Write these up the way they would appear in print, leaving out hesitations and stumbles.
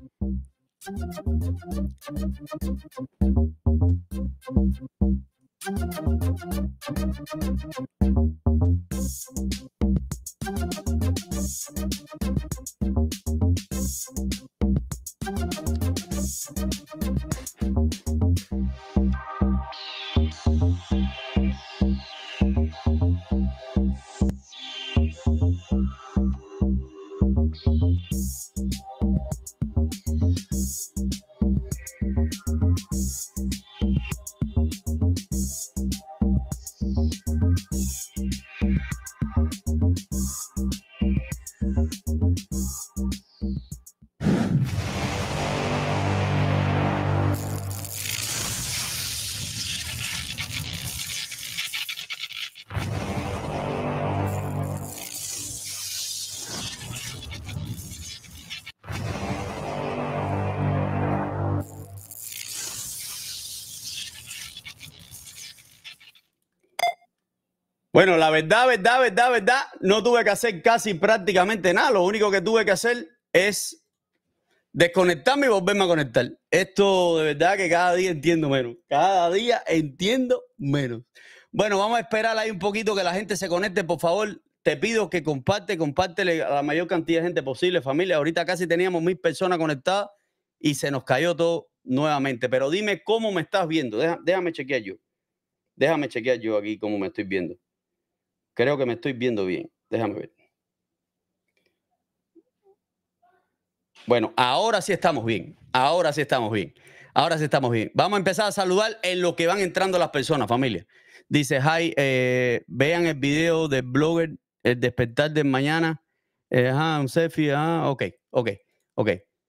Bueno, la verdad, no tuve que hacer casi prácticamente nada. Lo único que tuve que hacer es desconectarme y volverme a conectar. Esto de verdad que cada día entiendo menos. Cada día entiendo menos. Bueno, vamos a esperar ahí un poquito que la gente se conecte. Por favor, te pido que compártele a la mayor cantidad de gente posible, familia. Ahorita casi teníamos 1000 personas conectadas y se nos cayó todo nuevamente. Pero dime cómo me estás viendo. Déjame chequear yo. Déjame chequear yo aquí cómo me estoy viendo. Creo que me estoy viendo bien. Déjame ver. Bueno, ahora sí estamos bien. Ahora sí estamos bien. Ahora sí estamos bien. Vamos a empezar a saludar en lo que van entrando las personas, familia. Dice, hi, vean el video del blogger, el despertar de mañana. Un selfie. Ok.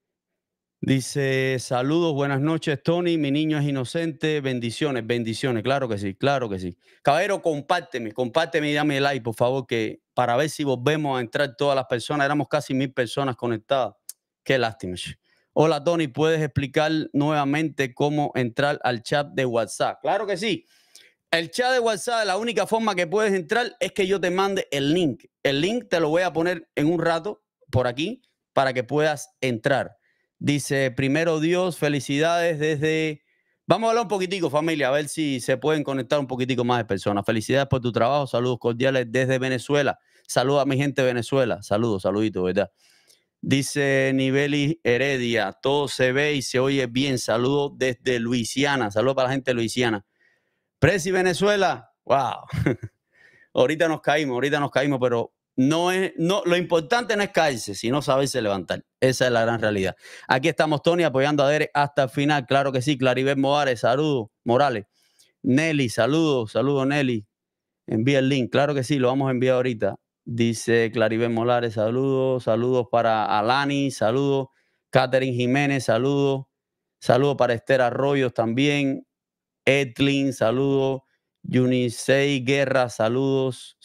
Dice, saludos, buenas noches, Tony. Mi niño es inocente. Bendiciones. Claro que sí. Caballero, compárteme y dame like, por favor, que para ver si volvemos a entrar todas las personas. Éramos casi 1000 personas conectadas. Qué lástima. Hola, Tony, ¿puedes explicar nuevamente cómo entrar al chat de WhatsApp? Claro que sí. El chat de WhatsApp, la única forma que puedes entrar es que yo te mande el link. El link te lo voy a poner en un rato por aquí para que puedas entrar. Dice, primero Dios, felicidades desde... Vamos a hablar un poquitico, familia, a ver si se pueden conectar un poquitico más de personas. Felicidades por tu trabajo, saludos cordiales desde Venezuela. Saludos a mi gente de Venezuela. Saluditos, ¿verdad? Dice Niveli Heredia, todo se ve y se oye bien. Saludos desde Luisiana. Saludos para la gente de Luisiana. Presi Venezuela, wow. Ahorita nos caímos, pero lo importante no es caerse, sino saberse levantar. Esa es la gran realidad. Aquí estamos, Tony, apoyando a Derek hasta el final. Claro que sí. Claribel Morales, saludos. Nelly, saludos, Nelly. Envía el link. Claro que sí, lo vamos a enviar ahorita. Dice Claribel Morales, saludos para Alani, saludos. Catherine Jiménez, saludos. Saludos para Esther Arroyos también. Edlin, saludos. Yunisei Guerra, saludos.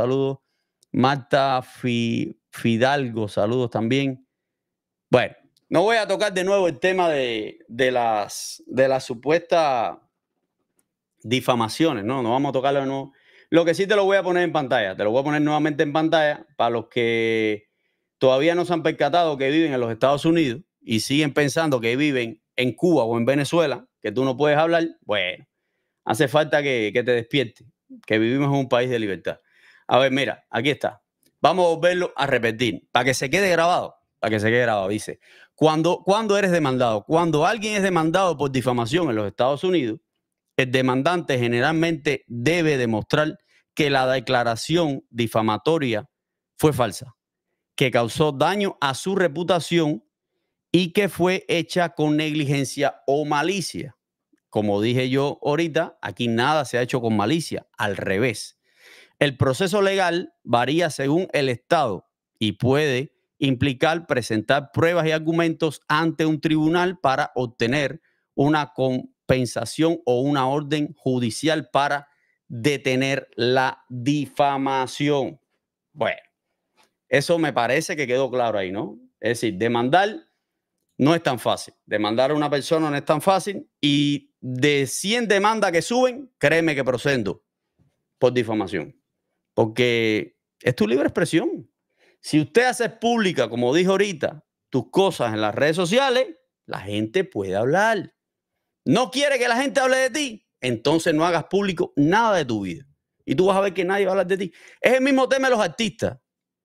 Marta Fidalgo, saludos también. Bueno, no voy a tocar de nuevo el tema de las supuestas difamaciones, ¿no? No vamos a tocarlo de nuevo. Lo que sí te lo voy a poner en pantalla. Te lo voy a poner nuevamente en pantalla para los que todavía no se han percatado que viven en los Estados Unidos y siguen pensando que viven en Cuba o en Venezuela, que tú no puedes hablar. Bueno, hace falta que te despiertes, que vivimos en un país de libertad. A ver, mira, aquí está. Vamos a volverlo a repetir para que se quede grabado. Dice, cuando eres demandado, cuando alguien es demandado por difamación en los Estados Unidos, el demandante generalmente debe demostrar que la declaración difamatoria fue falsa, que causó daño a su reputación y que fue hecha con negligencia o malicia. Como dije yo ahorita, aquí nada se ha hecho con malicia, al revés. El proceso legal varía según el estado y puede implicar presentar pruebas y argumentos ante un tribunal para obtener una compensación o una orden judicial para detener la difamación. Bueno, eso me parece que quedó claro ahí, ¿no? Es decir, demandar no es tan fácil. Demandar a una persona no es tan fácil y de 100 demandas que suben, créeme que proceden por difamación. Porque es tu libre expresión. Si usted hace pública, como dijo ahorita, tus cosas en las redes sociales, la gente puede hablar. ¿No quiere que la gente hable de ti? Entonces no hagas público nada de tu vida. Y tú vas a ver que nadie va a hablar de ti. Es el mismo tema de los artistas.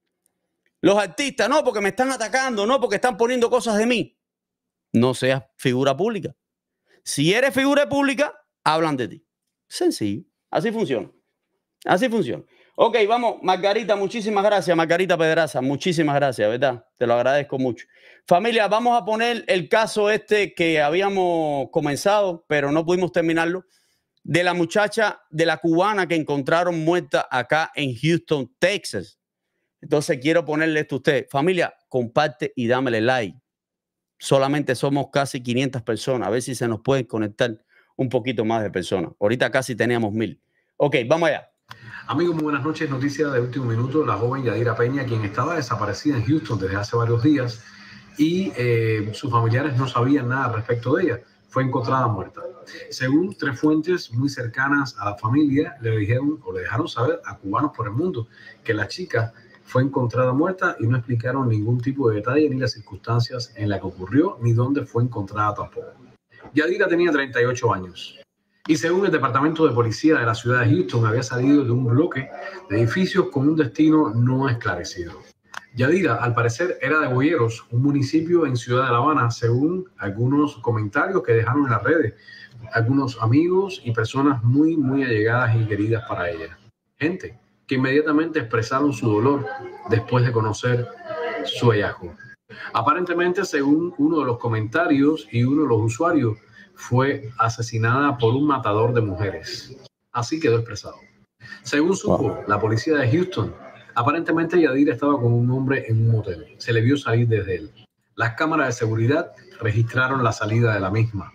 Los artistas, no, porque me están atacando, no, porque están poniendo cosas de mí. No seas figura pública. Si eres figura pública, hablan de ti. Sencillo. Así funciona. Así funciona. Ok, vamos, Margarita, muchísimas gracias, Margarita Pedraza, muchísimas gracias, ¿verdad? Te lo agradezco mucho. Familia, vamos a poner el caso este que habíamos comenzado, pero no pudimos terminarlo, de la muchacha, de la cubana que encontraron muerta acá en Houston, Texas. Entonces quiero ponerle esto a usted. Familia, comparte y dámele like. Solamente somos casi 500 personas. A ver si se nos pueden conectar un poquito más de personas. Ahorita casi teníamos 1000. Ok, vamos allá. Amigos, muy buenas noches. Noticia de último minuto. La joven Yadira Peña, quien estaba desaparecida en Houston desde hace varios días y sus familiares no sabían nada respecto de ella, fue encontrada muerta. Según 3 fuentes muy cercanas a la familia, le dijeron o le dejaron saber a Cubanos por el Mundo que la chica fue encontrada muerta y no explicaron ningún tipo de detalle ni las circunstancias en las que ocurrió ni dónde fue encontrada tampoco. Yadira tenía 38 años. Y según el Departamento de Policía de la ciudad de Houston, había salido de un bloque de edificios con un destino no esclarecido. Yadira, al parecer, era de Boyeros, un municipio en Ciudad de La Habana, según algunos comentarios que dejaron en las redes algunos amigos y personas muy, muy allegadas y queridas para ella. Gente que inmediatamente expresaron su dolor después de conocer su hallazgo. Aparentemente, según uno de los comentarios y uno de los usuarios, fue asesinada por un matador de mujeres. Así quedó expresado. Según supo la policía de Houston, aparentemente Yadira estaba con un hombre en un motel. Se le vio salir desde él. Las cámaras de seguridad registraron la salida de la misma.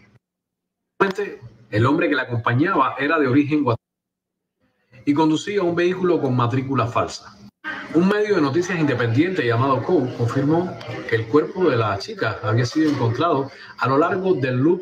El hombre que la acompañaba era de origen guatemalteco y conducía un vehículo con matrícula falsa. Un medio de noticias independiente llamado COU confirmó que el cuerpo de la chica había sido encontrado a lo largo del Loop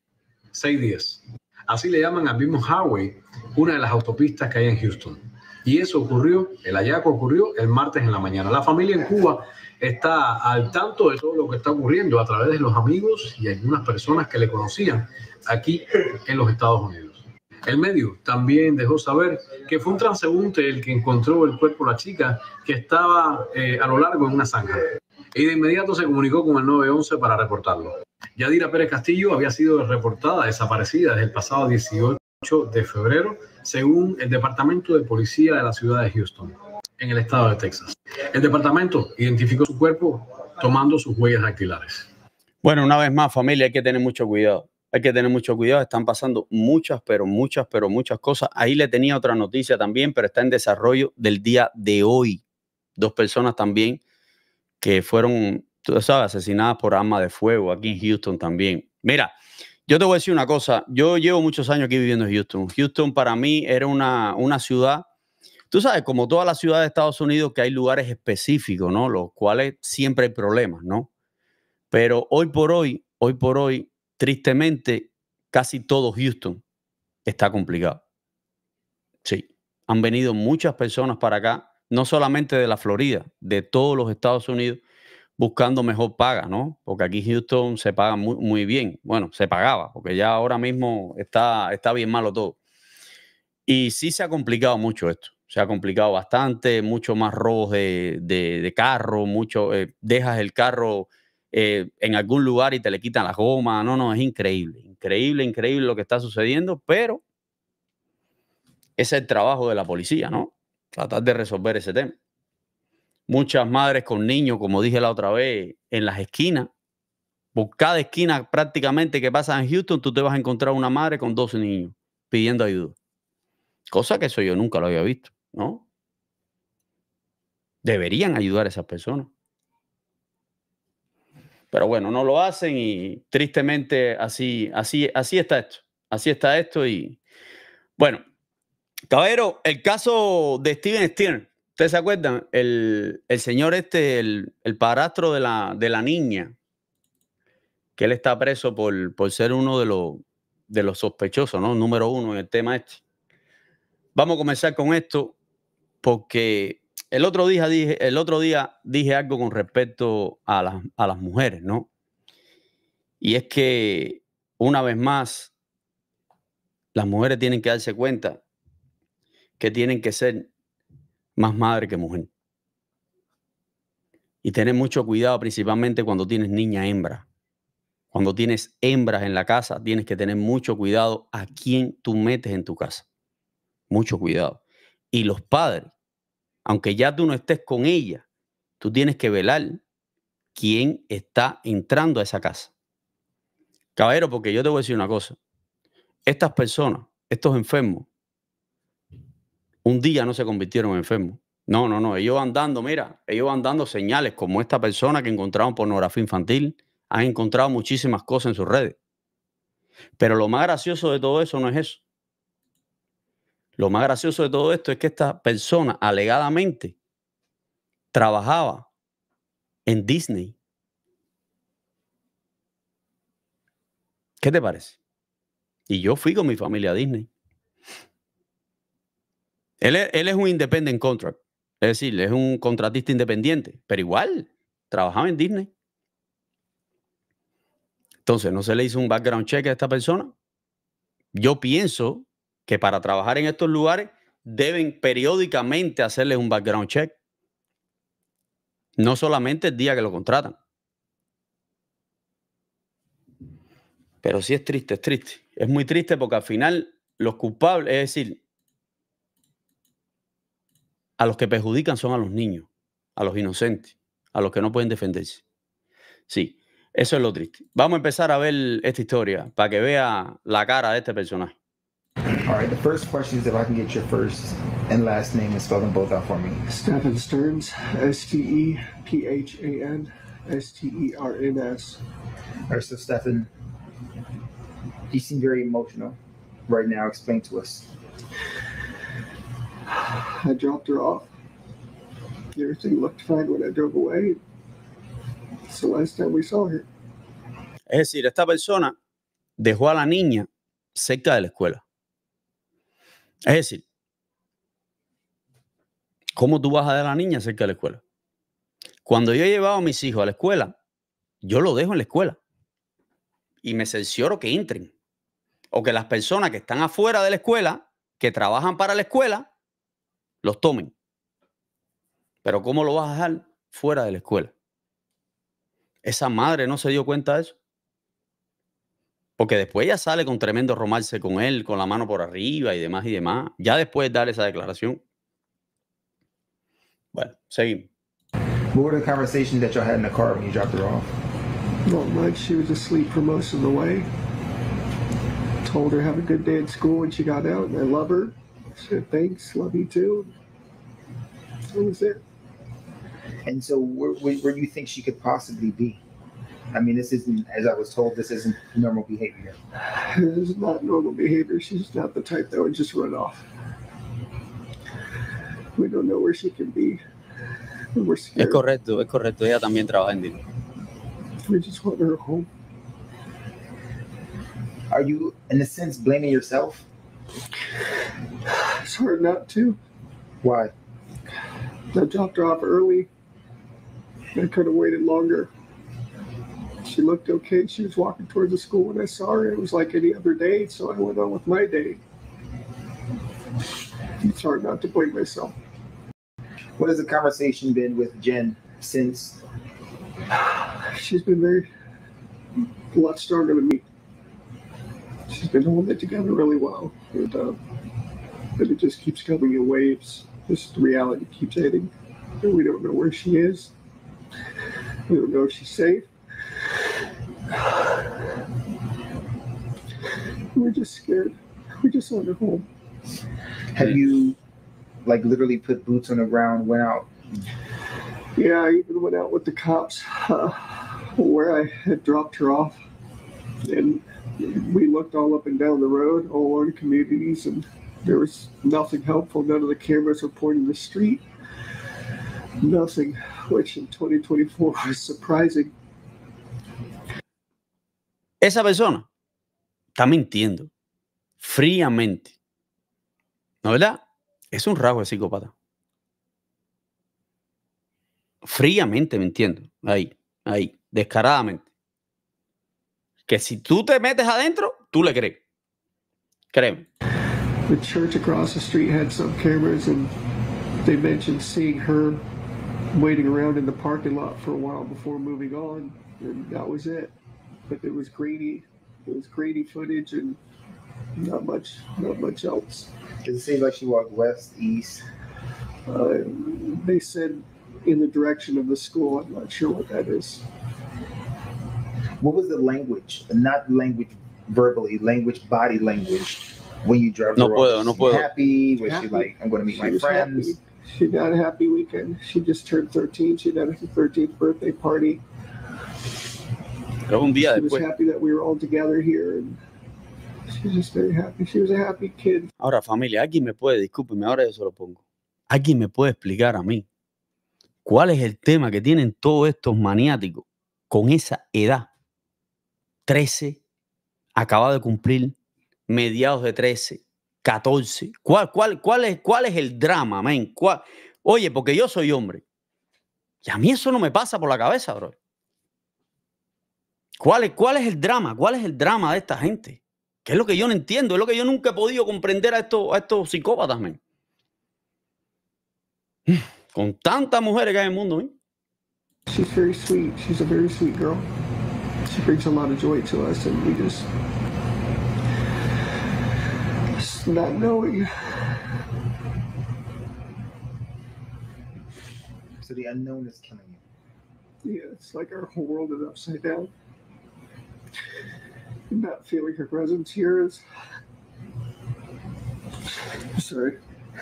610. Así le llaman al mismo highway, una de las autopistas que hay en Houston. Y eso ocurrió, el hallazgo ocurrió el martes en la mañana. La familia en Cuba está al tanto de todo lo que está ocurriendo a través de los amigos y algunas personas que le conocían aquí en los Estados Unidos. El medio también dejó saber que fue un transeúnte el que encontró el cuerpo de la chica que estaba a lo largo en una zanja. Y de inmediato se comunicó con el 911 para reportarlo. Yadira Pérez Castillo había sido reportada desaparecida desde el pasado 18 de febrero, según el Departamento de Policía de la ciudad de Houston, en el estado de Texas. El departamento identificó su cuerpo tomando sus huellas dactilares. Bueno, una vez más, familia, hay que tener mucho cuidado. Hay que tener mucho cuidado. Están pasando muchas cosas. Ahí le tenía otra noticia también, pero está en desarrollo del día de hoy. 2 personas también que fueron, tú sabes, asesinadas por arma de fuego aquí en Houston también. Mira, yo te voy a decir una cosa. Yo llevo muchos años aquí viviendo en Houston. Houston para mí era una ciudad, tú sabes, como todas las ciudades de Estados Unidos, que hay lugares específicos, ¿no? Los cuales siempre hay problemas, ¿no? Pero hoy por hoy, tristemente, casi todo Houston está complicado. Sí, han venido muchas personas para acá, no solamente de la Florida, de todos los Estados Unidos, buscando mejor paga, ¿no? Porque aquí Houston se paga muy, muy bien. Bueno, se pagaba, porque ya ahora mismo está bien malo todo. Y sí se ha complicado mucho esto. Se ha complicado bastante, mucho más robos de carro, dejas el carro en algún lugar y te le quitan las gomas. No, es increíble, increíble lo que está sucediendo, pero ese es el trabajo de la policía, ¿no? Tratar de resolver ese tema. Muchas madres con niños, como dije la otra vez, en las esquinas. Por cada esquina prácticamente que pasa en Houston, tú te vas a encontrar una madre con 12 niños pidiendo ayuda. Cosa que eso yo nunca lo había visto, ¿no? Deberían ayudar a esas personas. Pero bueno, no lo hacen y tristemente así está esto. Así está esto y bueno, caballero, el caso de Steven Stern, ¿ustedes se acuerdan? El señor el padrastro de la niña, que él está preso por ser uno de los sospechosos, ¿no? Número 1 en el tema este. Vamos a comenzar con esto porque el otro día dije algo con respecto a las mujeres, ¿no? Y es que, una vez más, las mujeres tienen que darse cuenta que tienen que ser más madre que mujer. Y tener mucho cuidado, principalmente cuando tienes niña hembra. Cuando tienes hembras en la casa, tienes que tener mucho cuidado a quién tú metes en tu casa. Mucho cuidado. Y los padres, aunque ya tú no estés con ella, tú tienes que velar quién está entrando a esa casa. Caballero, porque yo te voy a decir una cosa. Estas personas, estos enfermos, un día no se convirtieron en enfermos. No, no, no. Ellos van dando, mira, ellos van dando señales como esta persona que encontraron pornografía infantil. Han encontrado muchísimas cosas en sus redes. Pero lo más gracioso de todo eso no es eso. Lo más gracioso de todo esto es que esta persona alegadamente trabajaba en Disney. ¿Qué te parece? Y yo fui con mi familia a Disney. Él es un independent contract. Es decir, es un contratista independiente. Pero igual, trabajaba en Disney. Entonces, ¿no se le hizo un background check a esta persona? Yo pienso que para trabajar en estos lugares deben periódicamente hacerles un background check. No solamente el día que lo contratan. Pero sí es triste, es triste. Es muy triste porque al final los culpables, es decir, a los que perjudican son a los niños, a los inocentes, a los que no pueden defenderse. Sí, eso es lo triste. Vamos a empezar a ver esta historia para que vea la cara de este personaje. All right, the first question is if I can get your first and last name and spell them both out for me. Stephen Stearns, Stephan, Sterns. All right, so Stephen, you seem very emotional right now. Explain to us. I dropped her off. Everything looked fine when I drove away. It's the last time we saw her. Es decir, esta persona dejó a la niña cerca de la escuela. Es decir, ¿cómo tú vas a dejar a la niña cerca de la escuela? Cuando yo he llevado a mis hijos a la escuela, yo lo dejo en la escuela y me cercioro que entren. O que las personas que están afuera de la escuela, que trabajan para la escuela, los tomen. Pero ¿cómo lo vas a dejar fuera de la escuela? Esa madre no se dio cuenta de eso. Porque después ella sale con tremendo romance con él, con la mano por arriba y demás y demás. Ya después de dar esa declaración. Bueno, seguimos. What were the conversations that y'all had in the car when you dropped her off? Not much. She was asleep for most of the way. Told her have a good day at school when she got out, and I love her. She said thanks, love you too. That was it. And so where do you think she could possibly be? I mean, this isn't, as I was told, this isn't normal behavior. This is not normal behavior. She's not the type that would just run off. We don't know where she can be. We're scared. Es correcto. Ella también trabaja en Disney. We just want her home. Are you, in a sense, blaming yourself? It's hard not to. Why? I dropped her off early. I could have waited longer. She looked okay. She was walking towards the school when I saw her. It was like any other day, so I went on with my day. It's hard not to blame myself. What has the conversation been with Jen since? She's been a lot stronger than me. She's been holding it together really well. But it just keeps coming in waves. Just the reality keeps hitting. And we don't know where she is. We don't know if she's safe. We're just scared. We just want her home. Have you, like, literally put boots on the ground, went out? Yeah, I even went out with the cops where I had dropped her off. And we looked all up and down the road, all over the communities, and there was nothing helpful. None of the cameras were pointing the street. Nothing, which in 2024 was surprising. Esa persona está mintiendo fríamente. ¿No, verdad? Es un rasgo de psicópata. fríamente mintiendo, ahí, descaradamente. Que si tú te metes adentro, tú le crees. Créeme. The church across the street had some cameras, and they mentioned seeing her waiting around in the parking lot for a while before moving on, and that was it. But it was grainy footage, and not much else. Does it seem like she walked west, east? They said in the direction of the school. I'm not sure what that is. What was the language? Not language verbally, body language. When you drive No her puedo, off, no was she puedo. happy? Was she Happy. like, I'm going to meet She my was friends? happy. She had a happy weekend. She just turned 13. She had a 13th birthday party. Pero un día She was después. happy that we were all together here, and she was just very happy. She was a happy kid. Ahora, familia, alguien me puede, discúlpeme, ahora yo se lo pongo. ¿Alguien me puede explicar a mí cuál es el tema que tienen todos estos maniáticos con esa edad? 13, acaba de cumplir, mediados de 13, 14. ¿Cuál es el drama, man? Oye, porque yo soy hombre. Y a mí eso no me pasa por la cabeza, bro. ¿Cuál es el drama? ¿Cuál es el drama de esta gente? Que es lo que yo no entiendo, es lo que yo nunca he podido comprender a estos psicópatas, man. Con tantas mujeres que hay en el mundo, ¿eh? She's very sweet. She's a very sweet girl. She brings a lot of joy to us, and we just not knowing. So the unknown is killing you. Yeah, it's like our whole world is upside down. Not feeling her presence here is. Sorry.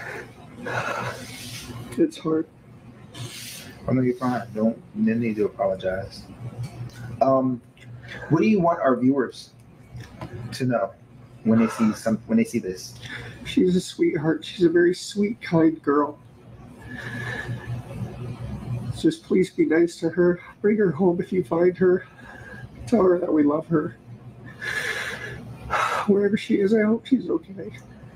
It's hard. I know you're fine. You need to apologize. What do you want our viewers to know when they see this? She's a sweetheart. She's a very sweet, kind girl. Just please be nice to her. Bring her home if you find her. Tell her that we love her. Wherever she is, I hope she's okay.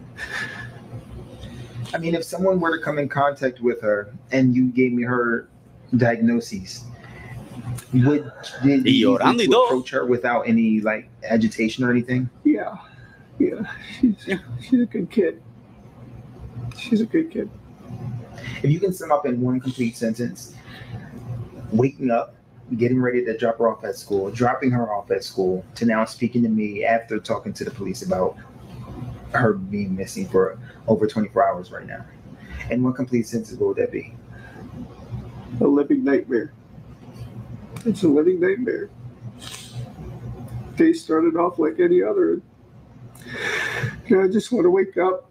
I mean, if someone were to come in contact with her and you gave me her diagnoses, did you approach her without any like agitation or anything? Yeah. She's a good kid. She's a good kid. If you can sum up in one complete sentence, waking up, getting ready to drop her off at school, dropping her off at school, to now speaking to me after talking to the police about her being missing for over 24 hours right now. In one complete sentence, what would that be? A living nightmare. It's a living nightmare. Day started off like any other. I just want to wake up.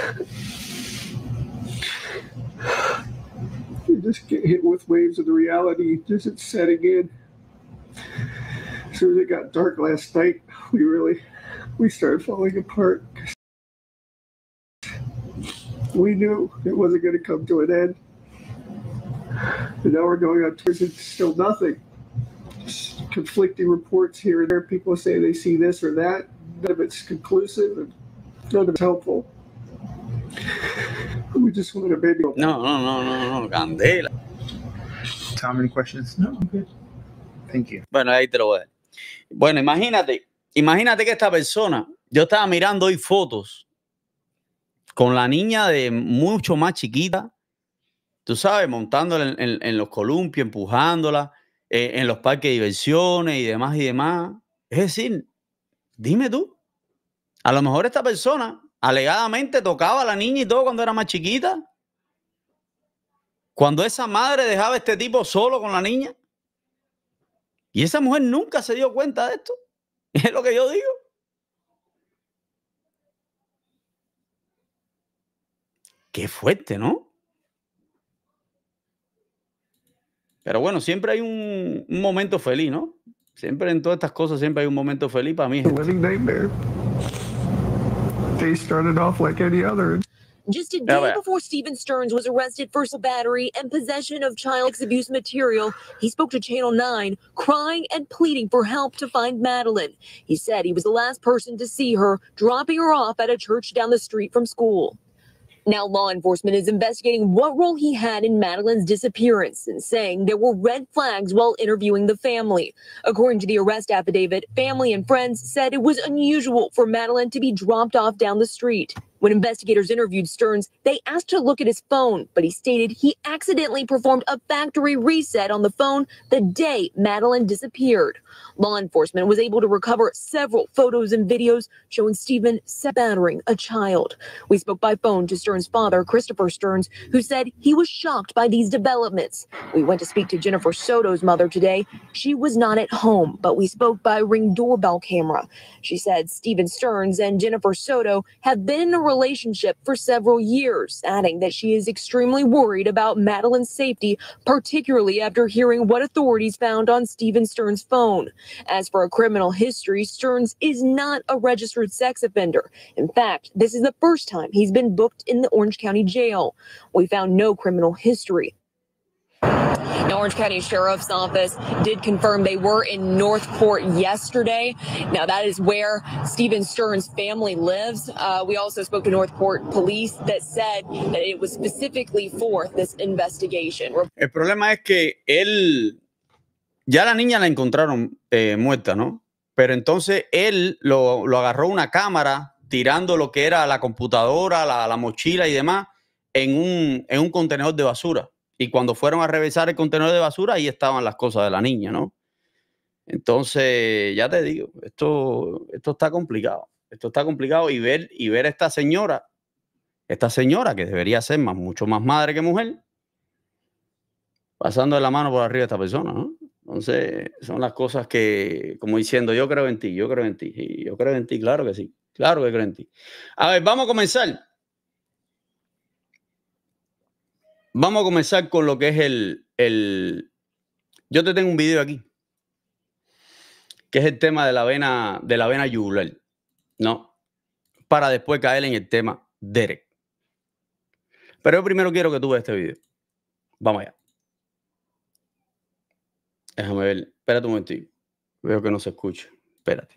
You just get hit with waves of the reality just setting in. As soon as it got dark last night, we started falling apart. We knew it wasn't going to come to an end. And now we're going on towards it, still nothing. Just conflicting reports here and there. People say they see this or that. None of it's conclusive and none of it's helpful. We just wanted a baby. No, candela. Tom, any questions? No, I'm good. Thank you. Bueno, ahí te lo voy a dar. Bueno, imagínate que esta persona, yo estaba mirando hoy fotos con la niña de mucho más chiquita, tú sabes, montándola en los columpios, empujándola, en los parques de diversiones y demás y demás. Es decir, dime tú, a lo mejor esta persona alegadamente tocaba a la niña y todo cuando era más chiquita. Cuando esa madre dejaba a este tipo solo con la niña. Y esa mujer nunca se dio cuenta de esto. Es lo que yo digo. Qué fuerte, ¿no? Pero bueno, siempre hay un momento feliz, ¿no? Siempre en todas estas cosas siempre hay un momento feliz para mí. A living nightmare. They started off like any other. Just a day before Stephen Stearns was arrested for battery and possession of child abuse material, he spoke to Channel 9, crying and pleading for help to find Madeline. He said he was the last person to see her, dropping her off at a church down the street from school. Now, law enforcement is investigating what role he had in Madeleine's disappearance and saying there were red flags while interviewing the family. According to the arrest affidavit, family and friends said it was unusual for Madeleine to be dropped off down the street. When investigators interviewed Stearns, they asked to look at his phone, but he stated he accidentally performed a factory reset on the phone the day Madeleine disappeared. Law enforcement was able to recover several photos and videos showing Stephen battering a child. We spoke by phone to Stearns' father, Christopher Stearns, who said he was shocked by these developments. We went to speak to Jennifer Soto's mother today. She was not at home, but we spoke by Ring doorbell camera. She said Stephen Stearns and Jennifer Soto have been in a relationship for several years, adding that she is extremely worried about Madeleine's safety, particularly after hearing what authorities found on Stephen Stearns' phone. As for a criminal history, Stearns is not a registered sex offender. In fact, this is the first time he's been booked in the Orange County Jail. We found no criminal history. The Orange County Sheriff's Office did confirm they were in Northport yesterday. Now, that is where Stephen Stearns' family lives. We also spoke to Northport Police that said that it was specifically for this investigation. El problema es que ya la niña la encontraron muerta, ¿no? Pero entonces él lo agarró una cámara tirando lo que era la computadora, la mochila y demás en un contenedor de basura. Y cuando fueron a revisar el contenedor de basura, ahí estaban las cosas de la niña, ¿no? Entonces, ya te digo, esto está complicado. Esto está complicado y ver a esta señora que debería ser mucho más madre que mujer, pasando de la mano por arriba de esta persona, ¿no? Entonces, son las cosas que, como diciendo, yo creo en ti, yo creo en ti. Y yo creo en ti, claro que sí, claro que creo en ti. A ver, vamos a comenzar. Vamos a comenzar con lo que es yo te tengo un video aquí, que es el tema de la vena yugular, ¿no? Para después caer en el tema Derek. Pero yo primero quiero que tú veas este video. Vamos allá. Déjame ver. Espérate un momentito. Veo que no se escucha. Espérate.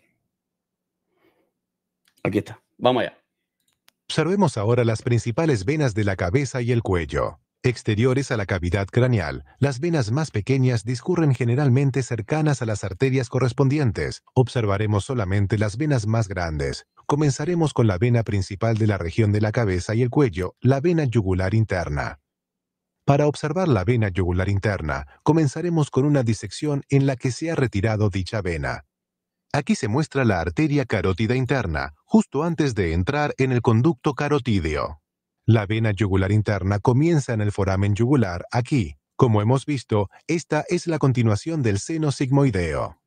Aquí está. Vamos allá. Observemos ahora las principales venas de la cabeza y el cuello. Exteriores a la cavidad craneal, las venas más pequeñas discurren generalmente cercanas a las arterias correspondientes. Observaremos solamente las venas más grandes. Comenzaremos con la vena principal de la región de la cabeza y el cuello, la vena yugular interna. Para observar la vena yugular interna, comenzaremos con una disección en la que se ha retirado dicha vena. Aquí se muestra la arteria carótida interna, justo antes de entrar en el conducto carotídeo. La vena yugular interna comienza en el foramen yugular, aquí. Como hemos visto, esta es la continuación del seno sigmoideo.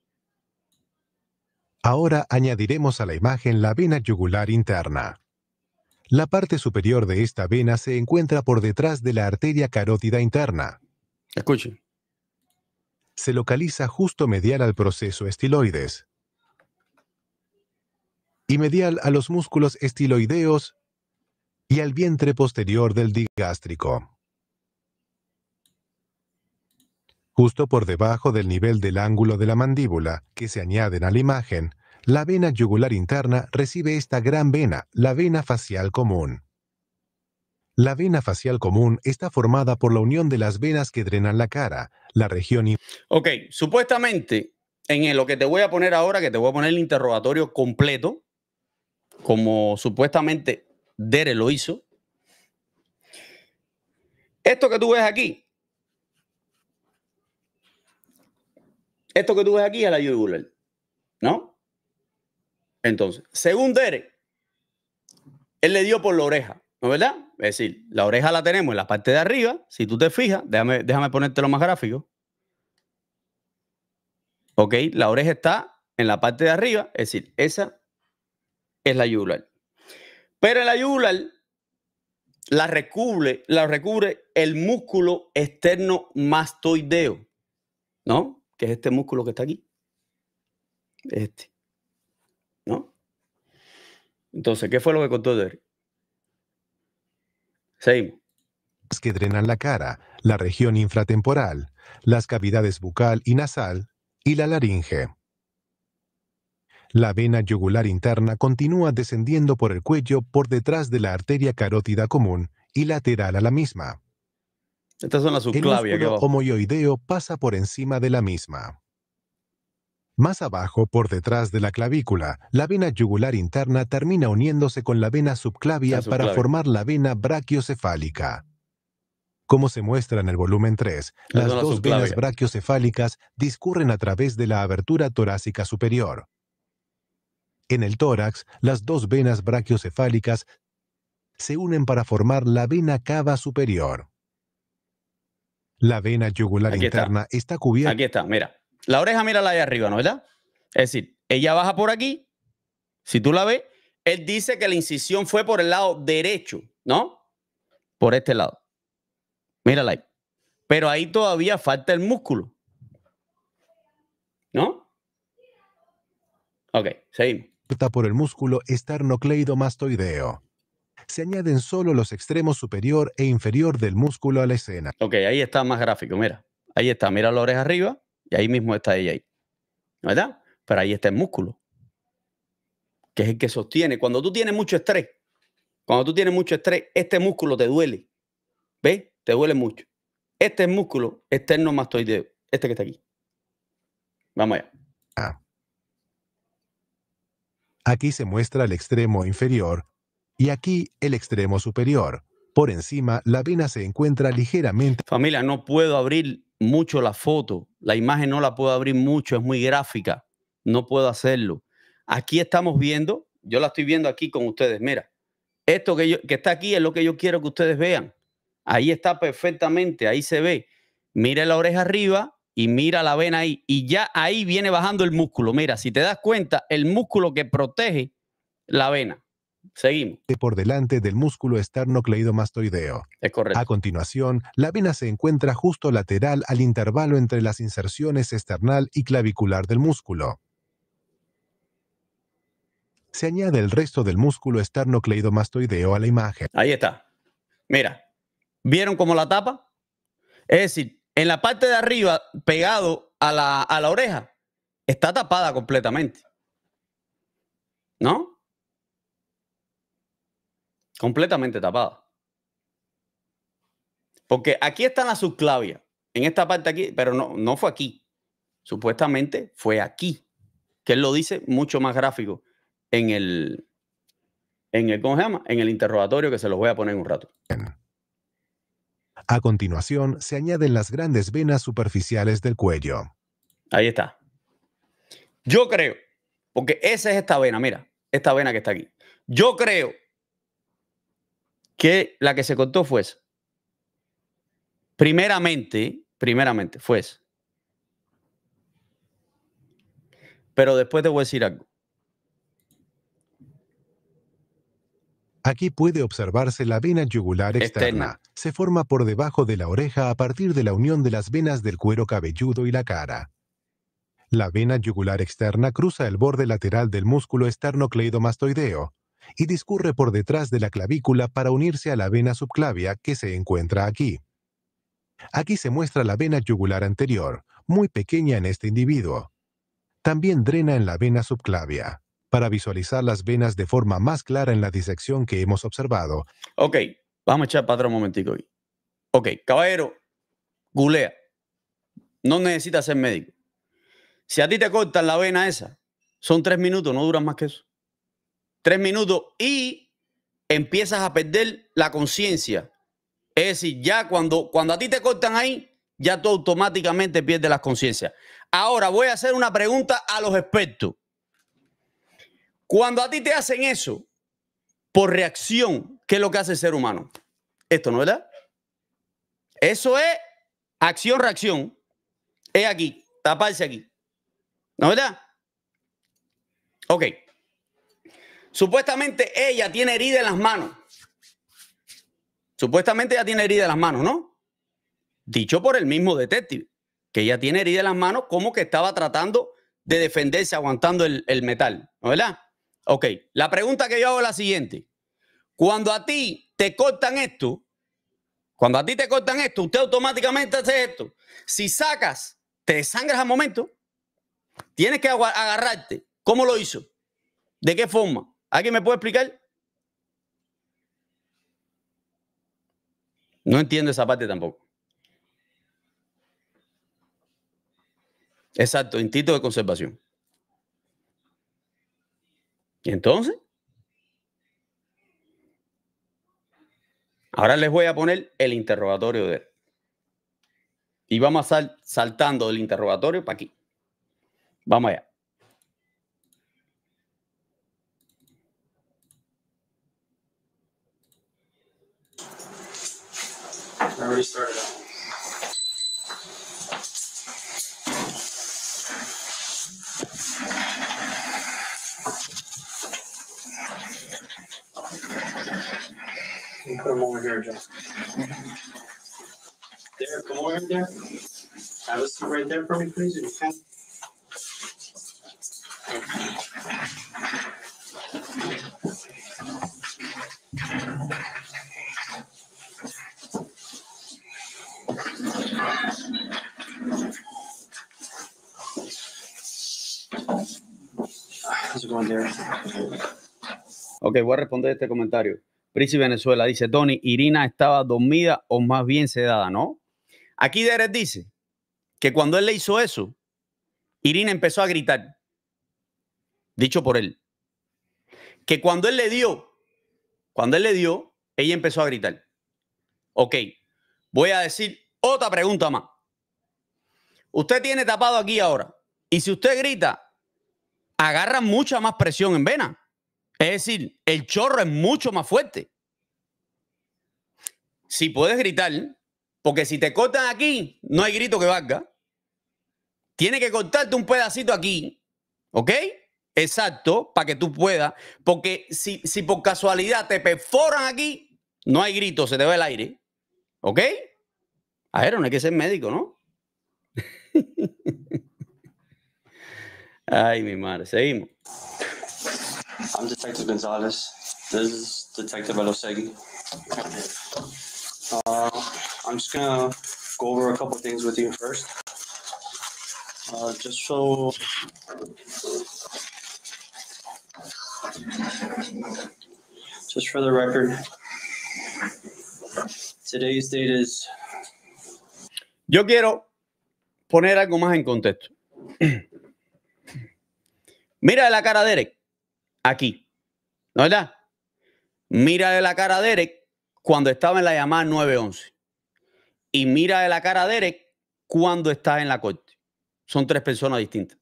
Ahora añadiremos a la imagen la vena yugular interna. La parte superior de esta vena se encuentra por detrás de la arteria carótida interna. Escuchen. Se localiza justo medial al proceso estiloides y medial a los músculos estiloideos y al vientre posterior del digástrico. Justo por debajo del nivel del ángulo de la mandíbula, que se añaden a la imagen, la vena yugular interna recibe esta gran vena, la vena facial común. La vena facial común está formada por la unión de las venas que drenan la cara, la región... Ok, supuestamente, en lo que te voy a poner ahora, que te voy a poner el interrogatorio completo, como supuestamente Derek lo hizo. Esto que tú ves aquí, es la yugular, ¿no? Entonces, según Derek, él le dio por la oreja, ¿no es verdad? Es decir, la oreja la tenemos en la parte de arriba. Si tú te fijas, déjame ponértelo más gráfico. Ok, la oreja está en la parte de arriba, es decir, esa es la yugular. Pero en la yugular la recubre el músculo externo mastoideo, ¿no? Que es este músculo que está aquí. Este, ¿no? Entonces, ¿qué fue lo que contó Derek? Seguimos. Que drenan la cara, la región infratemporal, las cavidades bucal y nasal y la laringe. La vena yugular interna continúa descendiendo por el cuello por detrás de la arteria carótida común y lateral a la misma. Estas son las El subclavias aquí músculo abajo. homoioideo pasa por encima de la misma. Más abajo, por detrás de la clavícula, la vena yugular interna termina uniéndose con la vena subclavia La para subclavia. formar la vena brachiocefálica. Como se muestra en el volumen 3, las son las dos venas subclavias. brachiocefálicas discurren a través de la abertura torácica superior. En el tórax, las dos venas brachiocefálicas se unen para formar la vena cava superior. La vena yugular Aquí está. interna está cubierta. Aquí está, mira. La oreja, mírala ahí arriba, ¿no? ¿Verdad? Es decir, ella baja por aquí. Si tú la ves, él dice que la incisión fue por el lado derecho, ¿no? Por este lado. Mírala ahí. Pero ahí todavía falta el músculo. ¿No? Ok, seguimos. Por el músculo esternocleidomastoideo. Se añaden solo los extremos superior e inferior del músculo a la escena. Ok, ahí está más gráfico, mira. Ahí está, mira la oreja arriba y ahí mismo está ella ahí. ¿Verdad? Pero ahí está el músculo, que es el que sostiene. Cuando tú tienes mucho estrés, este músculo te duele. ¿Ves? Te duele mucho. Este es el músculo esternomastoideo, este que está aquí. Vamos allá. Aquí se muestra el extremo inferior y aquí el extremo superior. Por encima, la vena se encuentra ligeramente. Familia, no puedo abrir mucho la foto. La imagen no la puedo abrir mucho, es muy gráfica. No puedo hacerlo. Aquí estamos viendo, yo la estoy viendo aquí con ustedes. Mira, esto que está aquí es lo que yo quiero que ustedes vean. Ahí está perfectamente, ahí se ve. Mira la oreja arriba y mira la vena ahí. Y ya ahí viene bajando el músculo. Mira, si te das cuenta, el músculo que protege la vena. Seguimos. Por delante del músculo esternocleidomastoideo. Es correcto. A continuación, la vena se encuentra justo lateral al intervalo entre las inserciones esternal y clavicular del músculo. Se añade el resto del músculo esternocleidomastoideo a la imagen. Ahí está. Mira, ¿vieron cómo la tapa? Es decir, en la parte de arriba, pegado a la oreja, está tapada completamente. ¿No? Completamente tapada. Porque aquí está la subclavia, en esta parte aquí, pero no fue aquí. Supuestamente fue aquí, que él lo dice mucho más gráfico en el ¿cómo se llama? En el interrogatorio, que se los voy a poner en un rato. A continuación, se añaden las grandes venas superficiales del cuello. Ahí está. Yo creo, porque esa es esta vena, mira, esta vena que está aquí. Yo creo que la que se cortó fue esa. Primeramente fue esa. Pero después te voy a decir algo. Aquí puede observarse la vena yugular externa. Se forma por debajo de la oreja a partir de la unión de las venas del cuero cabelludo y la cara. La vena yugular externa cruza el borde lateral del músculo esternocleidomastoideo y discurre por detrás de la clavícula para unirse a la vena subclavia que se encuentra aquí. Aquí se muestra la vena yugular anterior, muy pequeña en este individuo. También drena en la vena subclavia. Para visualizar las venas de forma más clara en la disección que hemos observado. Ok, vamos a echar para atrás un momentico aquí. Ok, caballero, googlea. No necesitas ser médico. Si a ti te cortan la vena esa, son 3 minutos, no duran más que eso. 3 minutos y empiezas a perder la conciencia. Es decir, ya cuando a ti te cortan ahí, ya tú automáticamente pierdes la conciencia. Ahora voy a hacer una pregunta a los expertos. Cuando a ti te hacen eso, por reacción, ¿qué es lo que hace el ser humano? Esto, ¿no es verdad? Eso es acción-reacción. Es aquí, taparse aquí. ¿No es verdad? Ok. Supuestamente ella tiene herida en las manos. Supuestamente ella tiene herida en las manos, ¿no? Dicho por el mismo detective, que ella tiene herida en las manos como que estaba tratando de defenderse aguantando el metal, ¿no es verdad? Ok, la pregunta que yo hago es la siguiente. Cuando a ti te cortan esto, usted automáticamente hace esto. Si sacas, te desangras al momento, tienes que agarrarte ¿Cómo lo hizo? ¿De qué forma? ¿Alguien me puede explicar? No entiendo esa parte tampoco. Exacto, instinto de conservación. ¿Y entonces? Ahora les voy a poner el interrogatorio de él. Y vamos a estar saltando del interrogatorio para aquí. Vamos allá. I already started out. You put them over here, Joe. There, come over there. Have a seat right there for me, please, if you can. How's it going there? Ok, voy a responder este comentario. Prisi Venezuela dice, Tony, Irina estaba dormida o más bien sedada, ¿no? Aquí Derek dice que cuando él le hizo eso, Irina empezó a gritar. Dicho por él. Que cuando él le dio, ella empezó a gritar. Ok, voy a decir otra pregunta más. Usted tiene tapado aquí ahora. Y si usted grita, agarra mucha más presión en vena. Es decir, el chorro es mucho más fuerte. Si puedes gritar, porque si te cortan aquí, no hay grito que valga. Tiene que cortarte un pedacito aquí, ¿ok? Exacto, para que tú puedas. Porque si por casualidad te perforan aquí, no hay grito, se te va el aire. ¿Ok? A ver, no hay que ser médico, ¿no? Ay, mi madre, seguimos. I'm Detective Gonzalez. This is Detective Elosegui. I'm just gonna go over a couple things with you first. Just for the record, today's date is... Yo quiero poner algo más en contexto. Mira la cara de Derek aquí, ¿no es verdad? Mira la cara de Derek cuando estaba en la llamada 911 y mira la cara de Derek cuando está en la corte. Son tres personas distintas.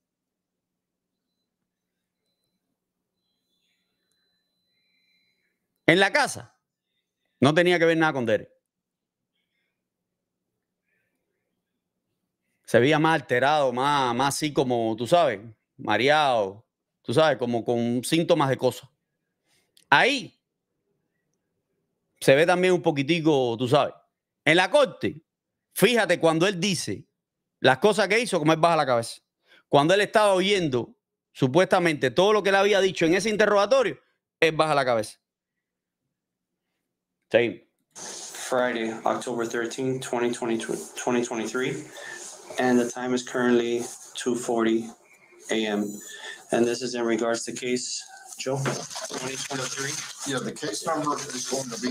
En la casa no tenía que ver nada con Derek. Se veía más alterado, más así como, tú sabes, mareado, tú sabes, como con síntomas de cosas. Ahí se ve también un poquitico, tú sabes. En la corte, fíjate cuando él dice las cosas que hizo, como él baja la cabeza. Cuando él estaba oyendo supuestamente todo lo que él había dicho en ese interrogatorio, él baja la cabeza. Sí. Friday, October 13, 2023, and the time is currently 2:40 a.m. And this is in regards to case, Joe, 2023. Yeah, the case number is going to be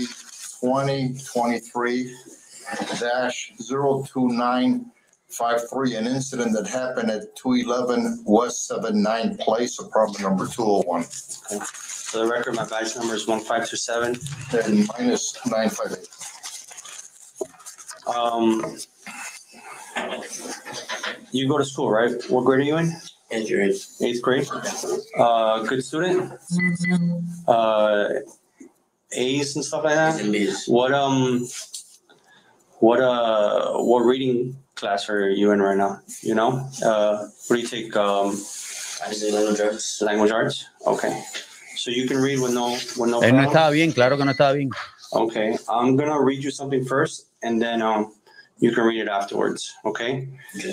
2023-02953, an incident that happened at 211 West 79 Place, apartment number 201. Okay. For the record, my badge number is 1527. And mine is 958. You go to school, right? What grade are you in? Eighth grade. Eighth grade. Good student. A's and stuff like that. And B's. What reading class are you in right now? You know, what do you take? I say language arts. Language arts. Okay. So you can read with no. Él no problem? estaba bien, claro que no estaba bien. Okay, I'm gonna read you something first, and then you can read it afterwards. Okay. Okay.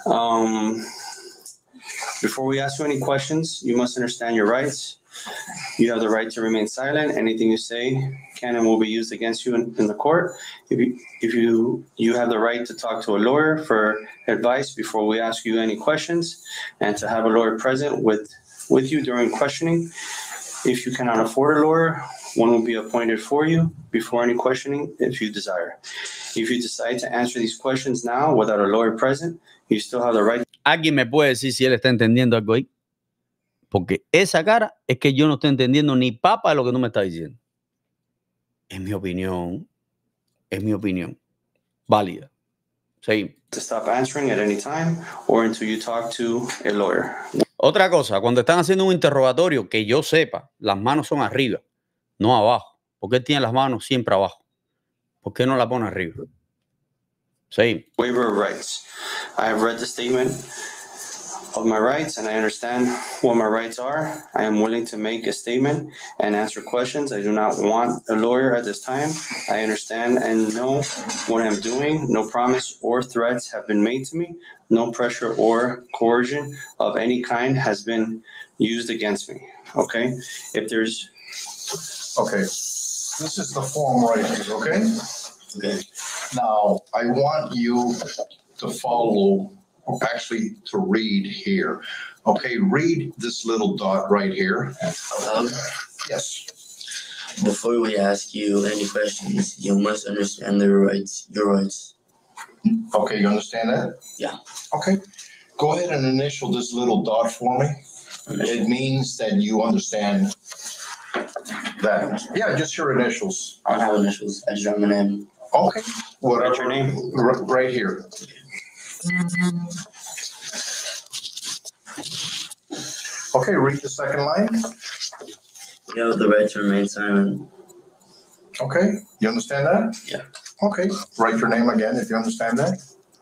Before we ask you any questions, you must understand your rights. You have the right to remain silent. Anything you say can and will be used against you in the court. If you have the right to talk to a lawyer for advice before we ask you any questions, and to have a lawyer present with with you during questioning. If you cannot afford a lawyer, one will be appointed for you before any questioning if you desire. If you decide to answer these questions now without a lawyer present, you still have the right. ¿Alguien me puede decir si él está entendiendo algo ahí? Porque esa cara es que yo no estoy entendiendo ni papa de lo que tú me estás diciendo. Es mi opinión. Es mi opinión. Válida. Sí. To stop answering at any time or until you talk to a lawyer. Otra cosa, cuando están haciendo un interrogatorio, que yo sepa, las manos son arriba, no abajo. ¿Por qué tiene las manos siempre abajo? ¿Por qué no la pone arriba? Sí. Waiver of rights. I have read the statement of my rights and I understand what my rights are. I am willing to make a statement and answer questions. I do not want a lawyer at this time. I understand and know what I'm doing. No promise or threats have been made to me. No pressure or coercion of any kind has been used against me. Okay? If there's... Okay, this is the form right here, okay? Okay. Now, I want you to follow, actually to read here. Okay, read this little dot right here. Yes. Before we ask you any questions, you must understand your rights. Okay, you understand that? Yeah. Okay, go ahead and initial this little dot for me. It means that you understand that. Yeah, just your initials. I don't have initials. I just have my name. Okay, whatever. What's your name? Right here. Okay, read the second line. You have the right to remain silent. Okay, you understand that? Yeah. Okay, write your name again if you understand that.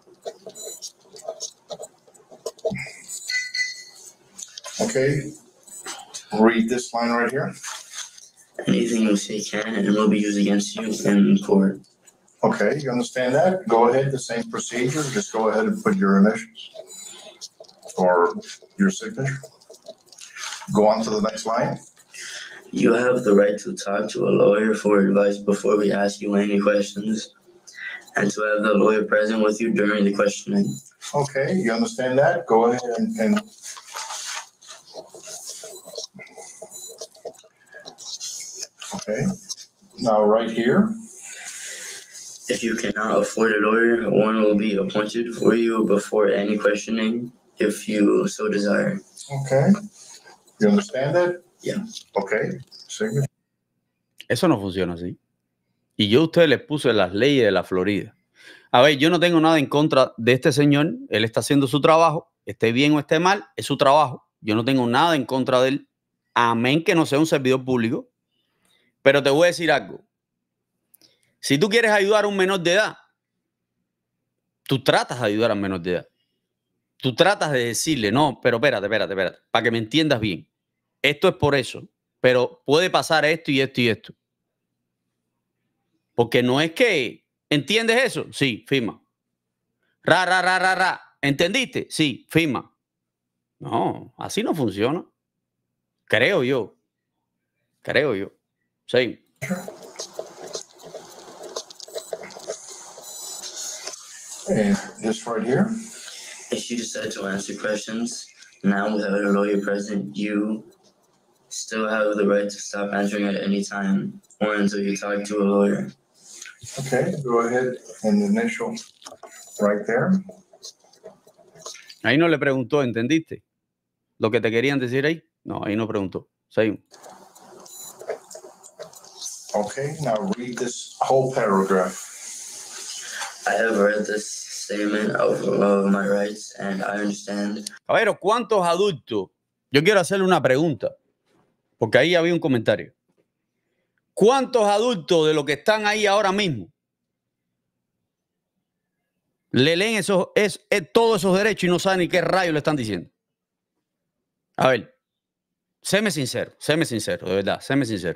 Okay, read this line right here. Anything you say can and will be used against you in court. Okay, you understand that? Go ahead, the same procedure, just go ahead and put your initials or your signature. Go on to the next line. You have the right to talk to a lawyer for advice before we ask you any questions, and to have the lawyer present with you during the questioning. Okay, you understand that? Go ahead and okay. Now right here. If you cannot afford a lawyer, one will be appointed for you before any questioning, if you so desire. Okay. You understand that? Yeah. Okay. Signature. Eso no funciona así. Y yo a ustedes les puse las leyes de la Florida. A ver, yo no tengo nada en contra de este señor. Él está haciendo su trabajo. Esté bien o esté mal, es su trabajo. Yo no tengo nada en contra de él. Amén que no sea un servidor público. Pero te voy a decir algo. Si tú quieres ayudar a un menor de edad, tú tratas de ayudar a un menor de edad. Tú tratas de decirle, no, pero espérate, para que me entiendas bien. Esto es por eso, pero puede pasar esto y esto y esto. Porque no es que, ¿entiendes eso? Sí, firma. Ra. ¿Entendiste? Sí, firma. No, así no funciona. Creo yo. Sí. And this right here. If you decide to answer questions now without a lawyer present, you still have the right to stop answering at any time or until you talk to a lawyer. Okay, go ahead and initial right there. Ahí no le preguntó, ¿entendiste? Lo que te querían decir ahí. No, ahí no preguntó. Seguimos. Okay, now read this whole paragraph. I have read this statement of my rights and I understand. A ver, ¿cuántos adultos? Yo quiero hacerle una pregunta, porque ahí había un comentario. ¿Cuántos adultos de los que están ahí ahora mismo le leen todos esos derechos y no saben ni qué rayos le están diciendo? A ver, séme sincero, de verdad, séme sincero.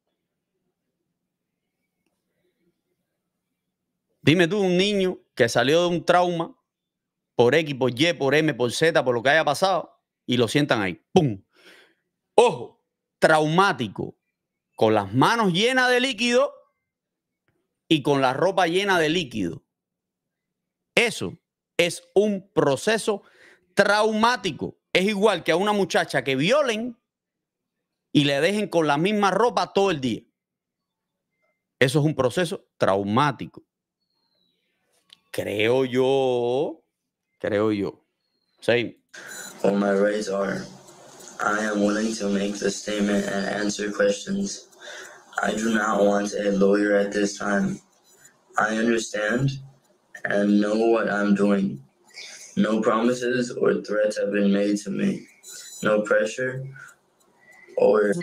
Dime tú un niño que salió de un trauma por X, por Y, por M, por Z, por lo que haya pasado y lo sientan ahí. ¡Pum! Ojo, traumático, con las manos llenas de líquido y con la ropa llena de líquido. Eso es un proceso traumático. es igual que a una muchacha que violen y le dejen con la misma ropa todo el día. Eso es un proceso traumático. Creo yo. Same. All my rights are, I am willing to make the statement and answer questions. I do not want a lawyer at this time. I understand and know what I'm doing. No promises or threats have been made to me. No pressure or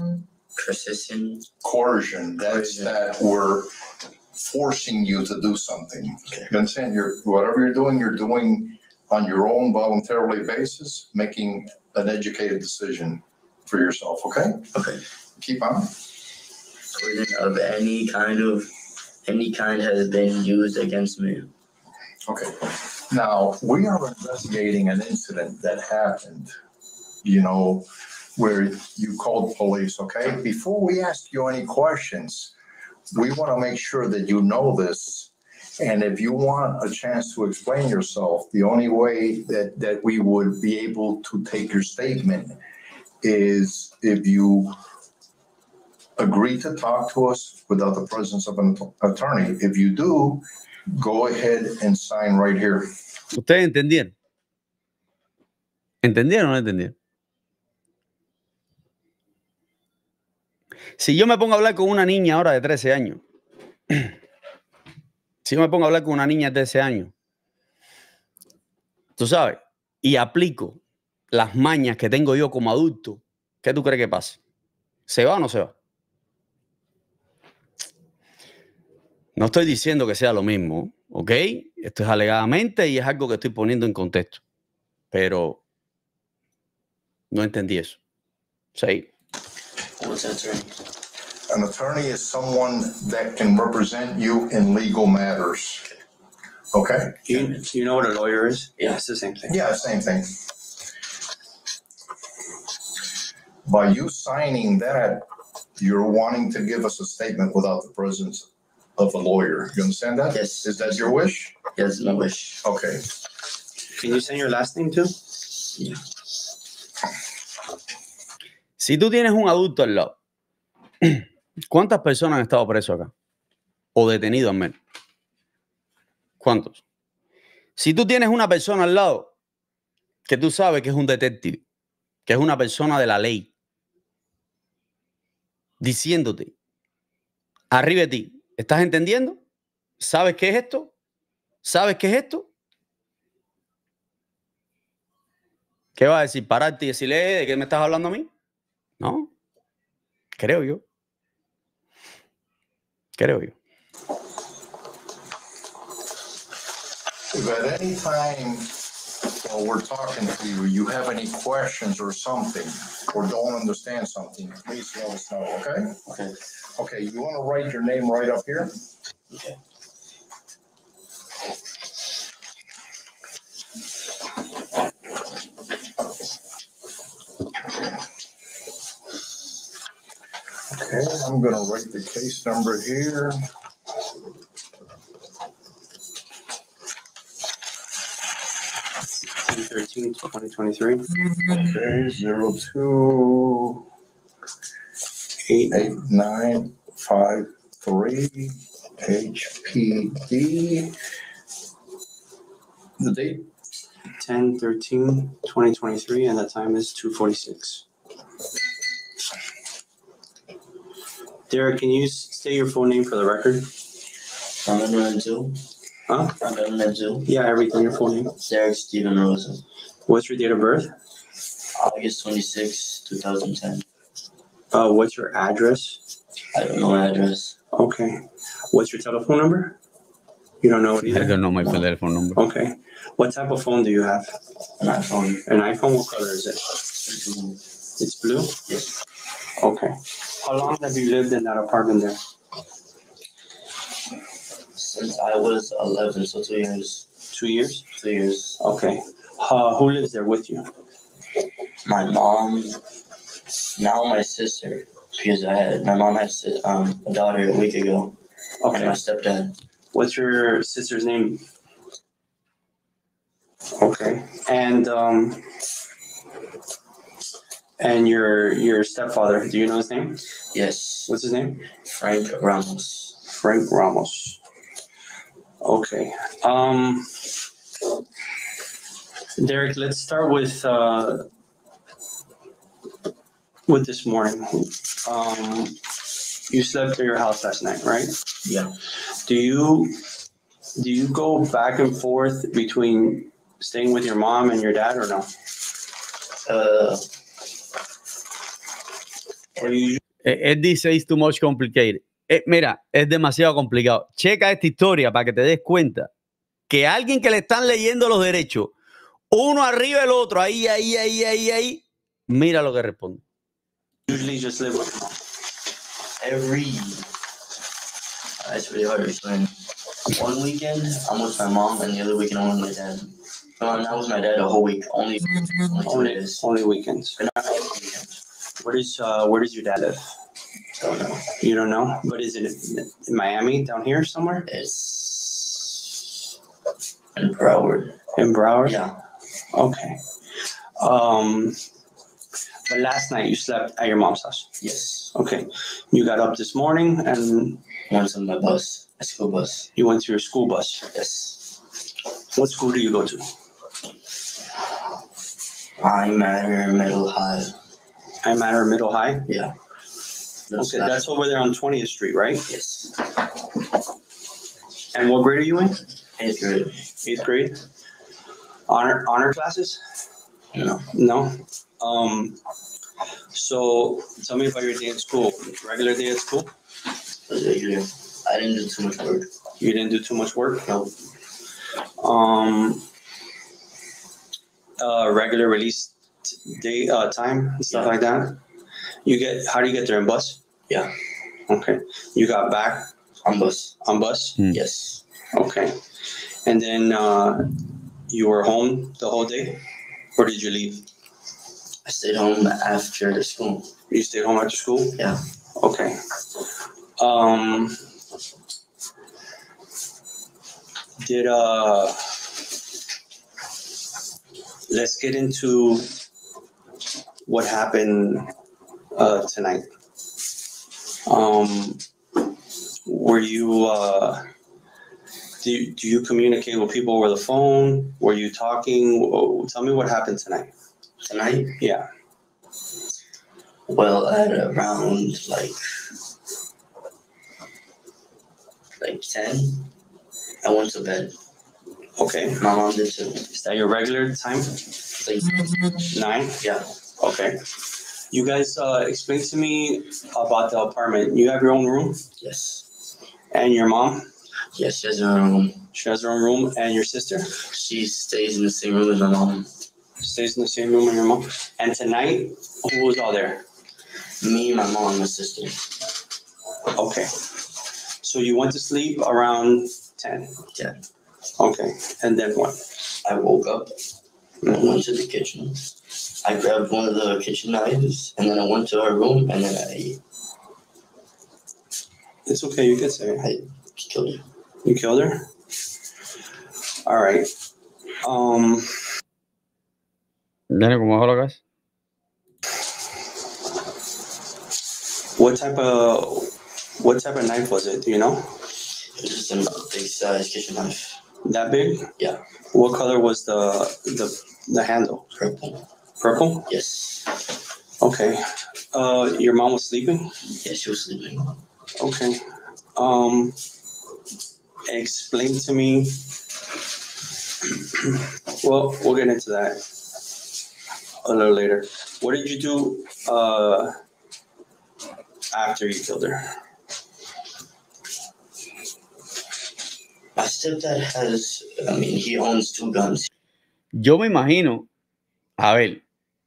Coercion, that's that we're forcing you to do something. You understand? Whatever you're doing on your own voluntarily basis, making an educated decision for yourself, okay? Okay. Keep on. Of any kind has been used against me. Okay. Now, we are investigating an incident that happened, you know, where you called police, okay? Before we ask you any questions, we want to make sure that you know this. And if you want a chance to explain yourself, the only way that we would be able to take your statement is if you agree to talk to us without the presence of an attorney. If you do, go ahead and sign right here. ¿Ustedes entendieron? ¿Entendieron o no entendieron? Si yo me pongo a hablar con una niña ahora de 13 años, si yo me pongo a hablar con una niña de 13 años, tú sabes, y aplico las mañas que tengo yo como adulto, ¿qué tú crees que pasa? ¿Se va o no se va? No estoy diciendo que sea lo mismo, ¿ok? Esto es alegadamente y es algo que estoy poniendo en contexto. Pero no entendí eso. Sí. What's an attorney? An attorney is someone that can represent you in legal matters. Okay? You know what a lawyer is? Yeah. It's the same thing. Yeah, same thing. By you signing that, you're wanting to give us a statement without the presence of a lawyer. You understand that? Yes. Is that your wish? Yes, my wish. Okay. Can you send your last name too? Yeah. Si tú tienes un adulto al lado, ¿cuántas personas han estado presos acá? O detenidos al menos. ¿Cuántos? Si tú tienes una persona al lado que tú sabes que es un detective, que es una persona de la ley, diciéndote, arriba de ti, ¿estás entendiendo? ¿Sabes qué es esto? ¿Sabes qué es esto? ¿Qué va a decir? ¿Pararte y decirle de qué me estás hablando a mí? No, creo yo. If at any time while we're talking to you, you have any questions or something, or don't understand something, please let us know, okay? Okay. Okay, you want to write your name right up here? Okay. Okay, I'm gonna write the case number here. June 13, 2023. Okay, 028953 HPD. The date? 10/13/2023, and the time is 2:46. Derek, can you say your full name for the record? Huh? Yeah, everything, your full name. Derek Steven Rosa. What's your date of birth? August 26, 2010. What's your address? I don't know my address. Okay. What's your telephone number? You don't know it I either? don't know my telephone number. Okay. What type of phone do you have? An iPhone. An iPhone? What color is it? It's blue? Yes. Okay. How long have you lived in that apartment there? Since I was 11, so 2 years. 2 years? 2 years. Okay. Who lives there with you? My mom, now my sister, because my mom had a daughter a week ago, and Okay. my stepdad. What's your sister's name? Okay. And And your stepfather, do you know his name? Yes. What's his name? Frank Ramos. Frank Ramos. Okay. Derek, let's start with this morning. You slept at your house last night, right? Yeah. Do you go back and forth between staying with your mom and your dad or no? Or you Él dice it's too much complicated. Mira, es demasiado complicado. Checa esta historia para que te des cuenta que alguien que le están leyendo los derechos, uno arriba del otro, ahí, mira lo que responde. usually just live with your mom? It's really hard to explain. One weekend, I'm with my mom, and the other weekend, I'm with my dad. No, I'm not with my dad a whole week. Only 2 days. Only weekends. But not every weekend. Where does your dad live? Don't know. You don't know? But is it in Miami, down here somewhere? It's in Broward. In Broward? Yeah. Okay. But last night you slept at your mom's house. Yes. Okay. You got up this morning and Went on my bus, a school bus. you went to your school bus. Yes. What school do you go to? I'm at Middle High. I'm at our Middle High. Yeah. Okay, that's over there on 20th Street, right? Yes. And what grade are you in? 8th grade. 8th grade. Honor classes? No. No. So tell me about your day at school. Regular day at school? Regular. I didn't do too much work. You didn't do too much work? No. Regular release day time and stuff like that. How do you get there in bus? Yeah. Okay. You got back On bus. on bus? Yes. Okay. And then you were home the whole day? Or did you leave? I stayed home after school. You stayed home after school? Yeah. Okay. Let's get into what happened tonight. Were you do you communicate with people over the phone? Were you talking? Tell me what happened tonight. Tonight? Yeah. Well, at around like 10, I went to bed. Okay. My mom did too. Is that your regular time? Like 9? Yeah. Okay. You guys explain to me about the apartment. You have your own room? Yes. And your mom? Yes, she has her own room. She has her own room. And your sister? She stays in the same room as my mom. Stays in the same room with your mom. And tonight, who was all there? Me, my mom, and my sister. Okay. So you went to sleep around 10? Yeah. Okay. And then what? I woke up and I went to the kitchen. I grabbed one of the kitchen knives and then I went to her room and then I It's okay. You can say it. killed her. You killed her? All right. Dale, ¿cómo es lo que es? What type of knife was it? Do you know? It was just a big size kitchen knife. That big? Yeah. What color was the handle? Purple. Purple? Yes. Okay. Your mom was sleeping? Yeah, she was sleeping. Okay. Explain to me. Well, we'll get into that a little later. What did you do after you killed her? My stepdad he owns 2 guns. Yo me imagino, a ver.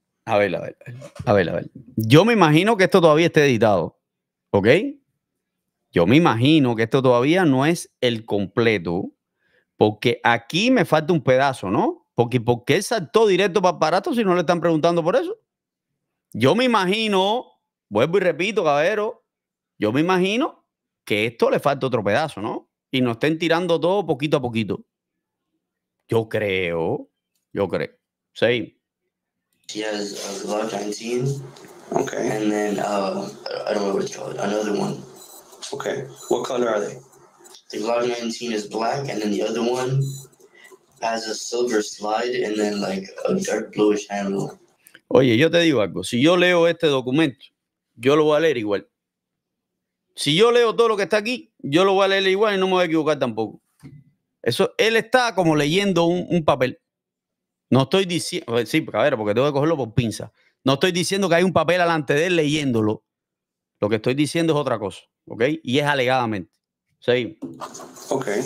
Yo me imagino que esto todavía esté editado, ¿ok? Yo me imagino que esto todavía no es el completo, porque aquí me falta un pedazo, ¿no? Porque él saltó directo para el aparato si no le están preguntando por eso. Yo me imagino, vuelvo y repito, caballero, yo me imagino que esto le falta otro pedazo, ¿no? Y nos estén tirando todo poquito a poquito. Yo creo. Sí. She has a Glock 19, Okay. and then I don't know what it's called. Another one. Okay. What color are they? The Glock 19 is black, and then the other one has a silver slide and then like a dark bluish handle. Oye, yo te digo algo. Si yo leo este documento, yo lo voy a leer igual. Si yo leo todo lo que está aquí, yo lo voy a leer igual y no me voy a equivocar tampoco. Eso, él está como leyendo un papel. No estoy diciendo, sí, a ver, porque tengo que cogerlo por pinza. No estoy diciendo que hay un papel delante de él leyéndolo. Lo que estoy diciendo es otra cosa, ¿ok? Y es alegadamente. Sí. Okay.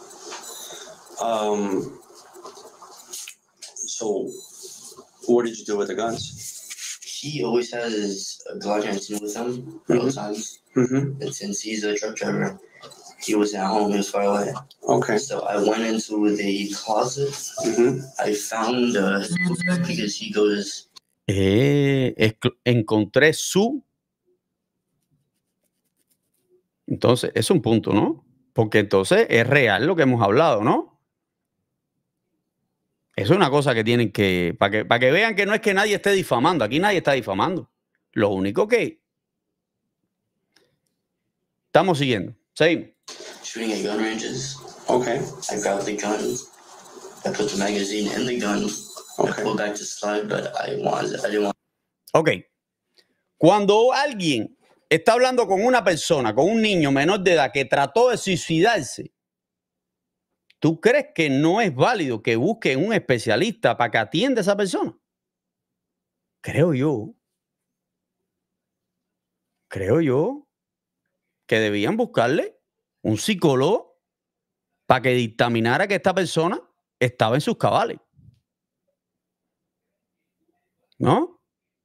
So, what did you do with the guns? He always has a Glock 19 with him at all times. Mm-hmm. And since he's a truck driver, he was at home, he was far away. Okay. So I went into the closet. Mm-hmm. I found because he goes. Encontré su. Entonces, es un punto, ¿no? Porque entonces es real lo que hemos hablado, ¿no? Eso es una cosa que tienen que... Para que vean que no es que nadie esté difamando. Aquí nadie está difamando. Lo único que... Estamos siguiendo. Seguimos. Shooting at gun ranges. Okay. I grabbed the gun. I put the magazine in the gun. Okay. I pulled back to slide, but I didn't want. Ok. Cuando alguien está hablando con una persona, con un niño menor de edad que trató de suicidarse, ¿tú crees que no es válido que busquen un especialista para que atienda a esa persona? Creo yo que debían buscarle un psicólogo para que dictaminara que esta persona estaba en sus cabales. ¿No?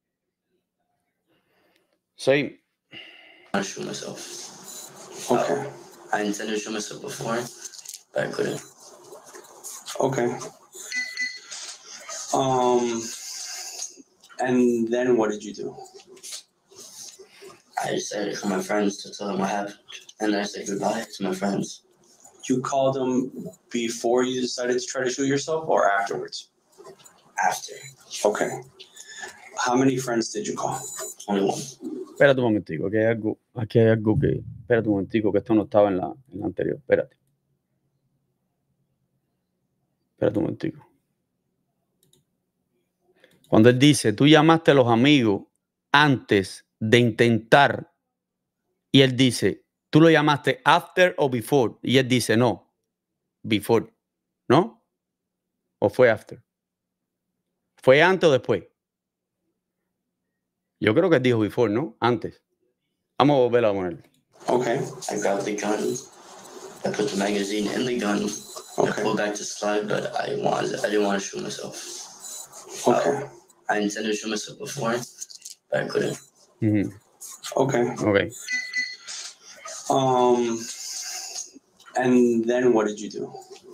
Sí. I shoot myself. Okay. I intended to shoot myself before, but I couldn't. Okay. And then what did you do? I decided to call my friends to tell them what happened, and then I said goodbye to my friends. You called them before you decided to try to shoot yourself or afterwards? After. Okay. How many friends did you call? Only one. Espérate un momentico, aquí hay algo que... Espérate un momentico, que esto no estaba en la anterior. Espérate un momentico. Cuando él dice, tú llamaste a los amigos antes de intentar, y él dice, tú lo llamaste after o before, y él dice, no, before, ¿no? ¿O fue after? ¿Fue antes o después? Yo creo que él dijo before, ¿no? Antes. Vamos a volver a poner. Okay. I grabbed the gun. I put the magazine in the gun. Okay. I pulled back to slide, but I didn't want to shoot myself. Okay. I intended to shoot myself before, but I couldn't. Mm-hmm. Okay. Okay. And then what did you do?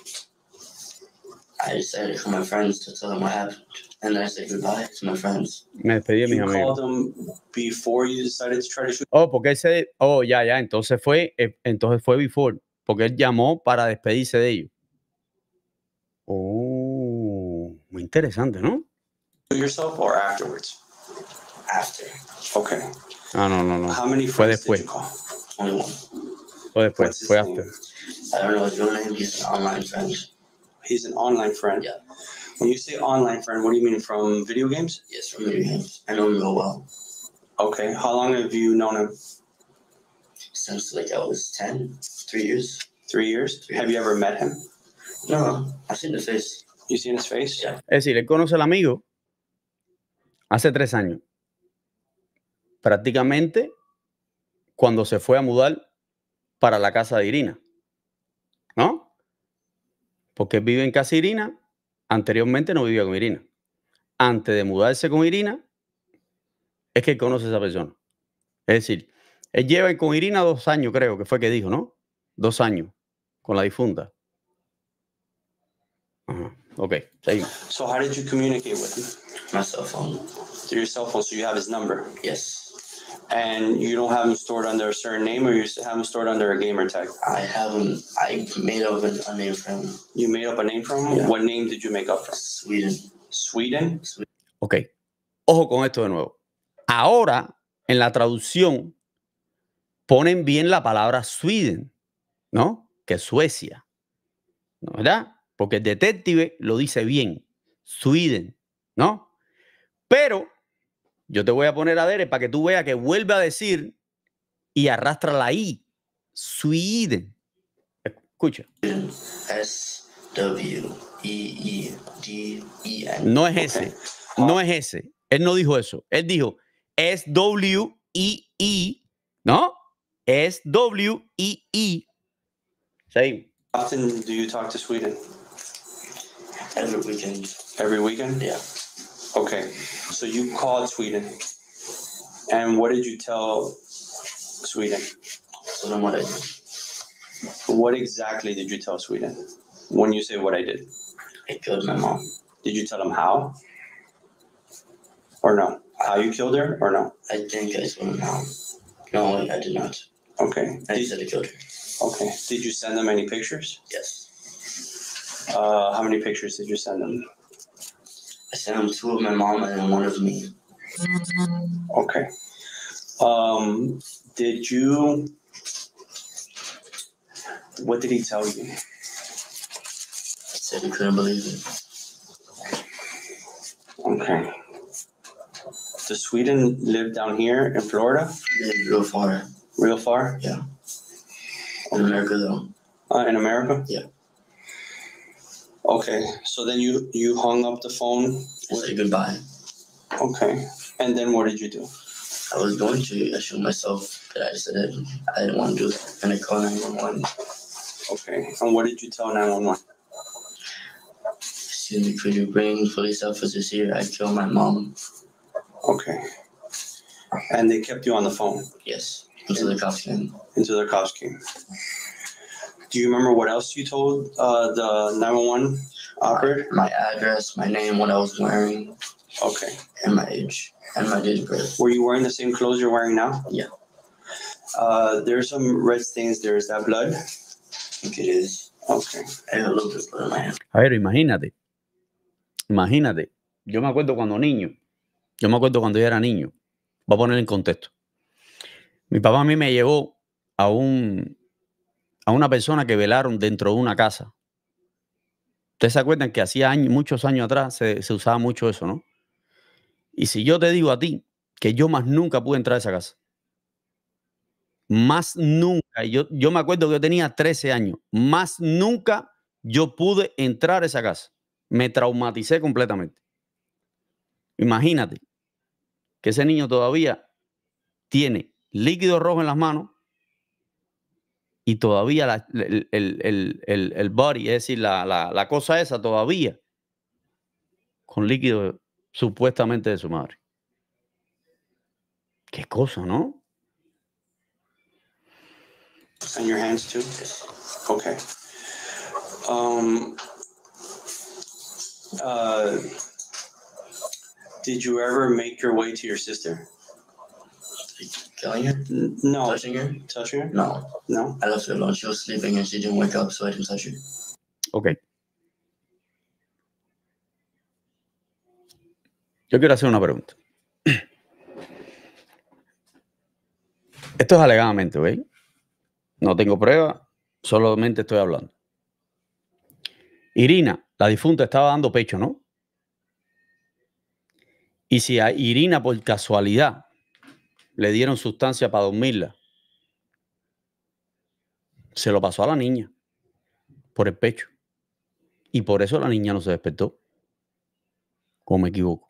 I decided to call my friends to tell them what happened, and then I said goodbye to my friends. Me despedí de mis You amigos. called them before you decided to try to shoot. Oh, porque ese... Oh, ya. Entonces fue before. Porque él llamó para despedirse de ellos. Oh, muy interesante, ¿no? Yourself or afterwards? After. Okay. No. How many Fue friends did después. you call? Only one. Fue después. What's his Fue name? after. I don't know his real name. He's an online friend. He's an online friend. Yeah. When you say online friend, what do you mean, from video games? Yes, from video games. I know him real well. Okay. How long have you known him? Since like I was 10, 3 years. 3 years? Have you ever met him? No, I've seen the face. You seen his face? Yeah. Es decir, él conoce al amigo hace 3 años. Prácticamente cuando se fue a mudar para la casa de Irina. ¿No? Porque él vive en casa de Irina. Anteriormente no vivía con Irina. Antes de mudarse con Irina, es que él conoce a esa persona. Es decir, él lleva con Irina 2 años, creo que fue que dijo, ¿no? 2 años con la difunta. Ajá. Ok, seguimos. So how did you communicate with him? My cell phone. Through your cell phone, so you have his number. Yes. And you don't have him stored under a certain name, or you have him stored under a gamer tag? I have him. I made up a name for him. You made up a name for him? Yeah. What name did you make up for him? Sweden. Sweden? Ok, Ojo con esto de nuevo. Ahora, en la traducción, ponen bien la palabra Sweden, ¿no? Que es Suecia, ¿no? ¿Verdad? Porque el detective lo dice bien, Sweden, ¿no? Pero yo te voy a poner a Derek para que tú veas que vuelve a decir y arrastra la I, Sweden. Escucha. S-W-E-E-D-E-N. No es ese, no es ese. Él no dijo eso. Él dijo S-W-E-E, ¿no? S-W-E-E. Seguimos. How often do you talk to Sweden? Every weekend. Every weekend? Yeah. Okay. So you called Sweden. And what did you tell Sweden? So then what I did, What exactly did you tell Sweden when you say what I did? I killed my mom. Did you tell them how? Or no? How you killed her or no? I think I told him how. No, I did not. Okay. I said I killed her. Okay. Did you send them any pictures? Yes. How many pictures did you send them? I sent him 2 of my mom and 1 of me. Okay. Did you? What did he tell you? I said he couldn't believe it. Okay. Does Sweden live down here in Florida? He lived real far. Real far? Yeah. In America though. In America? Yeah. Okay. So then you hung up the phone. I said goodbye. Okay. And then what did you do? I was going to assure myself that I said it. I didn't want to do that. And I called 911. Okay. And what did you tell 911? Excuse me, could you bring police officers here? I killed my mom. Okay. And they kept you on the phone Yes. Until the cops came. until the cops came. Do you remember what else you told the 911 operator? My address, my name, what I was wearing, Okay. and my age, and my date of birth. Were you wearing the same clothes you're wearing now? Yeah. There's some red stains there. Is that blood? I think it is. Okay. I have a little bit of blood in my hand. A ver, imagínate. Imagínate. Yo me acuerdo cuando yo era niño. Voy a poner en contexto. Mi papá a mí me llevó a una persona que velaron dentro de una casa. Ustedes se acuerdan que hacía años, muchos años atrás se usaba mucho eso, ¿no? Y si yo te digo a ti que yo más nunca pude entrar a esa casa. Más nunca. Yo me acuerdo que yo tenía 13 años. Más nunca yo pude entrar a esa casa. Me traumaticé completamente. Imagínate que ese niño todavía tiene líquido rojo en las manos y todavía el body, es decir, la cosa esa todavía con líquido supuestamente de su madre. Qué cosa, ¿no? And your hands too? Okay. Did you ever make your way to your sister? Killing her? No. Touching her? Touching her? No. No? I left her alone. She was sleeping and she didn't wake up, so I didn't touch her. Ok. Yo quiero hacer una pregunta. Esto es alegadamente, ¿veis? No tengo prueba, solamente estoy hablando. Irina, la difunta, estaba dando pecho, ¿no? Y si a Irina por casualidad le dieron sustancia para dormirla, se lo pasó a la niña por el pecho. Y por eso la niña no se despertó. ¿O me equivoco?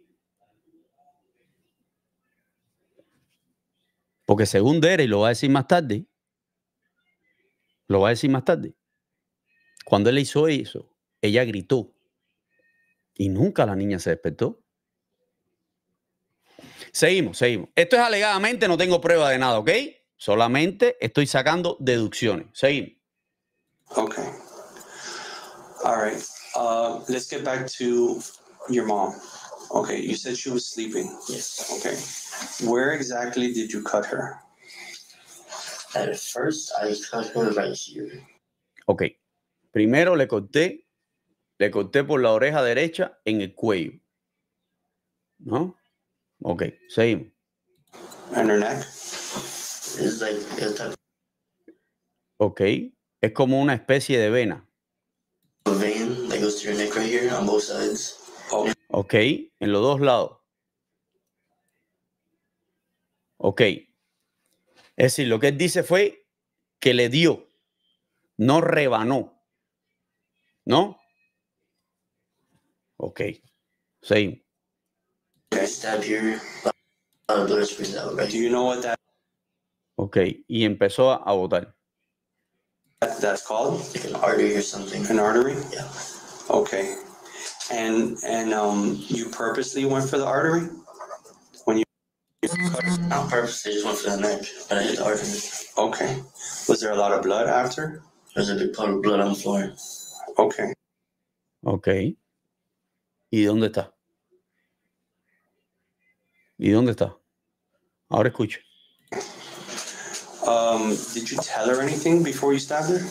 Porque según Derek, lo va a decir más tarde, cuando él hizo eso, ella gritó y nunca la niña se despertó. Seguimos. Esto es alegadamente, no tengo prueba de nada, ¿ok? Solamente estoy sacando deducciones. Seguimos. Okay. All right. Let's get back to your mom. Okay, you said she was sleeping. Yes. Okay. Where exactly did you cut her? At first, I cut her right here. Ok. Primero le corté por la oreja derecha en el cuello, ¿no? Ok, seguimos. And her neck. It's like a type Ok, es como una especie de vena. of vein that goes to your neck right here on both sides. Ok, en los dos lados. Ok. Es decir, lo que él dice fue que le dio, no rebanó. ¿No? Ok, seguimos. I stab here, a lot of blood sprays out right Do here. you know what Ok, y empezó a botar. that's called? Like an artery or something. An artery? Yeah. Okay. And you purposely went for the artery? When you cut it? Not purposely, I just went for the neck, but I hit the artery. Okay. Was there a lot of blood after? There's a big puddle of blood on the floor. Okay. Ok. ¿Y dónde está? ¿Y dónde está? Ahora escucha. Did you tell her anything before you stabbed her?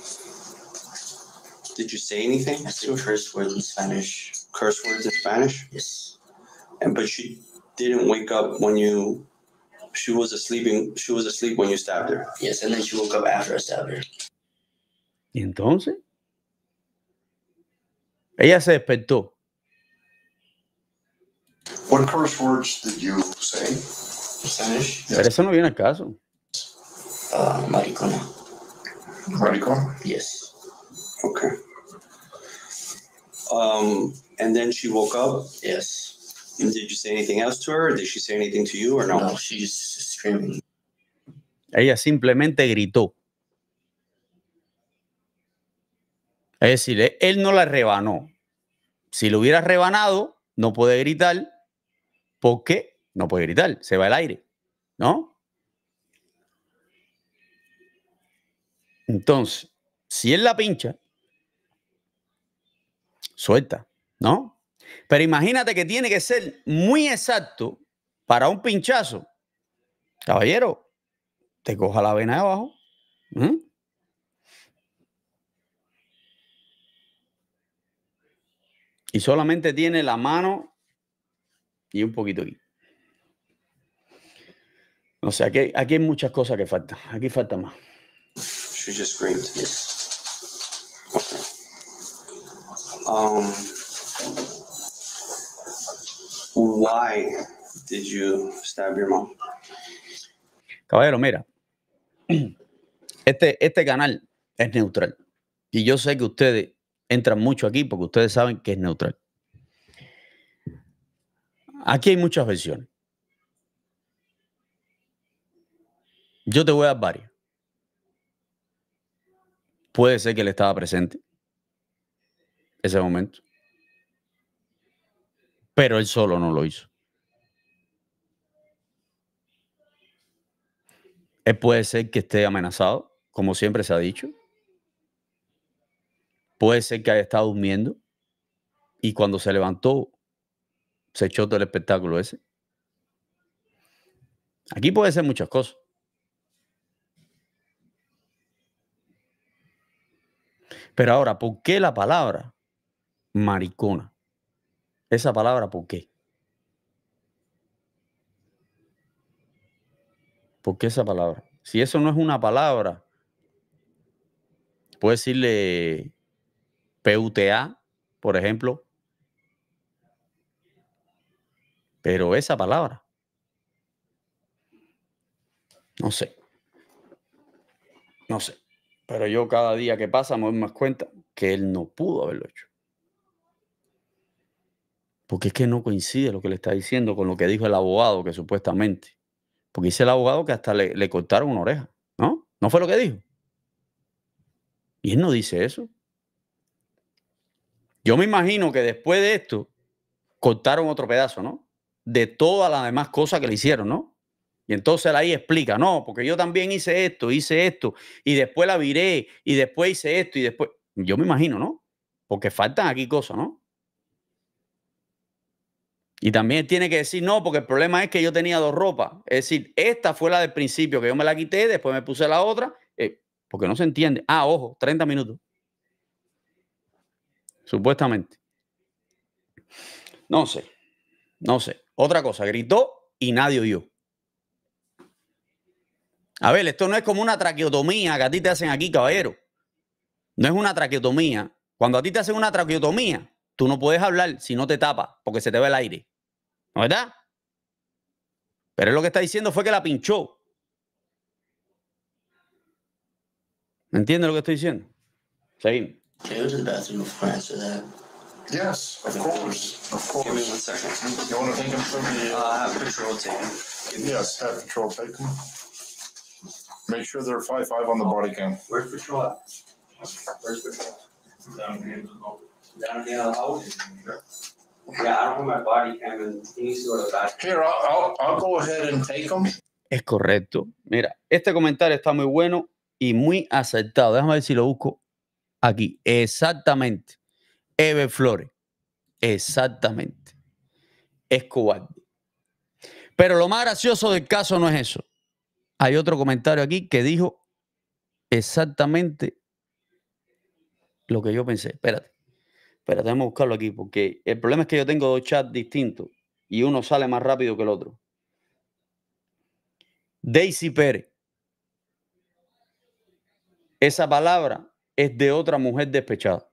Did you say anything? I said curse words in Spanish. Curse words in Spanish? Yes. But she didn't wake up when she was asleep when you stabbed her. Yes, and then she woke up after I stabbed her. ¿Y entonces? Ella se despertó. What curse words did you say? Spanish? Pero eso no viene al caso. Maricona. Maricón? Yes. Okay. And then she woke up. Yes. And did you say anything else to her? Or did she say anything to you or no? No, she just screaming. Ella simplemente gritó. Es decir, él no la rebanó. Si lo hubiera rebanado, no puede gritar. ¿Por qué? No puede gritar. Se va el aire. ¿No? Entonces, si él la pincha, suelta, ¿no? Pero imagínate que tiene que ser muy exacto para un pinchazo. Caballero, te coja la vena de abajo. Y solamente tiene la mano y un poquito aquí. O sea, aquí hay muchas cosas que faltan. Aquí falta más. She just screamed. Yes. Okay. Why did you stab your mom? Caballero, mira. Este canal es neutral. Y yo sé que ustedes entran mucho aquí porque ustedes saben que es neutral. Aquí hay muchas versiones. Yo te voy a dar varias. Puede ser que él estaba presente ese momento. Pero él solo no lo hizo. Él puede ser que esté amenazado, como siempre se ha dicho. Puede ser que haya estado durmiendo y cuando se levantó se echó todo el espectáculo ese. Aquí puede ser muchas cosas. Pero ahora, ¿por qué la palabra maricona? Esa palabra, ¿por qué? ¿Por qué esa palabra? Si eso no es una palabra, puedes decirle PUTA, por ejemplo. Pero esa palabra, no sé. No sé. Pero yo cada día que pasa me doy más cuenta que él no pudo haberlo hecho. Porque es que no coincide lo que le está diciendo con lo que dijo el abogado, que supuestamente. Porque dice el abogado que hasta le cortaron una oreja, ¿no? ¿No fue lo que dijo? Y él no dice eso. Yo me imagino que después de esto cortaron otro pedazo, ¿no? De todas las demás cosas que le hicieron, ¿no? Y entonces él ahí explica, no, porque yo también hice esto, y después la viré, y después hice esto, y después... Yo me imagino, ¿no? Porque faltan aquí cosas, ¿no? Y también tiene que decir, no, porque el problema es que yo tenía dos ropas. Es decir, esta fue la del principio, que yo me la quité, después me puse la otra, porque no se entiende. Ah, ojo, 30 minutos. Supuestamente. No sé. No sé. Otra cosa, gritó y nadie oyó. A ver, esto no es como una traqueotomía que a ti te hacen aquí, caballero. No es una traqueotomía. Cuando a ti te hacen una traqueotomía, tú no puedes hablar si no te tapas, porque se te va el aire. ¿No es verdad? Pero él lo que está diciendo fue que la pinchó. ¿Me entiendes lo que estoy diciendo? Seguimos. Can you go to the bathroom before I answer that? Yes, of course, of course. Give me 1 second. You want to take them from the? I have patrol taken. Yes, have patrol take them. Make sure they're 5'5" on the body cam. Where's patrol at? Where's patrol? Down here the house? Yeah, I don't have my body cam and he needs to go to the bathroom. Here, I'll go ahead and take them. Es correcto. Mira, este comentario está muy bueno y muy acertado. Déjame ver si lo busco aquí. Exactamente. Ever Flores. Exactamente. Es cobarde. Pero lo más gracioso del caso no es eso. Hay otro comentario aquí que dijo exactamente lo que yo pensé. Espérate, déjame buscarlo aquí, porque el problema es que yo tengo 2 chats distintos y uno sale más rápido que el otro. Daisy Pérez. Esa palabra es de otra mujer despechada.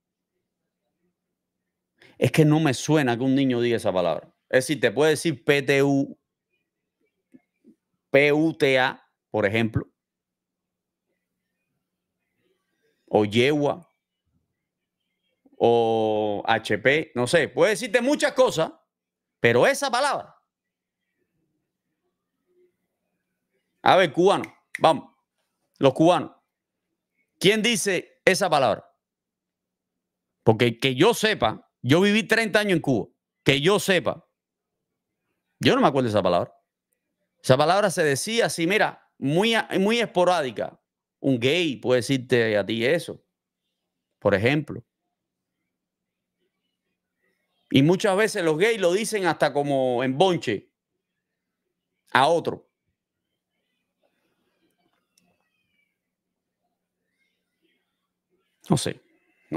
Es que no me suena que un niño diga esa palabra. Es decir, te puede decir PUTA, por ejemplo, o yegua, o HP, no sé, puede decirte muchas cosas, pero esa palabra. A ver, cubanos, vamos, los cubanos, ¿quién dice esa palabra? Porque que yo sepa, yo viví 30 años en Cuba, que yo sepa, yo no me acuerdo de esa palabra. Esa palabra se decía así, mira, muy esporádica. Un gay puede decirte a ti eso, por ejemplo. Y muchas veces los gays lo dicen hasta como en bonche a otro. No sé.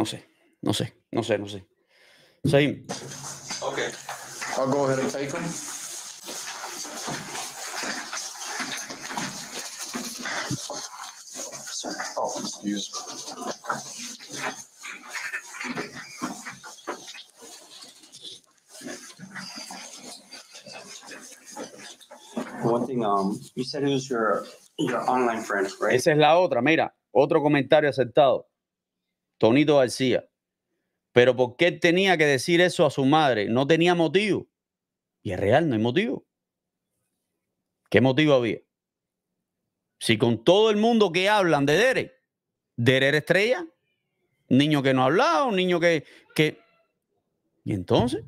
Seguimos. Okay. I'll go ahead and take them. Oh, excuse me. One thing, you said it was your online friend, right? Esa es la otra. Mira, otro comentario aceptado. Tonito García. Pero ¿por qué tenía que decir eso a su madre? No tenía motivo. Y es real, no hay motivo. ¿Qué motivo había? Si con todo el mundo que hablan de Derek era estrella, un niño que no hablaba, un niño que... ¿Y entonces?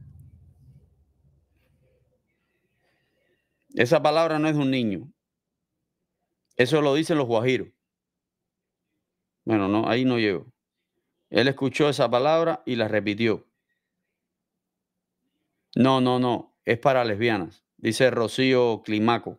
Esa palabra no es de un niño. Eso lo dicen los guajiros. Bueno, no, ahí no llego. Él escuchó esa palabra y la repitió. No. Es para lesbianas. Dice Rocío Climaco.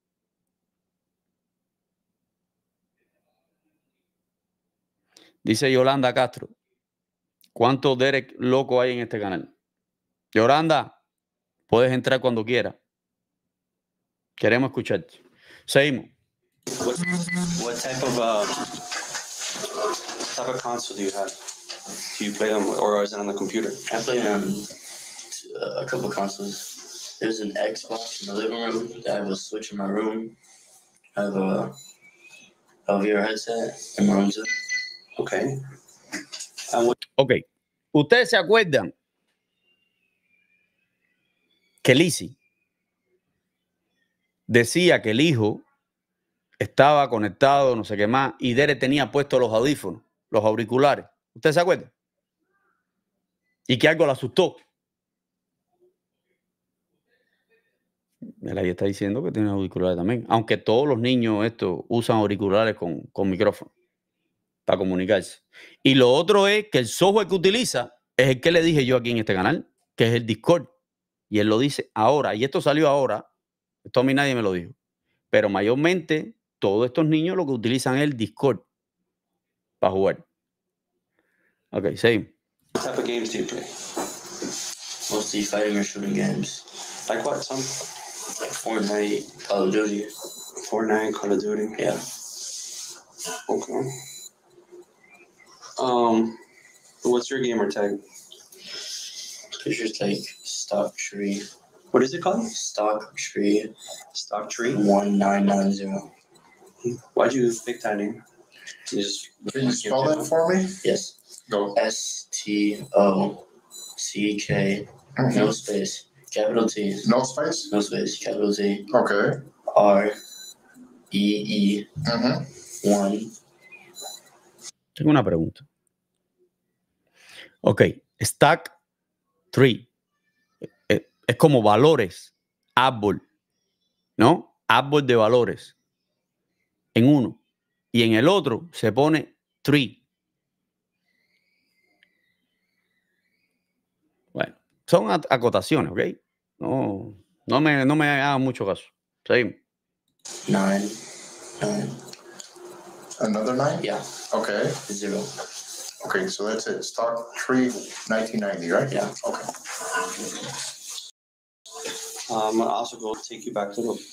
Dice Yolanda Castro. ¿Cuánto Derek loco hay en este canal? Yolanda, puedes entrar cuando quieras. Queremos escucharte. Seguimos. What type of console do you have? Do you play them or is it on the computer? I play on a couple consoles. There's an Xbox in the living room. I have a Switch in my room. I have a VR headset in my room too. Okay. Ok. ¿Ustedes se acuerdan que Lizzie decía que el hijo estaba conectado, no sé qué más, y Derek tenía puestos los audífonos, los auriculares? ¿Ustedes se acuerdan? Y que algo le asustó. Él ahí está diciendo que tiene auriculares también. Aunque todos los niños usan auriculares con micrófono para comunicarse. Y lo otro es que el software que utiliza es el que le dije yo aquí en este canal, que es el Discord. Y él lo dice ahora. Y esto salió ahora. Esto a mí nadie me lo dijo. Pero mayormente todos estos niños lo que utilizan es el Discord para jugar. Ok, seguimos. What type of games do you play? Mostly fighting or shooting games. Like what? Some Like Fortnite, Call of Duty. Fortnite, Call of Duty. Yeah. Okay. What's your gamer tag? Pictures like Stock Tree. What is it called? Stock Tree Stock Tree. 1990. Why'd you pick that name? You just Can you spell that for me? Yes. Go. STOCK. Mhm. No space. Capital T. No space? No space. Capital T. Okay. REE Mhm. 1. Tengo una pregunta. Ok, stack tree. Es como valores, árbol, ¿no? Árbol de valores en uno. Y en el otro se pone tree. Bueno, son acotaciones, ¿ok? No me hagan mucho caso. Seguimos. 9. 9. Another 9? Yeah. Okay. 0. Okay, so that's it. Stock Tree 1990, right? Yeah. Okay. I'm gonna also go take you back to the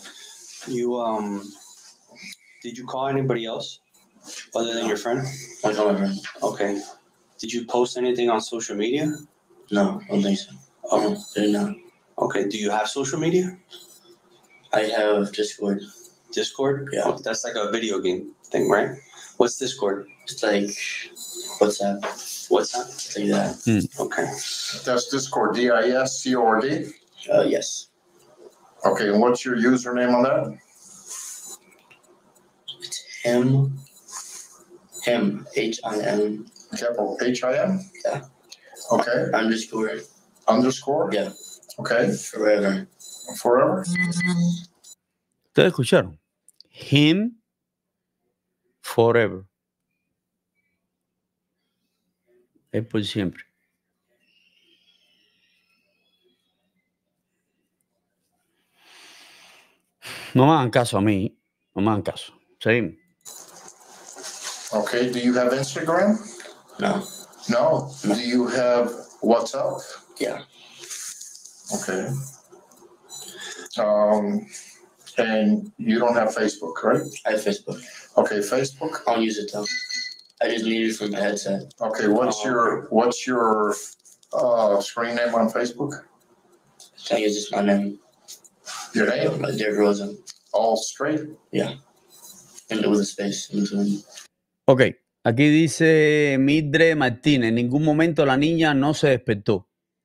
did you call anybody else other than your friend? I call my friend. Okay. Did you post anything on social media? No, I don't think so. Oh, Did not. okay. Do you have social media? I have Discord. Discord? Yeah. Oh, that's like a video game thing, right? What's Discord? It's like WhatsApp. WhatsApp? It's like that. Okay. That's Discord, DISCORD. Yes. Okay, and what's your username on that? It's him. HIM. Capital HIM? Yeah. Okay. Underscore. Underscore? Yeah. Okay. Forever. Forever? ¿Ustedes escucharon? Him forever. Es por siempre. No me hagan caso a mí. No me hagan caso. Seguimos. Okay, do you have Instagram? No. No. No. Do you have WhatsApp? Yeah. Okay. And you don't have Facebook, right? I have Facebook. Okay, Facebook. I don't use it though. I just need it for my headset. Okay, what's your screen name on Facebook? I think it's just my name. Your name? Like Derek Rosen. All straight? And with a space in between. Ok, aquí dice Mildred Martínez. En ningún momento la niña no se despertó.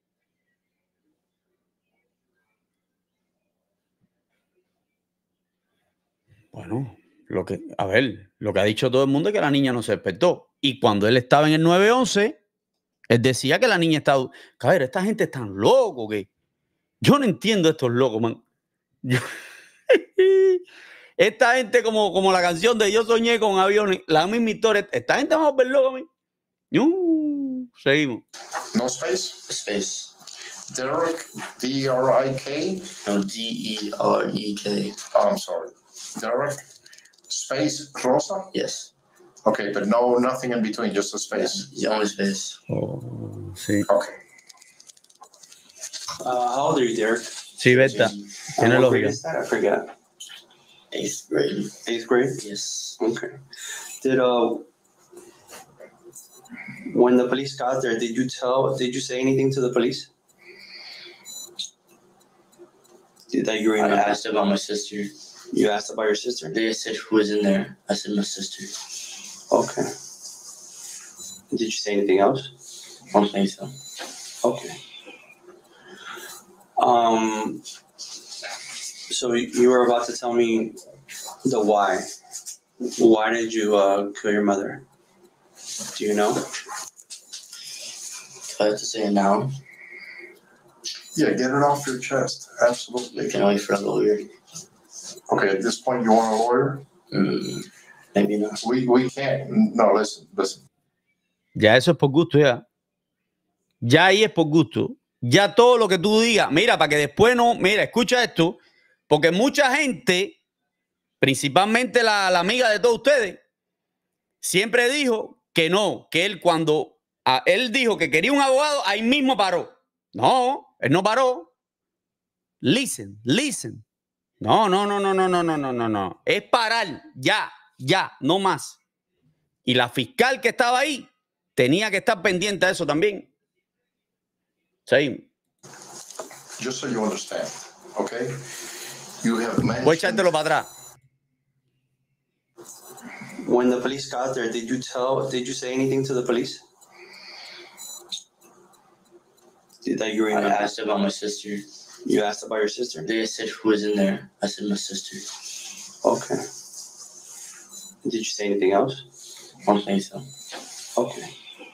Bueno, lo que ha dicho todo el mundo es que la niña no se despertó. Y cuando él estaba en el 911, él decía que la niña estaba... A ver, esta gente es tan loco que... Yo no entiendo a estos locos, man. Esta gente como la canción de Yo soñé con aviones, la misma historia. Esta gente va a volver loca, man. Seguimos. No space? Space. Derek, D-R-I-K? No, D-E-R-E-K. Oh, I'm sorry. Derek, space, Rosa? Yes. Okay, but nothing in between, just a space. The only space. Oh, sí. Okay. How old are you, Derek? Sí, Berta. Tiene What grade lógica. is that? I forget. 8th grade. 8th grade? Yes. Okay. Did when the police got there, did you say anything to the police? That you were in I the asked about my sister. You asked about your sister? They said who was in there. I said my sister. Okay. Did you say anything else? I don't think so. Okay. So you were about to tell me the why. Why did you kill your mother? Do you know? Do I have to say it now? Yeah, get it off your chest. Absolutely. Can I wait for a lawyer? Okay, at this point, you want a lawyer? Maybe not. We can't. No, listen. Ya eso es por gusto, ya. Ya ahí es por gusto. Ya todo lo que tú digas, mira, para que después no, mira, escucha esto, porque mucha gente, principalmente la amiga de todos ustedes, siempre dijo que no, que él cuando él dijo que quería un abogado, ahí mismo paró. No, él no paró. Listen. No. Es parar. Ya, no más. Y la fiscal que estaba ahí tenía que estar pendiente de eso también. Sí. Just so you understand, okay? You have mentioned... Voy a echártelo para atrás. When the police got there, did you say anything to the police? That you were in I asked about my sister. You asked about your sister? They said who was in there. I said my sister. Okay. Did you say anything else? I don't think so. Okay.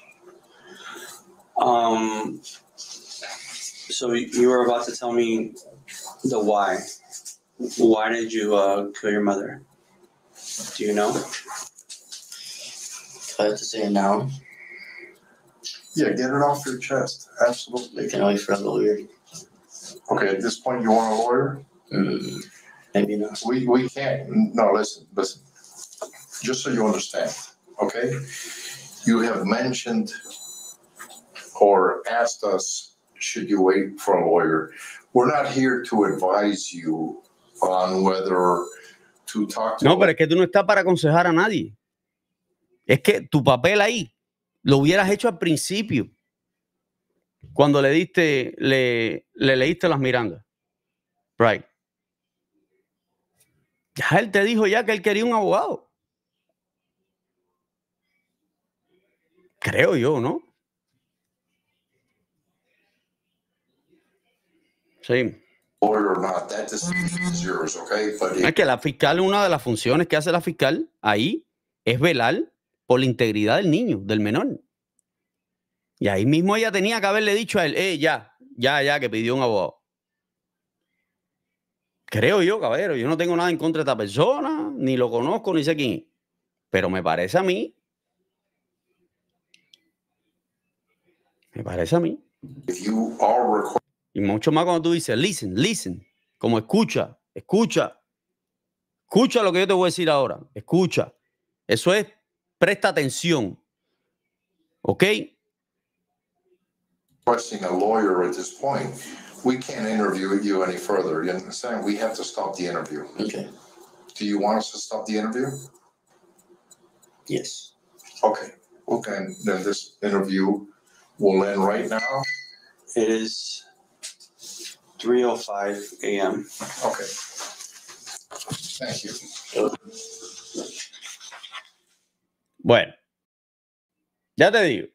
So you were about to tell me the why. Why did you kill your mother? Do you know? Do I have to say it now? Yeah, get it off your chest. Absolutely. Can I wait for a lawyer? Okay, at this point, you want a lawyer? Maybe not. We can't. No, listen. Just so you understand, okay? You have mentioned or asked us, should you wait for a lawyer? We're not here to advise you on whether to talk to... No, pero es que tú no estás para aconsejar a nadie. Es que tu papel ahí lo hubieras hecho al principio, cuando le leíste las Mirandas. Right. Ya él te dijo ya que él quería un abogado. Creo yo, ¿no? Sí. Or not, that decision is yours, okay? But Es que la fiscal, una de las funciones que hace la fiscal ahí es velar por la integridad del niño, del menor. Y ahí mismo ella tenía que haberle dicho a él, ya, que pidió un abogado. Creo yo, caballero, yo no tengo nada en contra de esta persona, ni lo conozco, ni sé quién es. Pero me parece a mí. if you are required... Y mucho más cuando tú dices, listen, como escucha lo que yo te voy a decir ahora, escucha. Eso es, presta atención, ¿ok? Requesting a lawyer at this point, we can't interview you any further. You understand? We have to stop the interview. Okay. Do you want us to stop the interview? Yes. Okay. And then this interview will end right now? It is 3:05 a.m. Okay. Thank you. Bueno, ya te digo.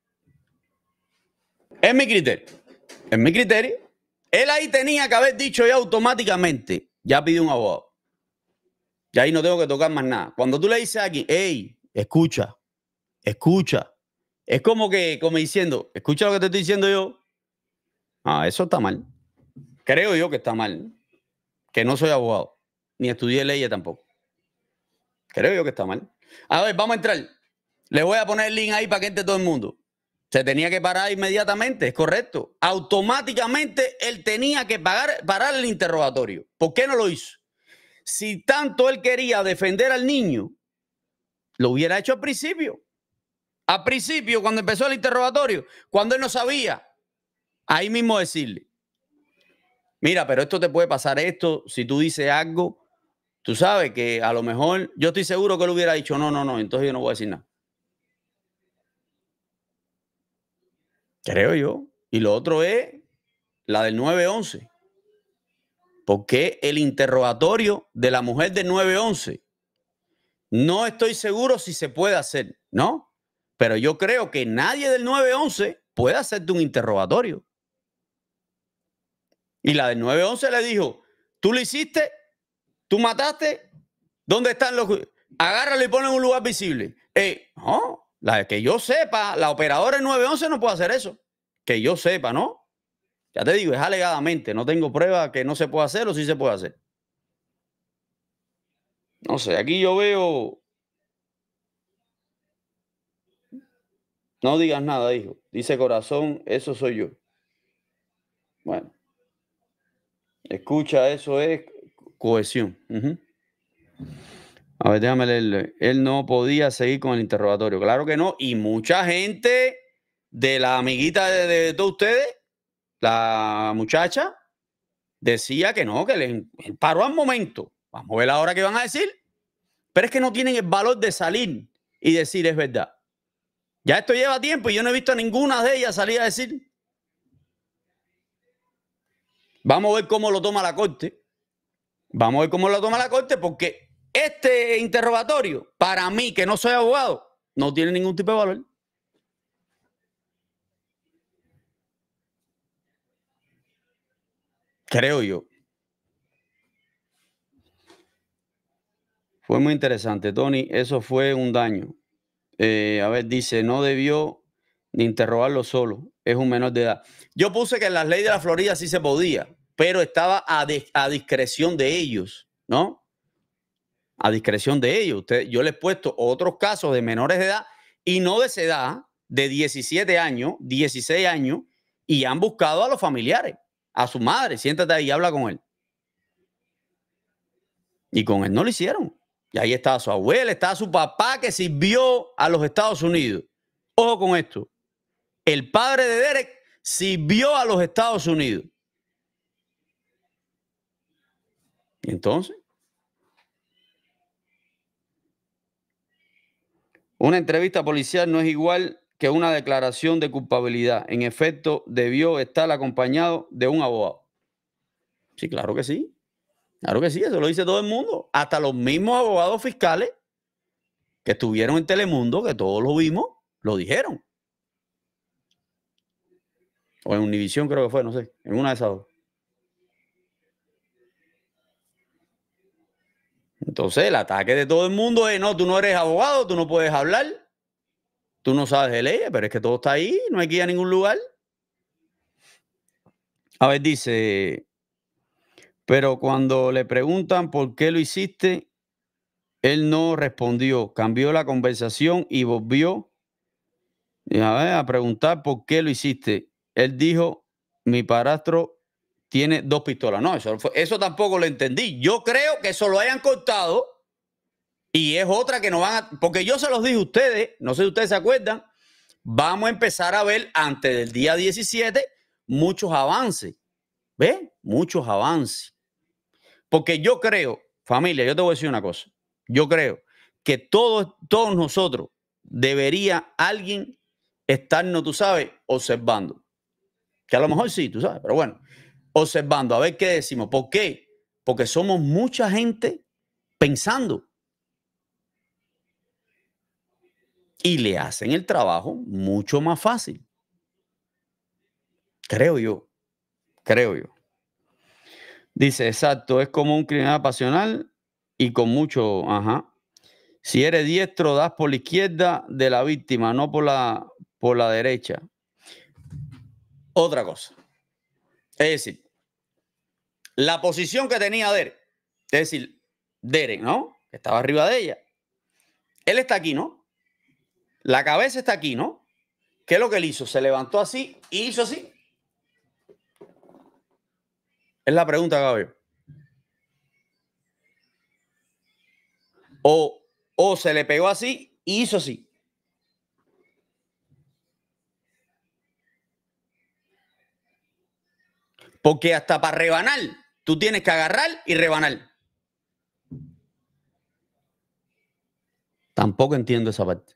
Es mi criterio. Él ahí tenía que haber dicho ya automáticamente, ya pidió un abogado. Ya ahí no tengo que tocar más nada. Cuando tú le dices aquí, hey, escucha. Es como diciendo, escucha lo que te estoy diciendo yo. Eso está mal. Creo yo que está mal. Que no soy abogado. Ni estudié leyes tampoco. Creo yo que está mal. A ver, vamos a entrar. Le voy a poner el link ahí para que entre todo el mundo. Se tenía que parar inmediatamente, es correcto. Automáticamente él tenía que parar el interrogatorio. ¿Por qué no lo hizo? Si tanto él quería defender al niño, lo hubiera hecho al principio. Al principio, cuando empezó el interrogatorio, cuando él no sabía, ahí mismo decirle, mira, pero esto te puede pasar esto, si tú dices algo, tú sabes que a lo mejor, yo estoy seguro que él hubiera dicho, no, entonces yo no voy a decir nada. Creo yo. Y lo otro es la del 911. ¿Por qué el interrogatorio de la mujer del 911? No estoy seguro si se puede hacer, ¿no? Pero yo creo que nadie del 911 puede hacerte un interrogatorio. Y la del 911 le dijo, ¿tú lo hiciste? ¿Tú mataste? ¿Dónde están los...? Agárralo y ponlo en un lugar visible. No, que yo sepa, la operadora del 911 no puede hacer eso. Que yo sepa, ¿no? Ya te digo, es alegadamente. No tengo prueba que no se pueda hacer o sí se puede hacer. No sé, aquí yo veo... No digas nada, hijo. Dice corazón, eso soy yo. Bueno. Escucha, eso es cohesión. A ver, déjame leerle. Él no podía seguir con el interrogatorio. Claro que no. Y mucha gente de la amiguita de todos ustedes la muchacha decía que no, que le paró al momento. Vamos a ver ahora qué van a decir. Pero es que no tienen el valor de salir y decir es verdad. Ya esto lleva tiempo y yo no he visto a ninguna de ellas salir a decir. Vamos a ver cómo lo toma la corte. Vamos a ver cómo lo toma la corte, porque este interrogatorio, para mí, que no soy abogado, no tiene ningún tipo de valor. Creo yo. Fue muy interesante, Tony. Eso fue un daño. A ver, dice, no debió ni interrogarlo solo. Es un menor de edad. Yo puse que en las leyes de la Florida sí se podía, pero estaba a discreción de ellos, ¿no? A discreción de ellos. Yo les he puesto otros casos de menores de edad y no de esa edad, de 17 años, 16 años, y han buscado a los familiares, a su madre. Siéntate ahí y habla con él. Y con él no lo hicieron. Y ahí estaba su abuela, estaba su papá que sirvió a los Estados Unidos. Ojo con esto. El padre de Derek sirvió a los Estados Unidos. ¿Y entonces? Una entrevista policial no es igual que una declaración de culpabilidad. En efecto, debió estar acompañado de un abogado. Sí, claro que sí. Claro que sí, eso lo dice todo el mundo. Hasta los mismos abogados fiscales que estuvieron en Telemundo, que todos lo vimos, lo dijeron. O en Univisión creo que fue, no sé, en una de esas dos. Entonces el ataque de todo el mundo es, no, tú no eres abogado, tú no puedes hablar, tú no sabes de leyes, pero es que todo está ahí, no hay que ir a ningún lugar. A ver, dice, pero cuando le preguntan por qué lo hiciste, él no respondió, cambió la conversación y volvió a preguntar por qué lo hiciste. Él dijo, mi padrastro tiene 2 pistolas. No, eso tampoco lo entendí. Yo creo que eso lo hayan cortado y es otra que no van a... Porque yo se los dije a ustedes, no sé si ustedes se acuerdan, vamos a empezar a ver antes del día 17 muchos avances. ¿Ves? Muchos avances. Porque yo creo, familia, yo te voy a decir una cosa. Yo creo que todos nosotros debería alguien estarnos, tú sabes, observando. Que a lo mejor sí, tú sabes, pero bueno, observando, a ver qué decimos. ¿Por qué? Porque somos mucha gente pensando. Y le hacen el trabajo mucho más fácil. Creo yo. Creo yo. Dice, exacto, es como un criminal pasional y con mucho, ajá. Si eres diestro, das por la izquierda de la víctima, no por la derecha. Otra cosa. Es decir, la posición que tenía Derek, es decir, Derek, ¿no? Estaba arriba de ella. Él está aquí, ¿no? La cabeza está aquí, ¿no? ¿Qué es lo que él hizo? Se levantó así y hizo así. Es la pregunta, Gabriel. O se le pegó así y hizo así. Porque hasta para rebanar, tú tienes que agarrar y rebanar. Tampoco entiendo esa parte.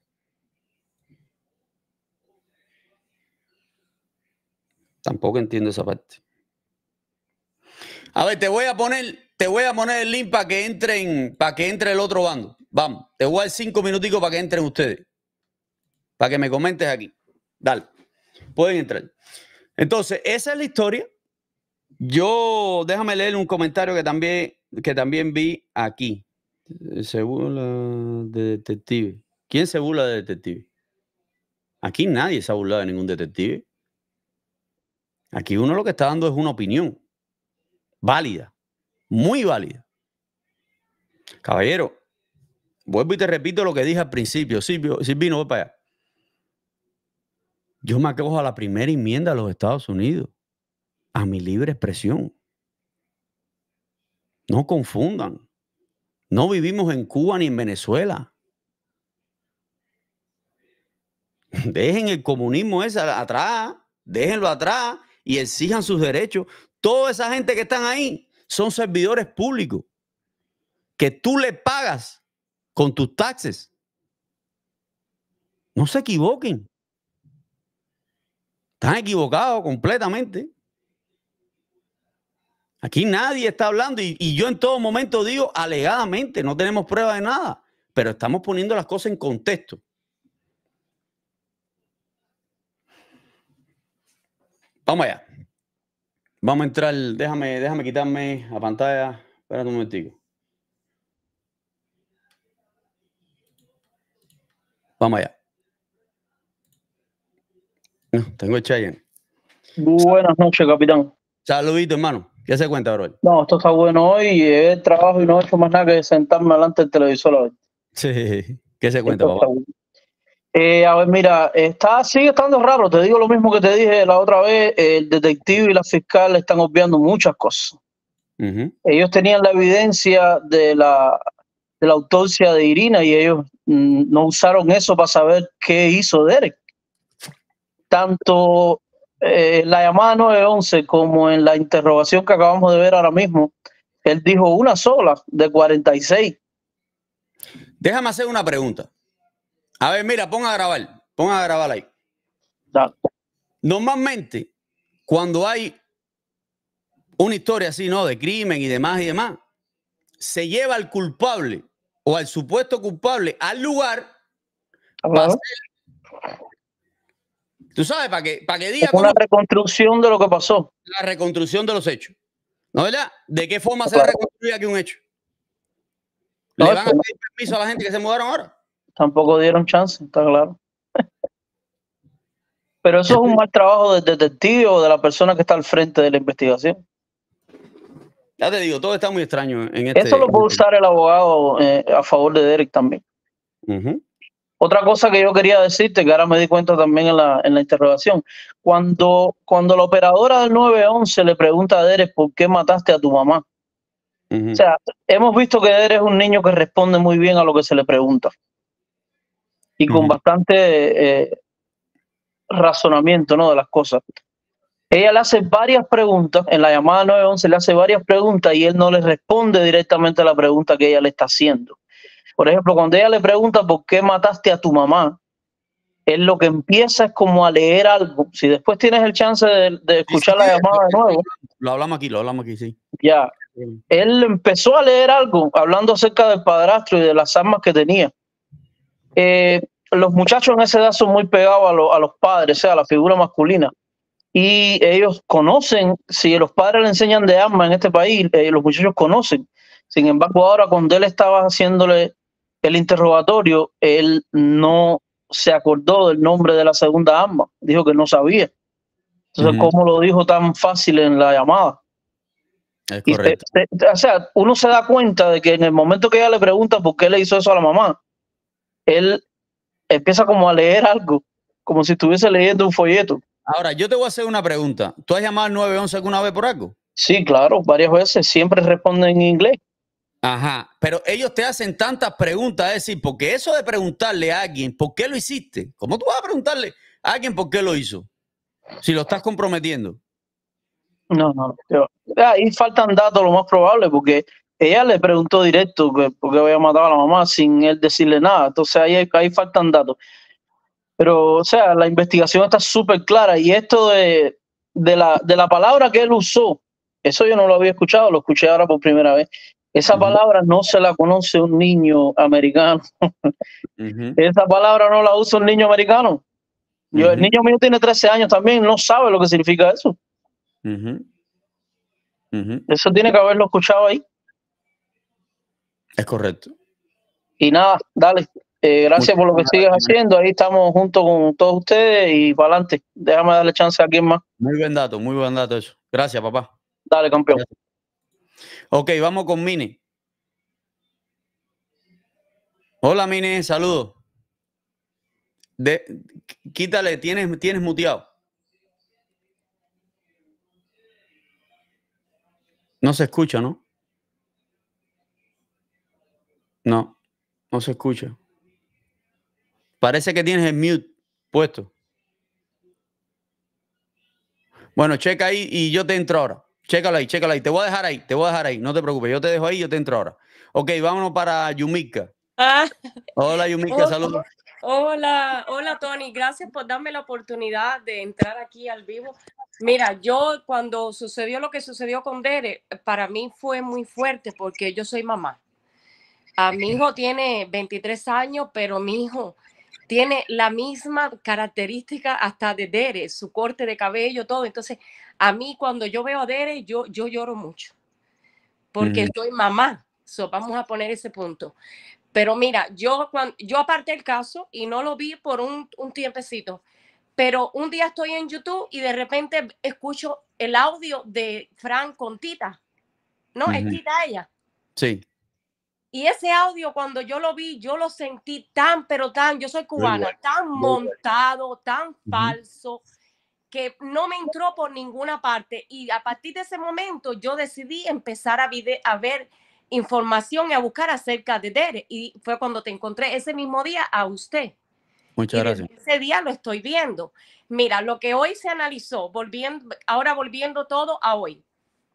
Tampoco entiendo esa parte. A ver, te voy a poner el link para que entre el otro bando. Vamos, te voy a dar 5 minuticos para que entren ustedes. Para que me comentes aquí. Dale, pueden entrar. Entonces, esa es la historia. Déjame leer un comentario que también vi aquí. Se burla de detective. ¿Quién se burla de detective? Aquí nadie se ha burlado de ningún detective. Aquí uno lo que está dando es una opinión válida, muy válida. Caballero, vuelvo y te repito lo que dije al principio. Silvino, voy para allá. Yo me acojo a la primera enmienda de los Estados Unidos, a mi libre expresión. No confundan. No vivimos en Cuba ni en Venezuela. Dejen el comunismo ese atrás, déjenlo atrás y exijan sus derechos. Toda esa gente que están ahí son servidores públicos que tú le pagas con tus taxes. No se equivoquen. Están equivocados completamente. Aquí nadie está hablando y yo en todo momento digo alegadamente, no tenemos prueba de nada, pero estamos poniendo las cosas en contexto. Vamos allá. Vamos a entrar, déjame quitarme la pantalla. Espérate un momentico. Vamos allá. Tengo el Chayanne. Buenas noches, capitán. Saludito, hermano. ¿Qué se cuenta, bro? No, esto está bueno hoy. Es trabajo y no he hecho más nada que sentarme delante del televisor hoy. Sí. ¿Qué se cuenta, papá? A ver, mira, sigue estando raro. Te digo lo mismo que te dije la otra vez. El detective y la fiscal están obviando muchas cosas. Ellos tenían la evidencia de la autopsia de Irina y ellos no usaron eso para saber qué hizo Derek. Tanto la llamada 911 como en la interrogación que acabamos de ver ahora mismo, él dijo una sola de 46. Déjame hacer una pregunta. A ver, mira, pon a grabar ahí. Dale. Normalmente, cuando hay una historia así, ¿no? De crimen y demás, se lleva al culpable o al supuesto culpable al lugar para hacer, tú sabes, para que diga es una reconstrucción de lo que pasó. La reconstrucción de los hechos. ¿No, verdad? ¿De qué forma se reconstruye aquí un hecho? ¿Le van a pedir permiso a la gente que se mudaron ahora? Tampoco dieron chance, está claro. Pero eso es un mal trabajo del detective o de la persona que está al frente de la investigación. Ya te digo, todo está muy extraño en este. Eso lo puede usar el abogado a favor de Derek también. Otra cosa que yo quería decirte, que ahora me di cuenta también en la interrogación, cuando la operadora del 911 le pregunta a Derek por qué mataste a tu mamá. O sea, hemos visto que Derek es un niño que responde muy bien a lo que se le pregunta. Y con bastante razonamiento, ¿no? De las cosas. Ella le hace varias preguntas, en la llamada 911 le hace varias preguntas y él no le responde directamente a la pregunta que ella le está haciendo. Por ejemplo, cuando ella le pregunta por qué mataste a tu mamá, él lo que empieza es como a leer algo. Si después tienes el chance de escuchar la llamada de nuevo. Lo hablamos aquí, sí. Ya. Él empezó a leer algo, hablando acerca del padrastro y de las armas que tenía. Los muchachos en esa edad son muy pegados a los padres, o sea, a la figura masculina. Y ellos conocen, si los padres le enseñan de armas en este país, los muchachos conocen. Sin embargo, ahora cuando él estaba haciéndole el interrogatorio, él no se acordó del nombre de la segunda arma. Dijo que no sabía. Entonces, ¿cómo lo dijo tan fácil en la llamada? Es correcto. O sea, uno se da cuenta de que en el momento que ella le pregunta por qué le hizo eso a la mamá, él empieza como a leer algo, como si estuviese leyendo un folleto. Ahora, yo te voy a hacer una pregunta. ¿Tú has llamado al 911 alguna vez por algo? Sí, claro, varias veces. Siempre responden en inglés. Ajá, pero ellos te hacen tantas preguntas, es decir, porque eso de preguntarle a alguien por qué lo hiciste, ¿cómo tú vas a preguntarle a alguien por qué lo hizo? Si lo estás comprometiendo. No. Ahí faltan datos, lo más probable, porque ella le preguntó directo que por qué había matado a la mamá sin él decirle nada. Entonces ahí faltan datos. Pero, o sea, la investigación está súper clara y esto de la palabra que él usó, eso yo no lo había escuchado, lo escuché ahora por primera vez. Esa palabra no se la conoce un niño americano. Esa palabra no la usa un niño americano. El niño mío tiene 13 años también, no sabe lo que significa eso. Eso tiene que haberlo escuchado ahí. Es correcto. Y nada, dale. Gracias por lo que sigues haciendo. Ahí estamos junto con todos ustedes y para adelante. Déjame darle chance a alguien más. Muy buen dato eso. Gracias, papá. Dale, campeón. Gracias. Ok, vamos con Mini. Hola, Mini, saludos. Quítale, tienes muteado. No se escucha, ¿no? No se escucha. Parece que tienes el mute puesto. Bueno, checa ahí y yo te entro ahora. Chécalo ahí, chécalo ahí. Te voy a dejar ahí, no te preocupes. Yo te dejo ahí, yo te entro ahora. Ok, vámonos para Yumika. Hola, Yumika, saludos. Hola, Tony. Gracias por darme la oportunidad de entrar aquí al vivo. Mira, yo cuando sucedió lo que sucedió con Derek, para mí fue muy fuerte porque yo soy mamá. Mi hijo tiene 23 años, pero mi hijo tiene la misma característica hasta de Derek, su corte de cabello, todo. Entonces, a mí cuando yo veo a Derek, yo lloro mucho porque soy mamá. Vamos a poner ese punto. Pero mira, yo aparté el caso y no lo vi por un tiempecito. Pero un día estoy en YouTube y de repente escucho el audio de Fran con Tita. ¿No? Es Tita ella. Sí. Y ese audio, cuando yo lo vi, yo lo sentí yo soy cubana, tan montado, tan falso, que no me entró por ninguna parte. Y a partir de ese momento, yo decidí empezar a ver información y a buscar acerca de Derek. Y fue cuando te encontré ese mismo día a usted. Muchas gracias. Ese día lo estoy viendo. Mira, lo que hoy se analizó, volviendo todo a hoy.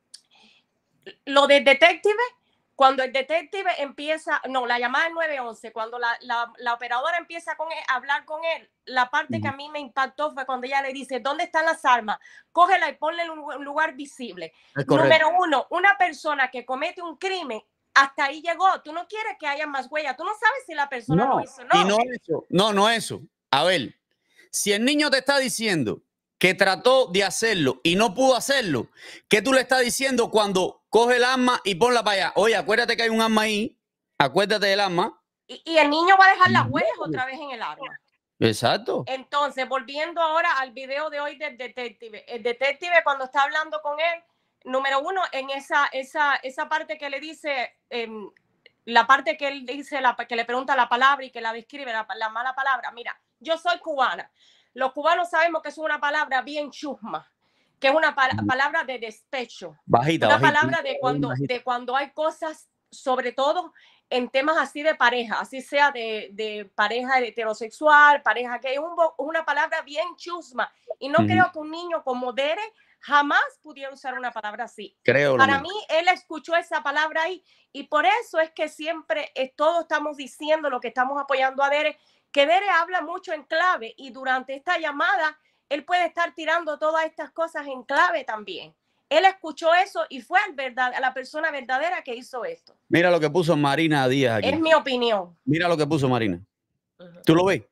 Lo del detective. Cuando el detective empieza, la llamada del 911, cuando la operadora empieza a hablar con él, la parte que a mí me impactó fue cuando ella le dice, ¿dónde están las armas? Cógela y ponle en un lugar visible. Número uno, una persona que comete un crimen, hasta ahí llegó. Tú no quieres que haya más huellas. Tú no sabes si la persona lo hizo o no. Y no eso. A ver, si el niño te está diciendo que trató de hacerlo y no pudo hacerlo, ¿qué tú le estás diciendo cuando coge el arma y ponla para allá? Oye, acuérdate que hay un arma ahí, acuérdate del arma. Y el niño va a dejar las huellas otra vez en el arma. Exacto. Entonces, volviendo ahora al video de hoy del detective. El detective cuando está hablando con él, número uno, en esa parte que le dice, la parte que él dice, que le pregunta la palabra y que la describe, la mala palabra. Mira, yo soy cubana. Los cubanos sabemos que es una palabra bien chusma, que es una palabra de despecho. Una palabra de cuando hay cosas, sobre todo en temas así de pareja, así sea de pareja heterosexual, pareja que es una palabra bien chusma. Y no creo que un niño como Derek jamás pudiera usar una palabra así. Para mí, él escuchó esa palabra ahí y por eso es que siempre todos estamos diciendo lo que estamos apoyando a Derek, que Derek habla mucho en clave y durante esta llamada él puede estar tirando todas estas cosas en clave también. Él escuchó eso y fue la persona verdadera que hizo esto. Mira lo que puso Marina Díaz aquí. Es mi opinión. Mira lo que puso Marina. ¿Tú lo ves?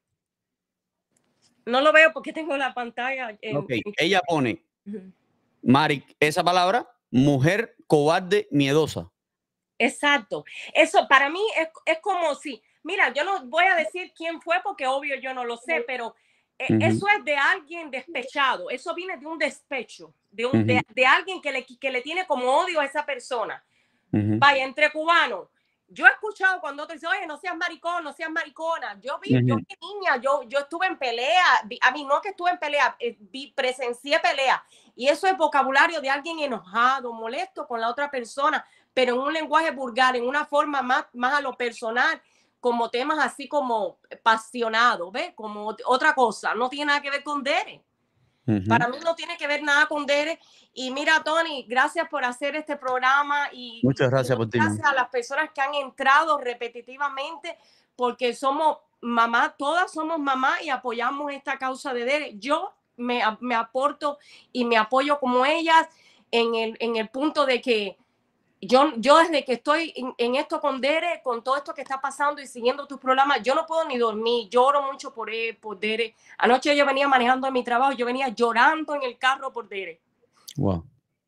No lo veo porque tengo la pantalla. Ella pone, Mari, esa palabra, mujer cobarde, miedosa. Exacto. Eso para mí es como si... Mira, yo no voy a decir quién fue porque obvio yo no lo sé, pero eso es de alguien despechado. Eso viene de un despecho, de alguien que le tiene como odio a esa persona. Vaya, entre cubanos. Yo he escuchado cuando otros dicen, oye, no seas maricón, no seas maricona. Yo vi niña, yo estuve en pelea. A mí no que estuve en pelea, presencié pelea. Y eso es vocabulario de alguien enojado, molesto con la otra persona, pero en un lenguaje vulgar, en una forma más a lo personal, como temas así como apasionados, ¿ves? Como otra cosa, no tiene nada que ver con Derek. Para mí no tiene que ver nada con Derek. Y mira, Tony, gracias por hacer este programa y muchas gracias por ti. Gracias a las personas que han entrado repetitivamente, porque somos mamá, todas somos mamá y apoyamos esta causa de Derek. Yo me aporto y me apoyo como ellas en el punto de que yo desde que estoy en esto con Derek, con todo esto que está pasando y siguiendo tus programas, yo no puedo ni dormir, lloro mucho por Derek. Anoche yo venía manejando a mi trabajo, yo venía llorando en el carro por Derek. Wow.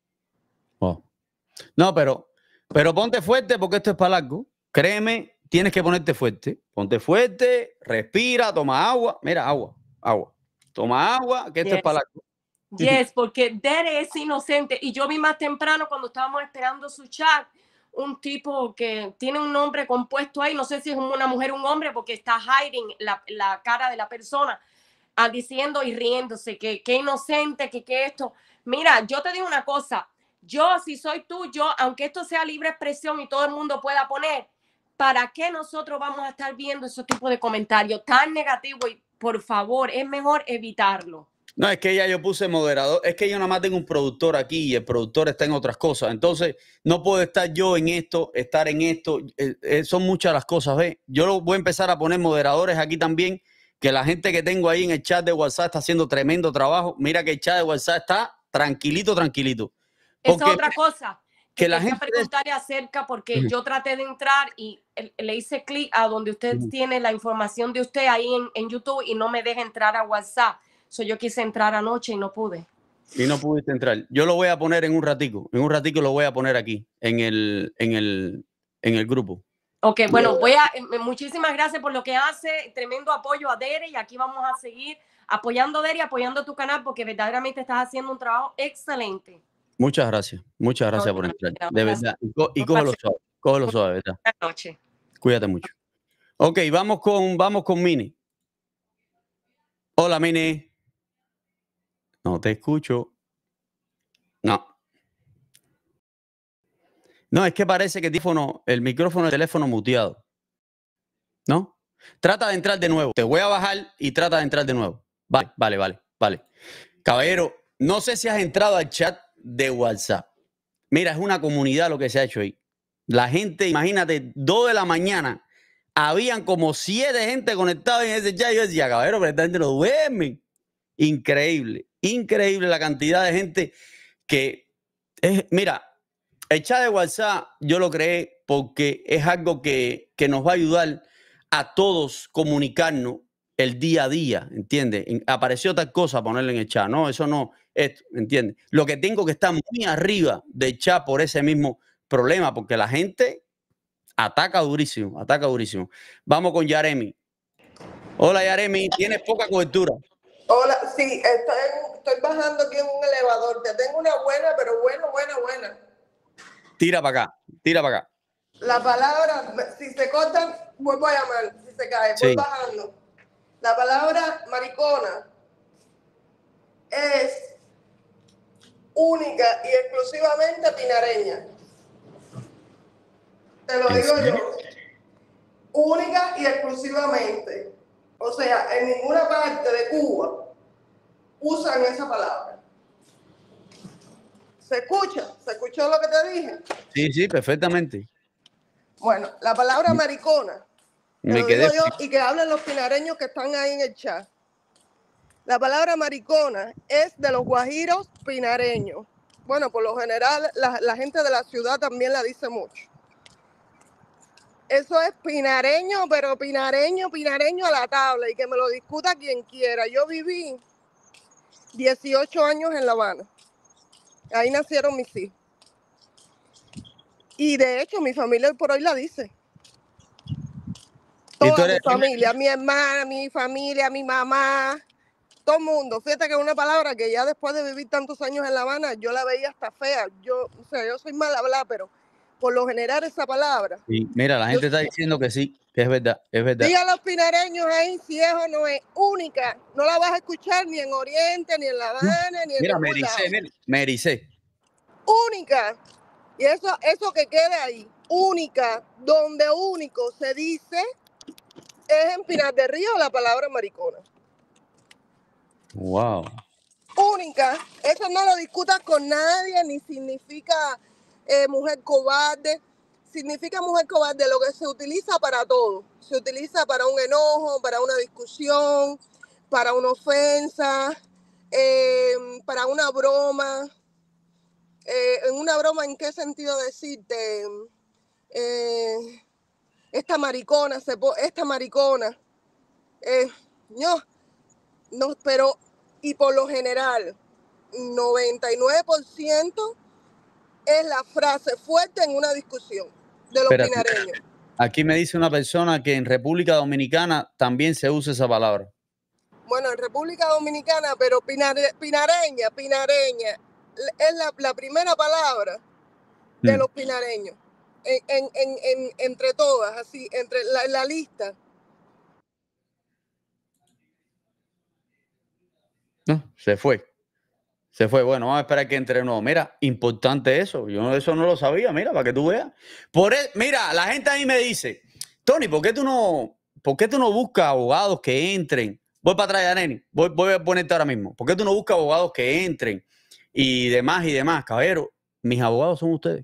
No, pero ponte fuerte porque esto es para largo. Créeme, tienes que ponerte fuerte. Ponte fuerte, respira, toma agua. Mira, agua. Toma agua, que esto es para largo. Yes, porque Derek es inocente. Y yo vi más temprano cuando estábamos esperando su chat, un tipo que tiene un nombre compuesto ahí, no sé si es una mujer o un hombre, porque está hiding la cara de la persona, diciendo y riéndose que inocente, que esto. Mira, yo te digo una cosa, yo si soy tú, aunque esto sea libre expresión y todo el mundo pueda poner, ¿para qué nosotros vamos a estar viendo ese tipo de comentarios tan negativos? Y por favor, es mejor evitarlo. No, es que ya yo puse moderador. Es que yo nada más tengo un productor aquí y el productor está en otras cosas. Entonces, no puedo estar yo en esto, estar en esto. Son muchas las cosas, ¿ves? Yo lo voy a empezar a poner moderadores aquí también, que la gente que tengo ahí en el chat de WhatsApp está haciendo tremendo trabajo. Mira que el chat de WhatsApp está tranquilito, tranquilito. Esa es otra cosa que la quería gente preguntarle acerca, porque yo traté de entrar y le hice clic a donde usted tiene la información de usted ahí en YouTube y no me deja entrar a WhatsApp. Yo quise entrar anoche y no pude. Y no pudiste entrar. Yo lo voy a poner en un ratico. En un ratico lo voy a poner aquí, en el grupo. Ok, bueno, muchísimas gracias por lo que hace. Tremendo apoyo a Dere, y aquí vamos a seguir apoyando a Dere y apoyando tu canal, porque verdaderamente estás haciendo un trabajo excelente. Muchas gracias por entrar. De verdad. Y cógelo suave, ¿verdad? Buenas noches. Cuídate mucho. Ok, vamos con Mini. Hola, Mini. No te escucho. No. No, es que parece que el micrófono del teléfono muteado. ¿No? Trata de entrar de nuevo. Te voy a bajar y trata de entrar de nuevo. Vale. Caballero, no sé si has entrado al chat de WhatsApp. Mira, es una comunidad lo que se ha hecho ahí. La gente, imagínate, 2 de la mañana, habían como 7 gente conectada en ese chat. Yo decía, caballero, pero esta gente no duerme. Increíble la cantidad de gente que mira, el chat de WhatsApp yo lo creé porque es algo que nos va a ayudar a todos comunicarnos el día a día, ¿entiendes? Apareció tal cosa, ponerle en el chat, no, eso no, esto, ¿entiendes? Lo que tengo que estar muy arriba del chat por ese mismo problema, porque la gente ataca durísimo. Vamos con Yaremi. Hola, Yaremi, tienes poca cobertura. Hola, sí, estoy bajando aquí en un elevador. Te tengo una buena, pero buena. Tira para acá. La palabra, si se cortan, vuelvo a llamar. Si se cae, voy bajando. La palabra maricona es única y exclusivamente pinareña. Te lo digo yo. Única y exclusivamente. O sea, en ninguna parte de Cuba usan esa palabra. ¿Se escucha? ¿Se escuchó lo que te dije? Sí, perfectamente. Bueno, la palabra maricona, Me quedé yo, y que hablen los pinareños que están ahí en el chat. La palabra maricona es de los guajiros pinareños. Bueno, por lo general, la gente de la ciudad también la dice mucho. Eso es pinareño, pero pinareño a la tabla, y que me lo discuta quien quiera. Yo viví 18 años en La Habana. Ahí nacieron mis hijos. Y de hecho, mi familia hoy por hoy la dice. Toda mi familia, mi hermana, mi familia, mi mamá, todo el mundo. Fíjate que es una palabra que ya después de vivir tantos años en La Habana, yo la veía hasta fea. Yo soy mal hablada, pero por lo general esa palabra. Sí, mira, la gente está diciendo que sí, que es verdad. Diga a los pinareños ahí si es o no es única. No la vas a escuchar ni en Oriente, ni en La Habana, ni en ningún lado. Me ericé. Única. Y eso que quede ahí, única, donde único se dice, es en Pinar del Río la palabra maricona. Wow. Única. Eso no lo discutas con nadie, ni significa mujer cobarde. Significa mujer cobarde lo que se utiliza para todo. Se utiliza para un enojo, para una discusión, para una ofensa, para una broma. En una broma, ¿en qué sentido decirte? Esta maricona, no, pero, y por lo general, 99% es la frase fuerte en una discusión de los pinareños. Aquí me dice una persona que en República Dominicana también se usa esa palabra. Bueno, en República Dominicana, pero pinareña, es la primera palabra de los pinareños. Entre todas, así, entre la lista. No, se fue. Bueno, vamos a esperar que entre de nuevo. Mira, importante eso. Yo eso no lo sabía, mira, para que tú veas. Mira, la gente ahí me dice, Tony, ¿por qué tú no buscas abogados que entren? Voy para atrás, Yaneni. Voy a ponerte ahora mismo. ¿Por qué tú no buscas abogados que entren y demás, caballero? Mis abogados son ustedes.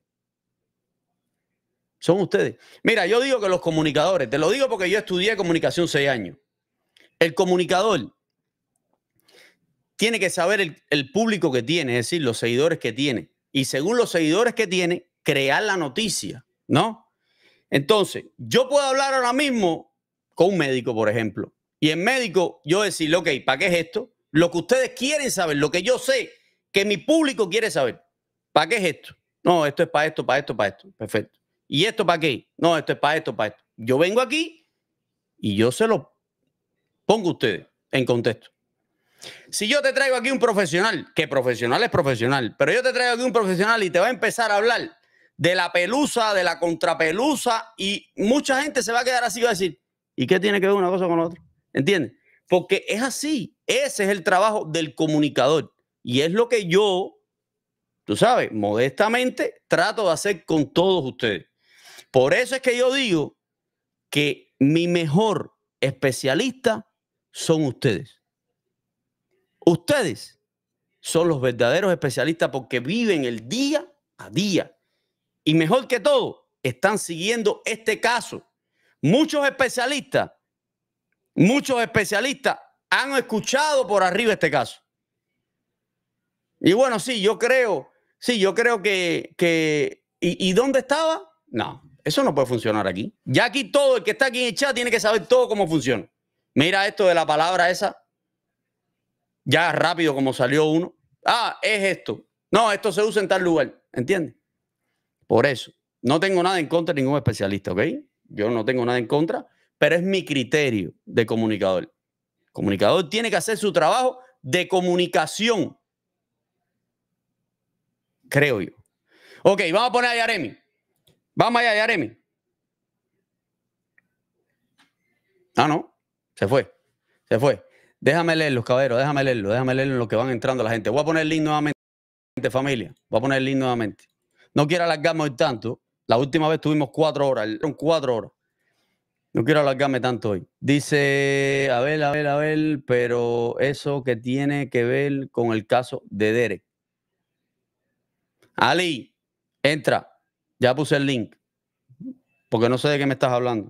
Son ustedes. Mira, yo digo que los comunicadores, te lo digo porque yo estudié comunicación 6 años. El comunicador tiene que saber el público que tiene, es decir, los seguidores que tiene. Y según los seguidores que tiene, crear la noticia, ¿no? Entonces, yo puedo hablar ahora mismo con un médico, por ejemplo. Y el médico, yo decirle, ok, ¿para qué es esto? Lo que ustedes quieren saber, lo que yo sé que mi público quiere saber. ¿Para qué es esto? No, esto es para esto, para esto, para esto. Perfecto. ¿Y esto para qué? No, esto es para esto, para esto. Yo vengo aquí y yo se lo pongo a ustedes en contexto. Si yo te traigo aquí un profesional, que profesional es profesional, pero yo te traigo aquí un profesional y te va a empezar a hablar de la pelusa, de la contrapelusa, y mucha gente se va a quedar así y va a decir, ¿y qué tiene que ver una cosa con la otra? ¿Entiendes? Porque es así. Ese es el trabajo del comunicador. Y es lo que yo, tú sabes, modestamente trato de hacer con todos ustedes. Por eso es que yo digo que mi mejor especialista son ustedes. Ustedes son los verdaderos especialistas porque viven el día a día. Y mejor que todo, están siguiendo este caso. Muchos especialistas han escuchado por arriba este caso. Y bueno, sí, yo creo que ¿y dónde estaba? No, eso no puede funcionar aquí. Ya aquí todo el que está aquí en el chat tiene que saber todo cómo funciona. Mira esto de la palabra esa. Ya rápido como salió uno. Ah, es esto. No, esto se usa en tal lugar. ¿Entiendes? Por eso. No tengo nada en contra de ningún especialista, ¿ok? Yo no tengo nada en contra, pero es mi criterio de comunicador. El comunicador tiene que hacer su trabajo de comunicación. Creo yo. Ok, vamos a poner a Yaremi. Vamos allá, Yaremi. Ah, no. Se fue. Déjame leerlos, caballeros. Déjame leerlo en lo que van entrando la gente. Voy a poner el link nuevamente, familia. Voy a poner el link nuevamente. No quiero alargarme hoy tanto. La última vez tuvimos 4 horas. Fueron 4 horas. No quiero alargarme tanto hoy. Dice, a ver, pero eso que tiene que ver con el caso de Derek. Ali, entra. Ya puse el link. Porque no sé de qué me estás hablando.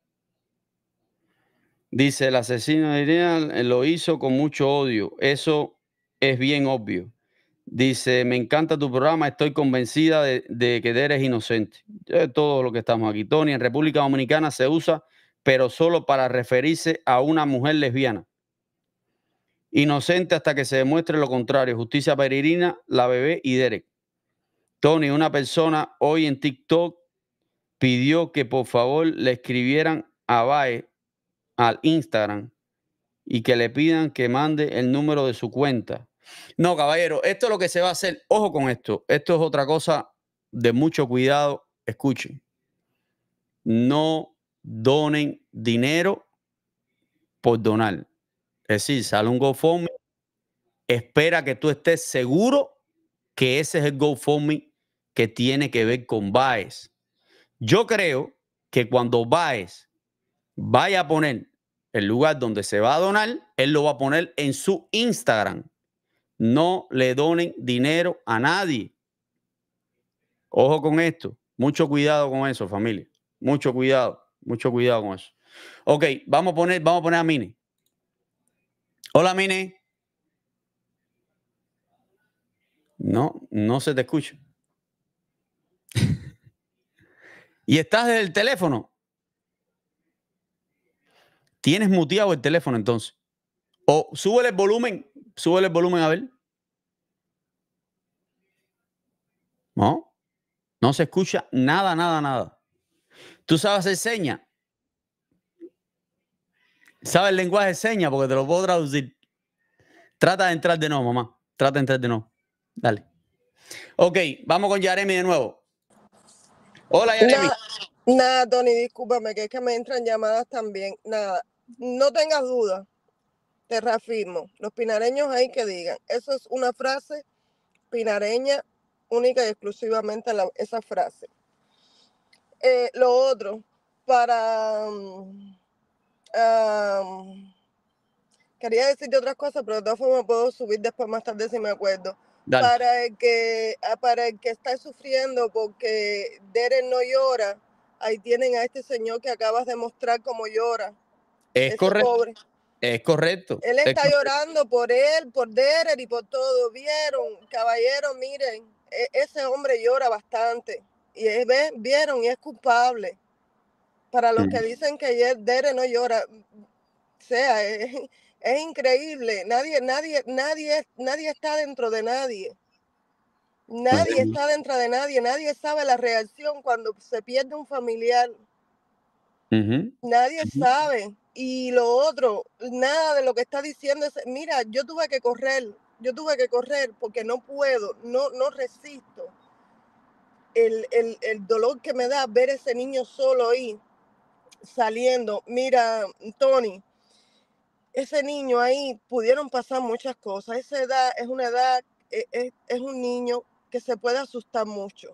Dice, el asesino diría, lo hizo con mucho odio. Eso es bien obvio. Dice, me encanta tu programa. Estoy convencida de que eres inocente. Todo lo que estamos aquí. Tony, en República Dominicana se usa, pero solo para referirse a una mujer lesbiana. Inocente hasta que se demuestre lo contrario. Justicia para Irina, la bebé y Derek. Tony, una persona hoy en TikTok pidió que por favor le escribieran a Bae al Instagram y que le pidan que mande el número de su cuenta. No, caballero, esto es lo que se va a hacer. Ojo con esto. Esto es otra cosa de mucho cuidado. Escuchen. No donen dinero por donar. Es decir, sale un GoFundMe. Espera que tú estés seguro que ese es el GoFundMe que tiene que ver con Baez. Yo creo que cuando Baez vaya a poner el lugar donde se va a donar, él lo va a poner en su Instagram. No le donen dinero a nadie. Ojo con esto. Mucho cuidado con eso, familia. Mucho cuidado con eso. Ok, vamos a poner a Mine. Hola, Mine. No se te escucha. ¿Y estás desde el teléfono? ¿Tienes muteado el teléfono entonces? O súbele el volumen a ver. No se escucha nada. ¿Tú sabes hacer señas? ¿Sabes el lenguaje de señas? Porque te lo puedo traducir. Trata de entrar de nuevo, mamá. Trata de entrar de nuevo. Dale. Ok, vamos con Yaremi de nuevo. Hola, Yaremi. Nada, Tony, discúlpame, que es que me entran llamadas también. Nada, no tengas duda. Te reafirmo. Los pinareños hay que digan. Eso es una frase pinareña única y exclusivamente esa frase. Lo otro, para quería decirte otras cosas, pero de todas formas puedo subir después más tarde si me acuerdo. Dale. Para el que está sufriendo porque Derek no llora, ahí tienen a este señor que acabas de mostrar cómo llora. Es correcto. Pobre. Es correcto. Él está llorando por él, por Derek y por todo. Vieron, caballeros, miren, ese hombre llora bastante. Y vieron, y es culpable. Para los que dicen que Derek no llora, o sea, es increíble. Nadie está dentro de nadie. Nadie está dentro de nadie. Nadie sabe la reacción cuando se pierde un familiar. Nadie sabe. Y lo otro, nada de lo que está diciendo es, mira, yo tuve que correr porque no puedo, no resisto el dolor que me da ver ese niño solo ahí saliendo. Mira, Tony, ese niño ahí pudieron pasar muchas cosas. Esa edad es una edad, es un niño que se puede asustar mucho.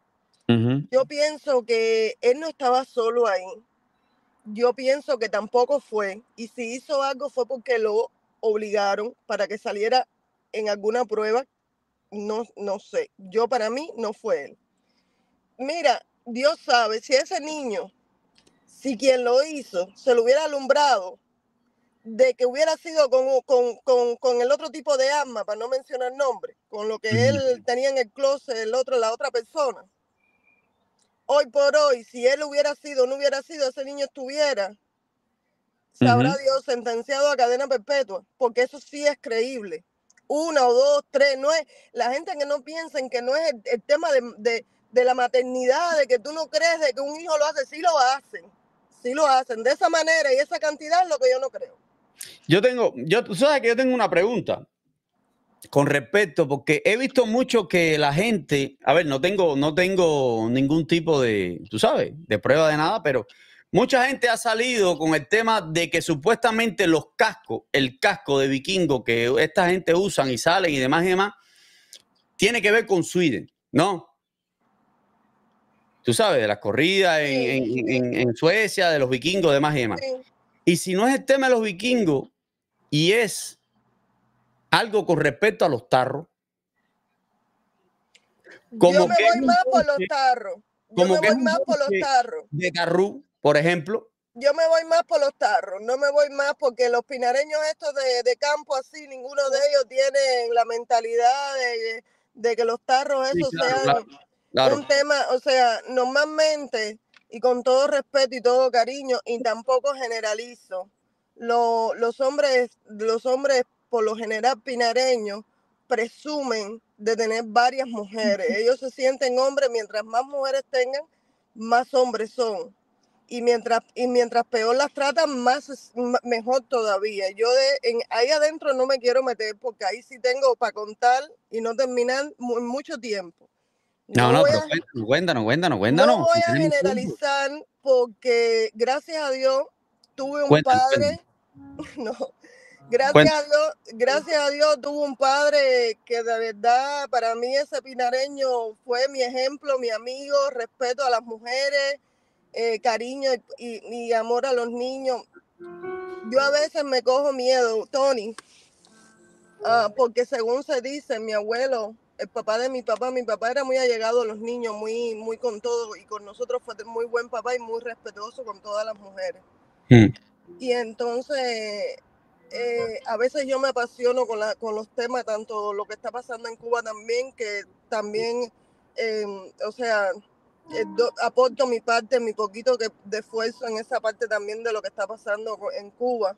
Yo pienso que él no estaba solo ahí. Yo pienso que tampoco fue, y si hizo algo fue porque lo obligaron para que saliera en alguna prueba, no sé. Yo, para mí, no fue él. Mira, Dios sabe, si ese niño, si quien lo hizo, se lo hubiera alumbrado, de que hubiera sido con el otro tipo de arma, para no mencionar nombre, con lo que él tenía en el closet, la otra persona. Hoy por hoy, si él hubiera sido, no hubiera sido, ese niño estuviera, sabrá Dios, sentenciado a cadena perpetua, porque eso sí es creíble. 1 o 2, 3, no es, la gente que no piensa en que no es el tema de la maternidad, de que tú no crees de que un hijo lo hace, sí lo hacen, de esa manera y esa cantidad es lo que yo no creo. Tú sabes que yo tengo una pregunta con respecto, porque he visto mucho que la gente, a ver, no tengo ningún tipo de, tú sabes, de prueba de nada, pero mucha gente ha salido con el tema de que supuestamente los cascos, el casco de vikingo que esta gente usan y salen y demás, tiene que ver con Sweden, ¿no? Tú sabes, de las corridas en Suecia, de los vikingos, demás y demás. Y si no es el tema de los vikingos y es algo con respecto a los tarros. Yo me voy más por los tarros. De Carrú, por ejemplo. Yo me voy más por los tarros, no me voy más porque los pinareños estos de campo así, ninguno de ellos tiene la mentalidad de que los tarros esos sean un tema, o sea, normalmente, y con todo respeto y todo cariño, y tampoco generalizo, los hombres por lo general pinareños presumen de tener varias mujeres. Ellos se sienten hombres, mientras más mujeres tengan, más hombres son. Y mientras peor las tratan, mejor todavía. Yo ahí adentro no me quiero meter porque ahí sí tengo para contar y no terminar mucho tiempo. Pero cuéntanos. No voy a generalizar porque gracias a Dios tuve un padre. No. Gracias a Dios tuvo un padre que de verdad para mí ese pinareño fue mi ejemplo, mi amigo, respeto a las mujeres, cariño y amor a los niños. Yo a veces me cojo miedo, Tony, porque según se dice, mi abuelo, el papá de mi papá era muy allegado a los niños, muy con todo, y con nosotros fue muy buen papá y muy respetuoso con todas las mujeres. Y entonces a veces yo me apasiono con los temas, tanto lo que está pasando en Cuba también, que también, o sea, aporto mi parte, mi poquito de esfuerzo en esa parte también de lo que está pasando en Cuba.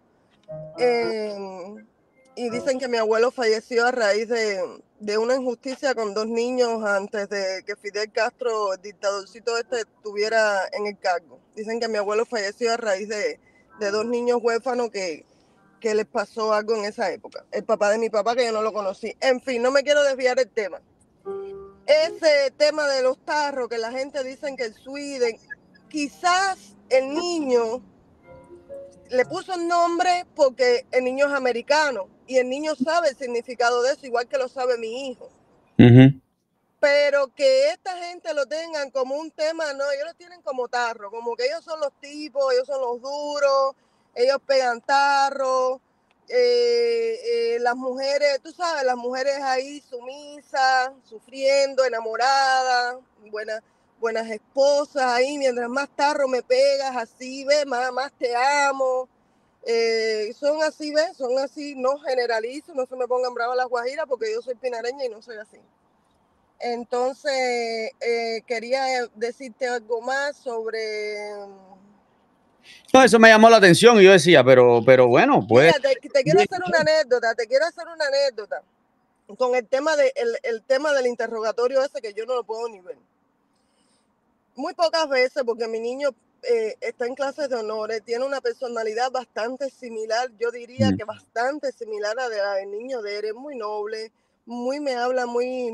Y dicen que mi abuelo falleció a raíz de una injusticia con 2 niños antes de que Fidel Castro, el dictadorcito estuviera en el cargo. Dicen que mi abuelo falleció a raíz de 2 niños huérfanos que les pasó algo en esa época. El papá de mi papá, que yo no lo conocí. En fin, no me quiero desviar del tema. Ese tema de los tarros, que la gente dice que el Sweden, quizás el niño le puso el nombre porque el niño es americano y el niño sabe el significado de eso, igual que lo sabe mi hijo. Pero que esta gente lo tengan como un tema, no, ellos lo tienen como tarro, como que ellos son los tipos, ellos son los duros, ellos pegan tarro. las mujeres, tú sabes, las mujeres ahí sumisas, sufriendo, enamoradas, buenas esposas ahí, mientras más tarro me pegas, así, ve, más te amo. Son así, ¿ves? Son así, no generalizo, no se me pongan bravas las guajiras porque yo soy pinareña y no soy así. Entonces, quería decirte algo más sobre... No, eso me llamó la atención y yo decía, pero bueno, pues... Mira, te quiero hacer una anécdota, con el tema, el tema del interrogatorio ese que yo no lo puedo ni ver. Muy pocas veces, porque mi niño está en clases de honores, tiene una personalidad bastante similar, yo diría que bastante similar a la del niño de él, es muy noble, me habla muy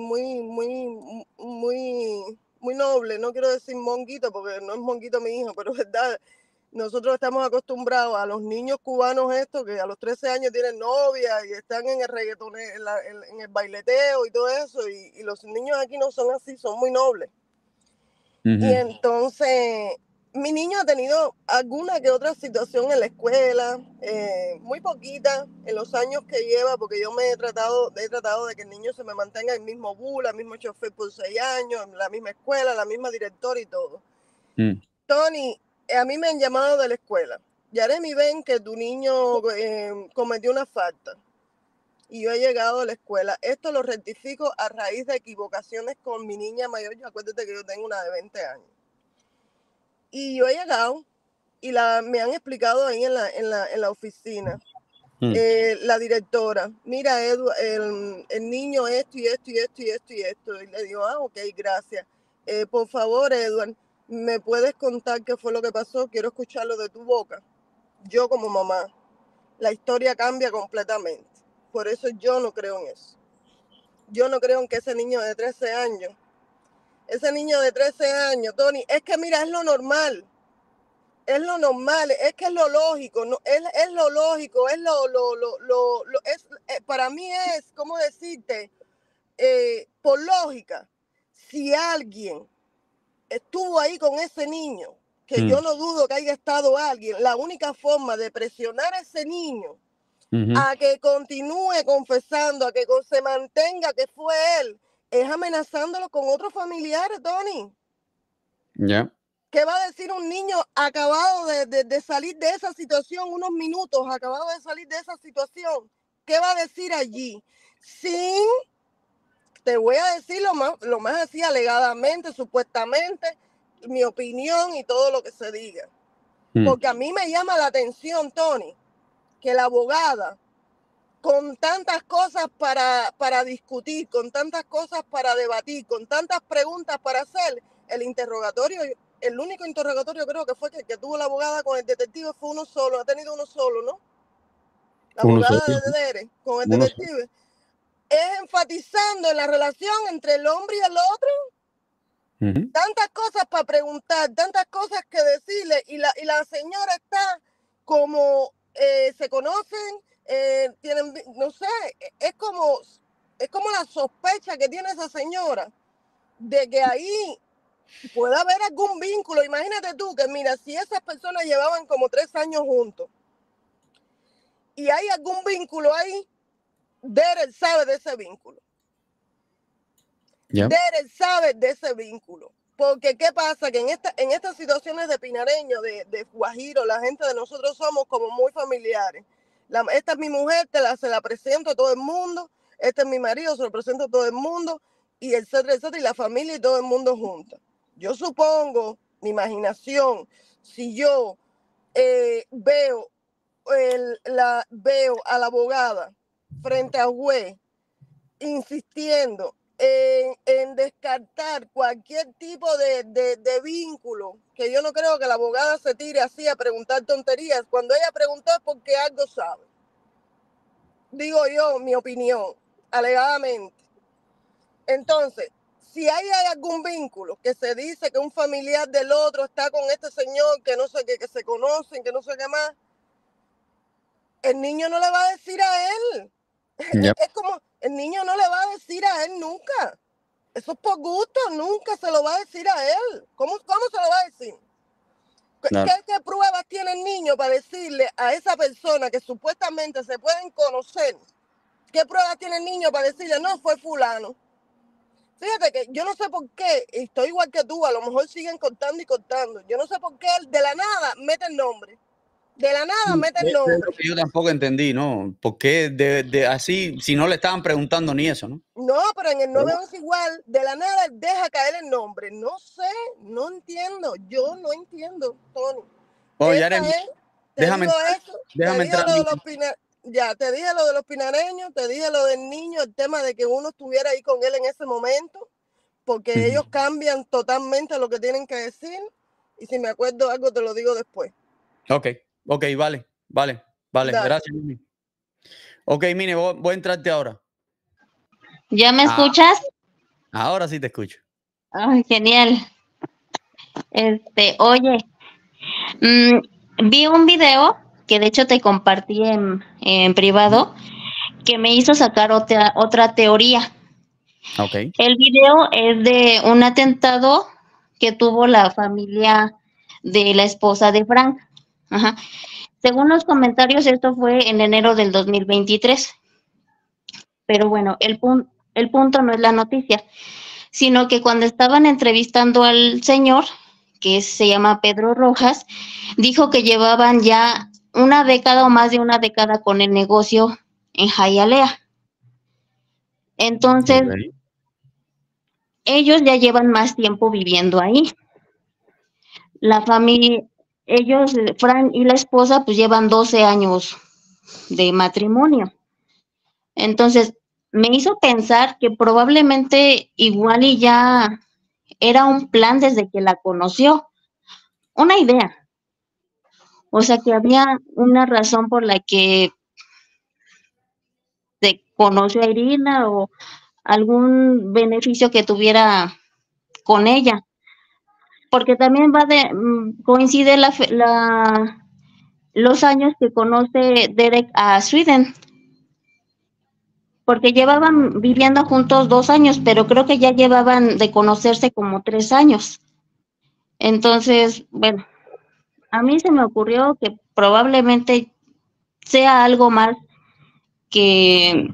noble, no quiero decir monguito, porque no es monguito mi hijo, pero es verdad, nosotros estamos acostumbrados a los niños cubanos estos, que a los 13 años tienen novia y están en el reggaetón, en el baileteo y todo eso, y los niños aquí no son así, son muy nobles. Y entonces, mi niño ha tenido alguna que otra situación en la escuela, muy poquita en los años que lleva, porque yo he tratado de que el niño se me mantenga el mismo bus, el mismo chofer por 6 años, la misma escuela, la misma directora y todo. Tony, a mí me han llamado de la escuela. Yaremi, ven que tu niño cometió una falta. Y yo he llegado a la escuela. Esto lo rectifico a raíz de equivocaciones con mi niña mayor. Acuérdate que yo tengo una de 20 años. Y yo he llegado y me han explicado ahí en la oficina. La directora, mira, Edu, el niño esto y esto y esto y esto y esto. Y le digo, ok, gracias. Por favor, Edward, ¿me puedes contar qué fue lo que pasó? Quiero escucharlo de tu boca. Yo como mamá, la historia cambia completamente. Por eso yo no creo en eso. Yo no creo en que ese niño de 13 años, Tony, es que mira, es lo normal. Es lo normal, es que es lo lógico, no, es lo lógico, es para mí es, ¿cómo decirte? Por lógica, si alguien estuvo ahí con ese niño, que yo no dudo que haya estado alguien, la única forma de presionar a ese niño a que continúe confesando, a que se mantenga que fue él, es amenazándolo con otros familiares, Tony. Ya. ¿Qué va a decir un niño acabado de salir de esa situación, unos minutos, acabado de salir de esa situación? ¿Qué va a decir allí? Sin, te voy a decir lo más así alegadamente, supuestamente, mi opinión y todo lo que se diga. Porque a mí me llama la atención, Tony, que la abogada, con tantas cosas para discutir, con tantas cosas para debatir, con tantas preguntas para hacer, el único interrogatorio creo que fue que tuvo la abogada con el detective fue uno solo, ha tenido uno solo, ¿no? La abogada de Dere con el detective. Es enfatizando en la relación entre el hombre y el otro. Tantas cosas para preguntar, tantas cosas que decirle, y la señora está como se conocen, tienen, no sé, es como la sospecha que tiene esa señora de que ahí puede haber algún vínculo. Imagínate tú que, mira, si esas personas llevaban como 3 años juntos y hay algún vínculo ahí, Derek sabe de ese vínculo. Derek sabe de ese vínculo. Porque ¿qué pasa? Que en estas situaciones de pinareño, de guajiro, la gente de nosotros somos como muy familiares. Esta es mi mujer, se la presento a todo el mundo. Este es mi marido, se lo presento a todo el mundo. Y etcétera, etcétera, y la familia y todo el mundo juntos. Yo supongo, mi imaginación, si yo veo a la abogada frente al juez insistiendo en descartar cualquier tipo de vínculo, que yo no creo que la abogada se tire así a preguntar tonterías. Cuando ella preguntó es porque algo sabe. Digo yo, mi opinión, alegadamente. Entonces, si hay algún vínculo que se dice que un familiar del otro está con este señor, que no sé qué, que se conocen, que no sé qué más, el niño no le va a decir a él. Es como, el niño no le va a decir a él nunca. Eso es por gusto, nunca se lo va a decir a él. ¿Cómo se lo va a decir? Claro. ¿Qué pruebas tiene el niño para decirle a esa persona que supuestamente se pueden conocer? ¿Qué pruebas tiene el niño para decirle, no, fue fulano? Fíjate que yo no sé por qué, y estoy igual que tú, a lo mejor siguen cortando y cortando. Yo no sé por qué él de la nada mete el nombre. De la nada mete el Es lo nombre. que yo tampoco entendí, ¿no? ¿Por qué así, si no le estaban preguntando ni eso, ¿no? No, pero en el 911 igual, de la nada deja caer el nombre. No sé, no entiendo. Yo no entiendo, Tony. Oye, Esa Yareli, es, te déjame digo entrar, eso, déjame te dije entrar. lo de los ya, te dije lo de los pinareños, te dije lo del niño, el tema de que uno estuviera ahí con él en ese momento, porque ellos cambian totalmente lo que tienen que decir, y si me acuerdo algo te lo digo después. Ok, vale, Dale. gracias, Mimi. Ok, Mini, voy a entrarte ahora. ¿Ya me escuchas? Ahora sí te escucho. Ay, genial. Oye, vi un video que de hecho te compartí en privado que me hizo sacar otra teoría. Ok. El video es de un atentado que tuvo la familia de la esposa de Frank. Ajá. Según los comentarios, esto fue en enero del 2023. Pero bueno, el punto no es la noticia, sino que cuando estaban entrevistando al señor, que se llama Pedro Rojas, dijo que llevaban ya una década o más de una década con el negocio en Hialeah. Entonces, ellos ya llevan más tiempo viviendo ahí. La familia, ellos, Frank y la esposa, pues llevan 12 años de matrimonio. Entonces, me hizo pensar que probablemente igual y ya era un plan desde que la conoció. Una idea. O sea, que había una razón por la que se conoció a Irina o algún beneficio que tuviera con ella. Porque también coincide los años que conoce Derek a Sweden. Porque llevaban viviendo juntos 2 años, pero creo que ya llevaban de conocerse como 3 años. Entonces, bueno, a mí se me ocurrió que probablemente sea algo más que,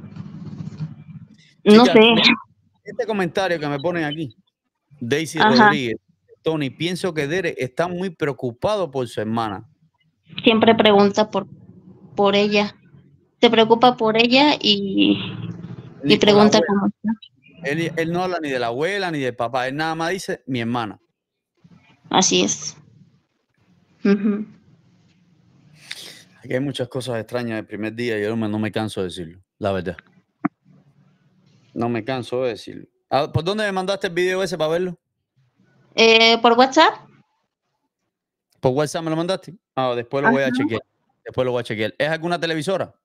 no Chica, sé. este comentario que me ponen aquí, Daisy Ajá. Rodríguez, Tony, pienso que Derek está muy preocupado por su hermana. Siempre pregunta por ella. Se preocupa por ella y pregunta cómo está. Él no habla ni de la abuela ni del papá, él nada más dice mi hermana. Así es. Uh-huh. Aquí hay muchas cosas extrañas el primer día y yo no me canso de decirlo, la verdad. No me canso de decirlo. ¿Por dónde me mandaste el video ese para verlo? ¿Por WhatsApp? ¿Por WhatsApp me lo mandaste? Después lo voy a chequear. Después lo voy a chequear. ¿Es alguna televisora?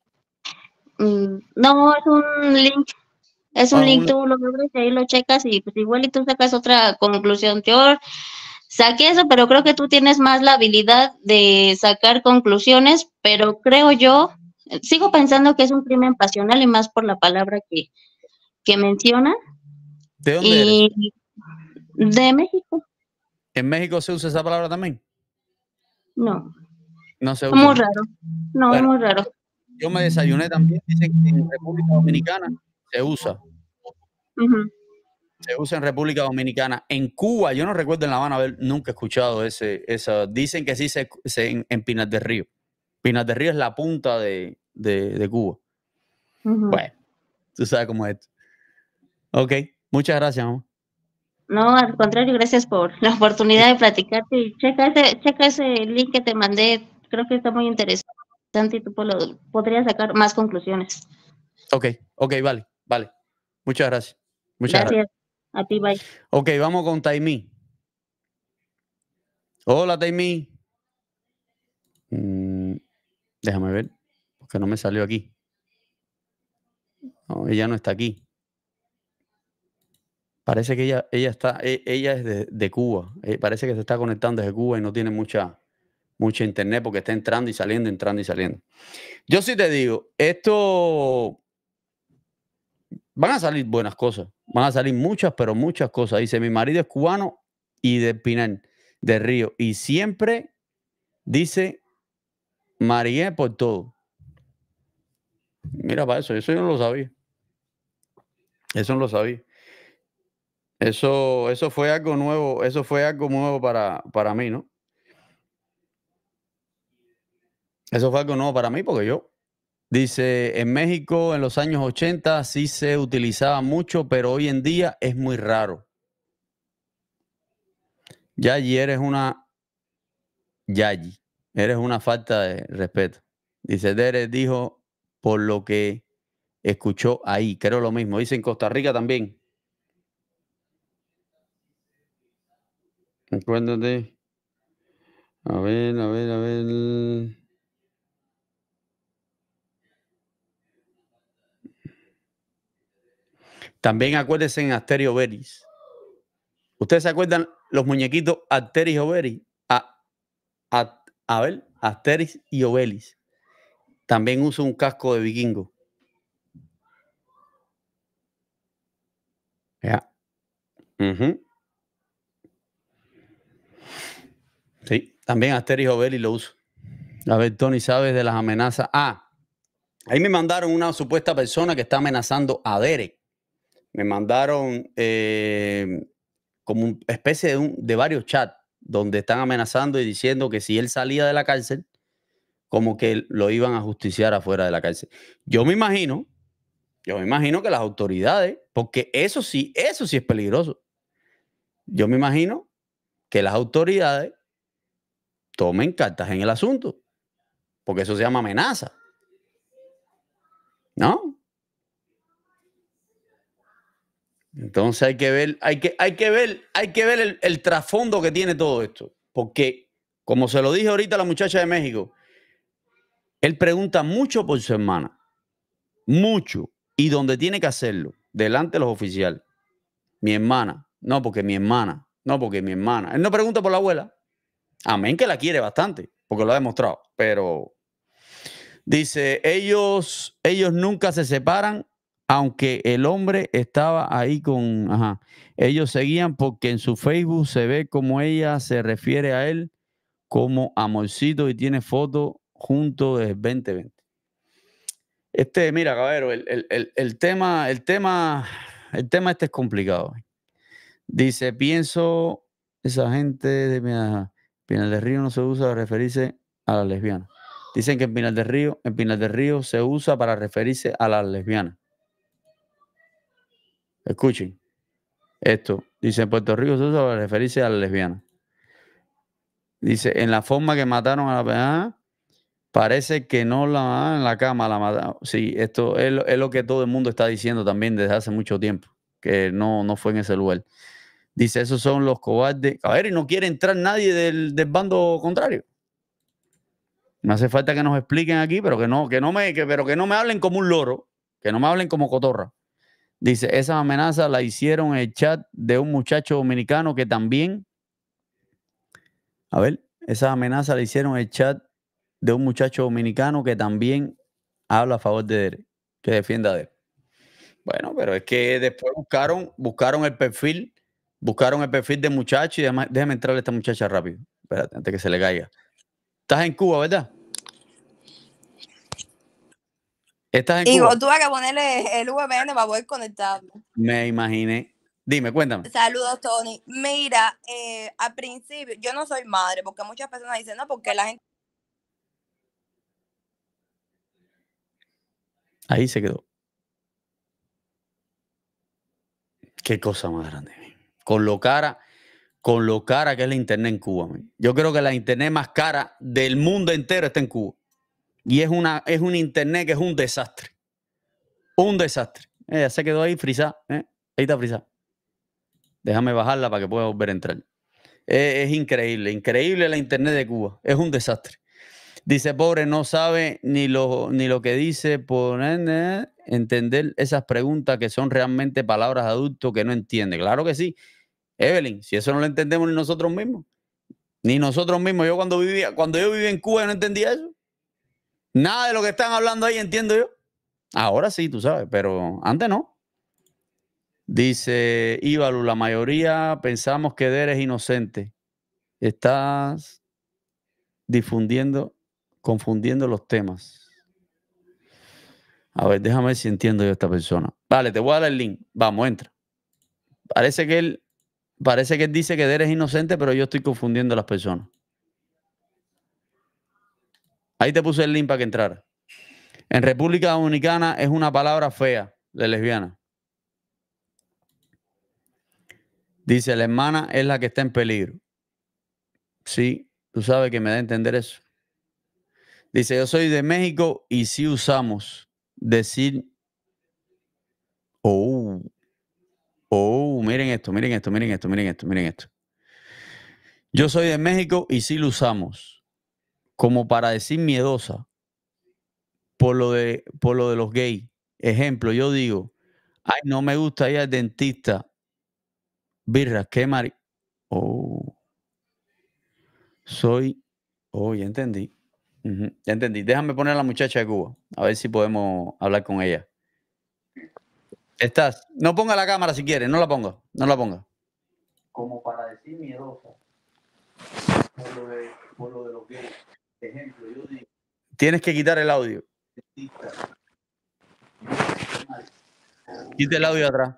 No, es un link. Es un link, tú lo abres y ahí lo checas y pues igual y tú sacas otra conclusión. Yo saqué eso, pero creo que tú tienes más la habilidad de sacar conclusiones, pero creo yo, sigo pensando que es un crimen pasional y más por la palabra que menciona. ¿De dónde eres? De México. ¿En México se usa esa palabra también? No. No se usa. Muy raro. No, bueno, muy raro. Yo me desayuné también. Dicen que en República Dominicana se usa. Uh-huh. Se usa en República Dominicana. En Cuba, yo no recuerdo en La Habana haber nunca escuchado eso. Dicen que sí en Pinar del Río. Pinar del Río es la punta de Cuba. Uh-huh. Bueno, tú sabes cómo es esto. Ok, muchas gracias, mamá. No, al contrario, gracias por la oportunidad de platicarte. Y checa ese link que te mandé. Creo que está muy interesante y tú podrías sacar más conclusiones. Ok, vale. Muchas gracias. Gracias. A ti, bye. Ok, vamos con Taimí. Hola, Taimí. Déjame ver, porque no me salió aquí. No, ella no está aquí. Parece que ella es de Cuba. Parece que se está conectando desde Cuba y no tiene mucha internet porque está entrando y saliendo. Yo sí te digo, esto van a salir buenas cosas. Van a salir muchas, pero muchas cosas. Dice, mi marido es cubano y de Pinar. del Río. Y siempre dice María por todo. Mira para eso yo no lo sabía. Eso no lo sabía. Eso fue algo nuevo para mí, ¿no? Eso fue algo nuevo para mí porque yo, dice, en México en los años 80 sí se utilizaba mucho, pero hoy en día es muy raro. Yayi, eres una falta de respeto. Dice, Derek dijo por lo que escuchó ahí. Creo lo mismo. Dice en Costa Rica también. Acuérdate. A ver. También acuérdense en Asterix Obelix. ¿Ustedes se acuerdan los muñequitos Asterix y Obelix? A ver, Asterix y Obelix. También usa un casco de vikingo. Ya. Sí, también Asterix y Obelix lo uso. A ver, Tony, ¿sabes de las amenazas? Ahí me mandaron una supuesta persona que está amenazando a Derek. Me mandaron como una especie de varios chats donde están amenazando y diciendo que si él salía de la cárcel, como que lo iban a justiciar afuera de la cárcel. Yo me imagino que las autoridades, porque eso sí es peligroso. Yo me imagino que las autoridades tomen cartas en el asunto, porque eso se llama amenaza, ¿no? Entonces hay que ver el trasfondo que tiene todo esto, porque como se lo dije ahorita a la muchacha de México, él pregunta mucho por su hermana, mucho, y donde tiene que hacerlo, delante de los oficiales. Mi hermana, no porque mi hermana, no porque mi hermana. Él no pregunta por la abuela, amén que la quiere bastante, porque lo ha demostrado, pero dice, ellos nunca se separan, aunque el hombre estaba ahí con... Ellos seguían porque en su Facebook se ve como ella se refiere a él como amorcito y tiene fotos junto desde 2020. Mira, caballero, el tema este es complicado. Dice, pienso, esa gente de Pinar del Río no se usa para referirse a las lesbianas. Dicen que en Pinar del Río se usa para referirse a las lesbianas. Escuchen esto. Dice, en Puerto Rico se usa para referirse a las lesbianas. Dice, en la forma que mataron a la persona, parece que no la en la cama la mataron. Sí, esto es lo que todo el mundo está diciendo también desde hace mucho tiempo, que no fue en ese lugar. Dice, esos son los cobardes. A ver, y no quiere entrar nadie del bando contrario. Me hace falta que nos expliquen aquí, pero que no me hablen como un loro, que no me hablen como cotorra. Dice, esas amenazas la hicieron en el chat de un muchacho dominicano que también... A ver, esas amenazas la hicieron en el chat de un muchacho dominicano que también habla a favor de Derek, que defienda a Derek. Bueno, pero es que después buscaron el perfil de muchacho y además, déjame entrarle a esta muchacha rápido. Espérate, antes que se le caiga. Estás en Cuba, ¿verdad? ¿Estás en Cuba? Y tuve que ponerle el VPN para poder conectarme. Me imaginé. Dime, cuéntame. Saludos, Tony. Mira, al principio, yo no soy madre, porque muchas personas dicen, no, porque la gente... Ahí se quedó. Qué cosa más grande. Con lo cara que es la internet en Cuba. Yo creo que la internet más cara del mundo entero está en Cuba. Y es una internet que es un desastre. Un desastre. Ella se quedó ahí frisada. Ahí está frisada. Déjame bajarla para que pueda volver a entrar. Es increíble la internet de Cuba. Es un desastre. Dice, pobre, no sabe ni lo que dice por entender esas preguntas que son realmente palabras de adulto que no entiende. Claro que sí. Evelyn, si eso no lo entendemos ni nosotros mismos. Ni nosotros mismos. Yo cuando yo vivía en Cuba yo no entendía eso. Nada de lo que están hablando ahí entiendo yo. Ahora sí, tú sabes, pero antes no. Dice Íbalu, la mayoría pensamos que Derek es inocente. Estás confundiendo los temas. A ver, déjame ver si entiendo yo a esta persona. Vale, te voy a dar el link. Vamos, entra. Parece que él dice que eres inocente, pero yo estoy confundiendo a las personas. Ahí te puse el link para que entrara. En República Dominicana es una palabra fea de lesbiana. Dice, la hermana es la que está en peligro. Sí, tú sabes que me da a entender eso. Dice, yo soy de México y sí usamos decir, miren esto. Yo soy de México y sí lo usamos como para decir miedosa por lo de los gays. Ejemplo, yo digo, ay, no me gusta ir al dentista. Birra, qué ya entendí. Ya entendí. Déjame poner a la muchacha de Cuba, a ver si podemos hablar con ella. ¿Estás? No ponga la cámara si quieres, no la ponga. Como para decir miedosa por lo de los gays. Ejemplo, yo digo. Tienes que quitar el audio. Quita el audio de atrás.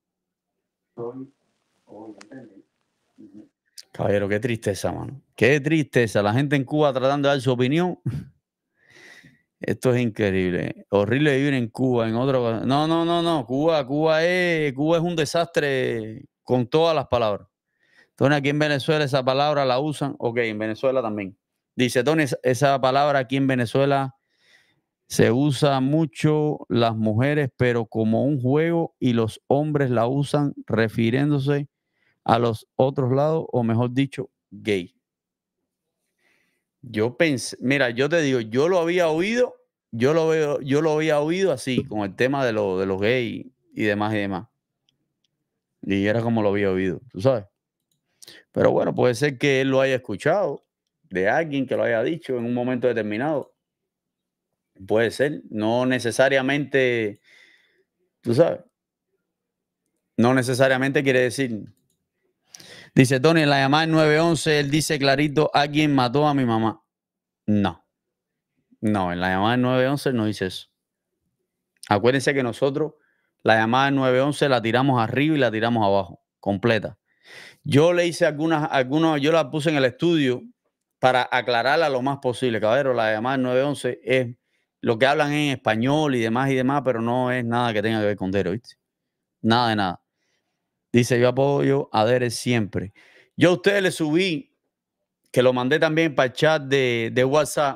Caballero, qué tristeza, mano. Qué tristeza. La gente en Cuba tratando de dar su opinión. Esto es increíble. Horrible vivir en Cuba, en otro. No. Cuba es un desastre con todas las palabras. Tony, aquí en Venezuela esa palabra la usan. Ok, en Venezuela también. Dice Tony, esa palabra aquí en Venezuela se usa mucho las mujeres, pero como un juego, y los hombres la usan refiriéndose a los otros lados, o mejor dicho, gay. Yo pensé, mira, yo te digo, yo lo había oído así, con el tema de los gays y demás. Y era como lo había oído, tú sabes. Pero bueno, puede ser que él lo haya escuchado de alguien que lo haya dicho en un momento determinado. Puede ser, no necesariamente, tú sabes. No necesariamente quiere decir. Dice Tony, en la llamada 911, él dice clarito, alguien mató a mi mamá. No, en la llamada 911 no dice eso. Acuérdense que nosotros la llamada 911 la tiramos arriba y la tiramos abajo, completa. Yo le hice algunas, yo la puse en el estudio para aclararla lo más posible. Caballero, la llamada 911 es lo que hablan en español y demás, pero no es nada que tenga que ver con Dero, ¿viste? Nada de nada. Dice, yo apoyo a Dere siempre. Yo a ustedes les subí, que lo mandé también para el chat de WhatsApp.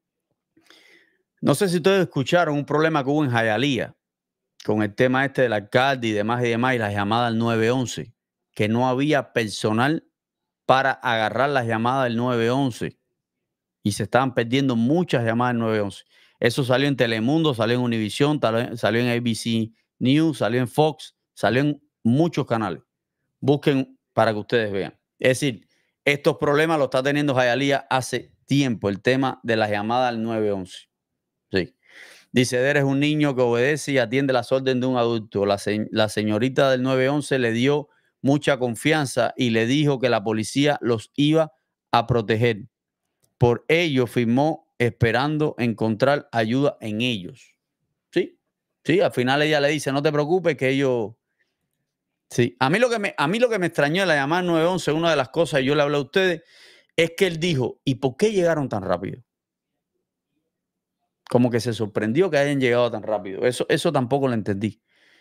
No sé si ustedes escucharon un problema que hubo en Hialeah con el tema este del alcalde y demás, y las llamadas al 911, que no había personal para agarrar las llamadas del 911 y se estaban perdiendo muchas llamadas del 911. Eso salió en Telemundo, salió en Univision, salió en ABC News, salió en Fox, salió en muchos canales. Busquen para que ustedes vean. Es decir, estos problemas los está teniendo Hialeah hace tiempo, el tema de las llamadas al 911. Sí. Dice, eres un niño que obedece y atiende las órdenes de un adulto. La señorita del 911 le dio mucha confianza y le dijo que la policía los iba a proteger. Por ello firmó esperando encontrar ayuda en ellos. Sí, al final ella le dice, no te preocupes que ellos... Sí, a mí lo que me extrañó de la llamada 911, una de las cosas, y yo le hablé a ustedes, es que él dijo, ¿y por qué llegaron tan rápido? Como que se sorprendió que hayan llegado tan rápido. Eso tampoco lo entendí.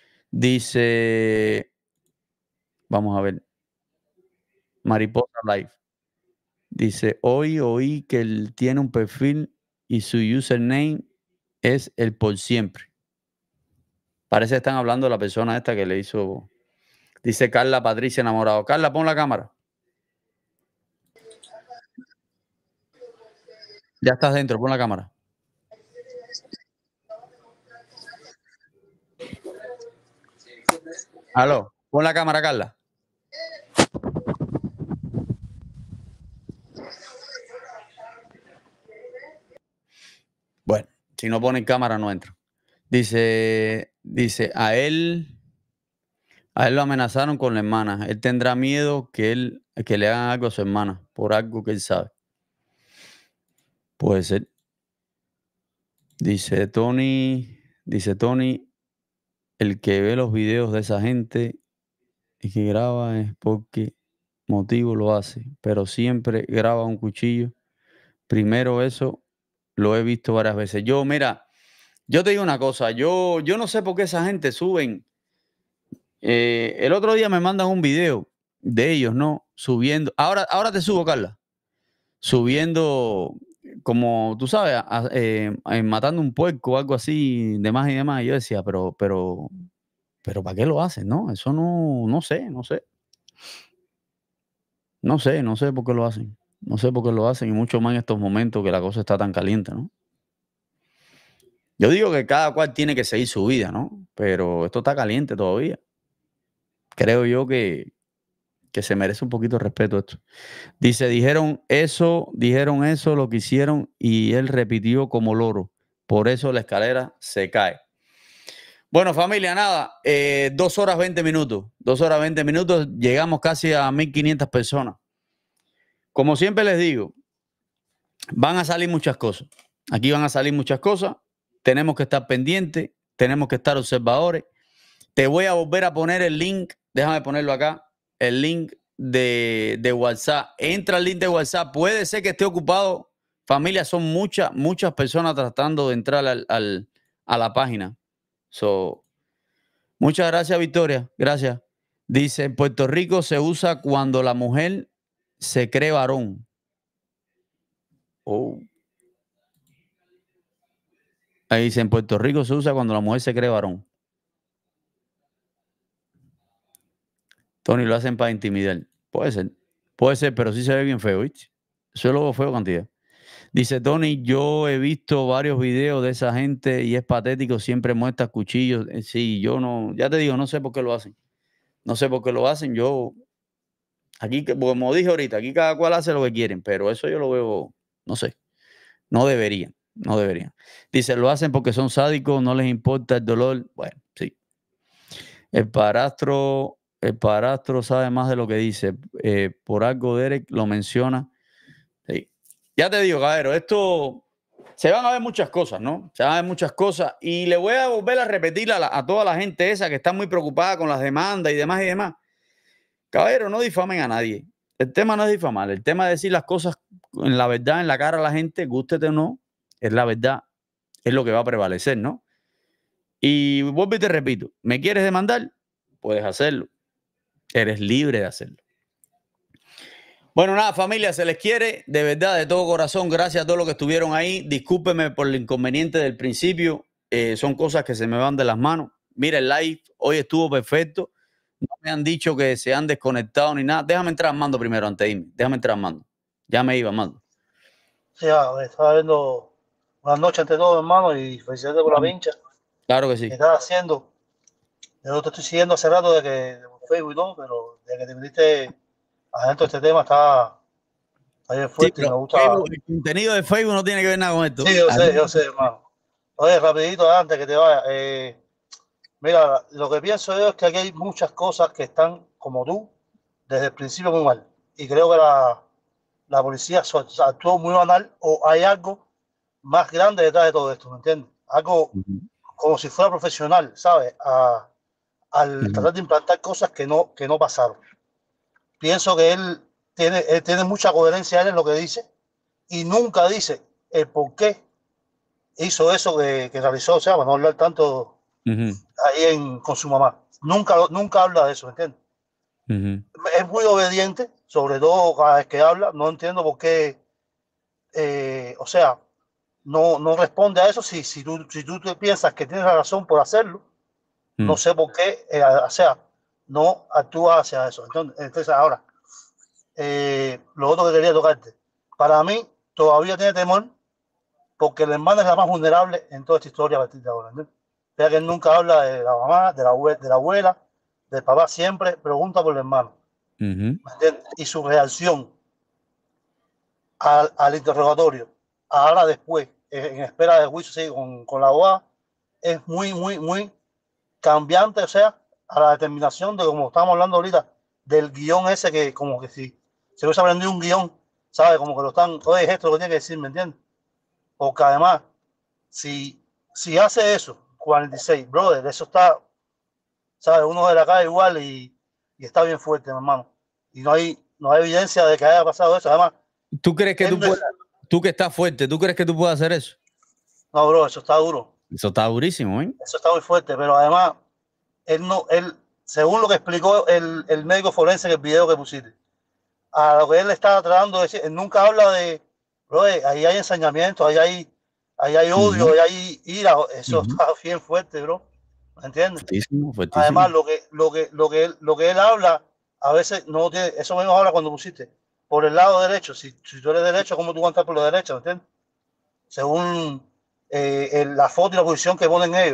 Dice, vamos a ver, Mariposa Live. Dice, hoy oí que él tiene un perfil y su username es el por siempre. Parece que están hablando de la persona esta que le hizo... Dice Carla Patricia Enamorado. Carla, pon la cámara. Ya estás dentro, pon la cámara. Aló, pon la cámara, Carla. Bueno, si no ponen cámara no entro. Dice, a él A él lo amenazaron con la hermana. Él tendrá miedo que le hagan algo a su hermana por algo que él sabe. Puede ser. Dice Tony, el que ve los videos de esa gente y que graba es porque motivo lo hace, pero siempre graba un cuchillo. Primero eso lo he visto varias veces. Mira, yo te digo una cosa, yo no sé por qué esa gente suben. El otro día me mandan un video de ellos, ¿no? Subiendo. Ahora te subo, Carla. Subiendo, como tú sabes, matando un puerco o algo así, demás y demás. Y yo decía, pero ¿para qué lo hacen? No, eso no sé. No sé por qué lo hacen. No sé por qué lo hacen, y mucho más en estos momentos que la cosa está tan caliente, ¿no? Yo digo que cada cual tiene que seguir su vida, ¿no? Pero esto está caliente todavía. Creo yo que se merece un poquito de respeto esto. Dice, dijeron eso, lo que hicieron, y él repitió como loro. Por eso la escalera se cae. Bueno, familia, nada, 2 horas 20 minutos. 2 horas 20 minutos, llegamos casi a 1.500 personas. Como siempre les digo, van a salir muchas cosas. Aquí van a salir muchas cosas. Tenemos que estar pendientes, tenemos que estar observadores. Te voy a volver a poner el link, déjame ponerlo acá, el link de WhatsApp. Entra al link de WhatsApp. Puede ser que esté ocupado. Familia, son muchas personas tratando de entrar a la página. Muchas gracias, Victoria. Gracias. Dice, en Puerto Rico se usa cuando la mujer se cree varón. Oh. Ahí dice, en Puerto Rico se usa cuando la mujer se cree varón. Tony, lo hacen para intimidar. Puede ser, pero sí se ve bien feo, ¿viste? Eso lo veo feo cantidad. Dice Tony, yo he visto varios videos de esa gente y es patético, siempre muestra cuchillos. Sí, yo no, ya te digo, no sé por qué lo hacen. No sé por qué lo hacen. Yo, aquí, como dije ahorita, aquí cada cual hace lo que quieren, pero eso yo lo veo, no sé, no deberían. Dice, lo hacen porque son sádicos, no les importa el dolor. Bueno, sí. El padrastro sabe más de lo que dice. Por algo Derek lo menciona. Sí. Ya te digo, caballero, esto se van a ver muchas cosas, ¿no? Se van a ver muchas cosas. Y le voy a volver a repetir a toda la gente esa que está muy preocupada con las demandas y demás. Caballero, no difamen a nadie. El tema no es difamar. El tema es decir las cosas en la verdad, en la cara a la gente, gústete o no, es la verdad, es lo que va a prevalecer, ¿no? Y vuelvo y te repito, ¿me quieres demandar? Puedes hacerlo. Eres libre de hacerlo. Bueno, nada, familia, se les quiere de verdad, de todo corazón. Gracias a todos los que estuvieron ahí. Discúlpenme por el inconveniente del principio. Son cosas que se me van de las manos. Mira, el live hoy estuvo perfecto. No me han dicho que se han desconectado ni nada. Déjame entrar, Armando, primero, antes de irme. Déjame entrar, Armando. Ya me iba, Armando. Sí, estaba viendo. Buenas noches ante todo, hermano, y felicidades por la pincha. Claro que sí. ¿Qué estás haciendo? Yo te estoy siguiendo hace rato de Facebook y todo, pero desde que te metiste adentro de este tema está bien fuerte, sí, y me gusta. Facebook, el contenido de Facebook no tiene que ver nada con esto. Sí, yo sé, hermano. Oye, rapidito antes que te vaya. Mira, lo que pienso yo es que aquí hay muchas cosas que están, como tú, desde el principio muy mal. Y creo que la policía actuó muy banal, o hay algo más grande detrás de todo esto, ¿me entiendes? Algo como si fuera profesional, ¿sabes? Al tratar de implantar cosas que no pasaron. Pienso que él tiene mucha coherencia en lo que dice y nunca dice el por qué hizo eso que realizó, o sea, para no hablar tanto ahí con su mamá. Nunca habla de eso, ¿me entiendes? Es muy obediente, sobre todo cada vez que habla. No entiendo por qué, o sea, no responde a eso. Si tú piensas que tienes la razón por hacerlo, no sé por qué, o sea, no actúa hacia eso. Entonces ahora, lo otro que quería tocarte, para mí todavía tiene temor porque la hermana es la más vulnerable en toda esta historia a partir de ahora. Vea que él nunca habla de la mamá, de la abuela, del papá, siempre pregunta por el hermano. Y su reacción al interrogatorio, ahora después, en espera de juicio, sí, con la abogada, es muy cambiante, o sea, a la determinación de, como estábamos hablando ahorita, del guión ese que como que si se hubiese aprendido un guión, ¿sabes? Como que lo están, oye, esto lo que tiene que decir, ¿me entiendes? Porque además, si hace eso, 46, brother, eso está, ¿sabes? Uno de la calle igual y está bien fuerte, mi hermano. Y no hay evidencia de que haya pasado eso. Además, ¿tú crees que tú que estás fuerte, tú crees que tú puedes hacer eso? No, bro, eso está duro. Eso está durísimo, ¿eh? Eso está muy fuerte, pero además, él, según lo que explicó el médico forense en el video que pusiste, a lo que él estaba tratando de decir, él nunca habla de, bro, ahí hay ensañamiento, ahí hay odio, ahí hay ira, eso está bien fuerte, bro. ¿Me entiendes? Fuertísimo, fuertísimo. Además, lo que él habla, a veces no tiene, eso mismo habla cuando pusiste, por el lado derecho. Si tú eres derecho, ¿cómo tú vas a estar por la derecha? ¿Me entiendes? Según la foto y la posición que ponen ellos.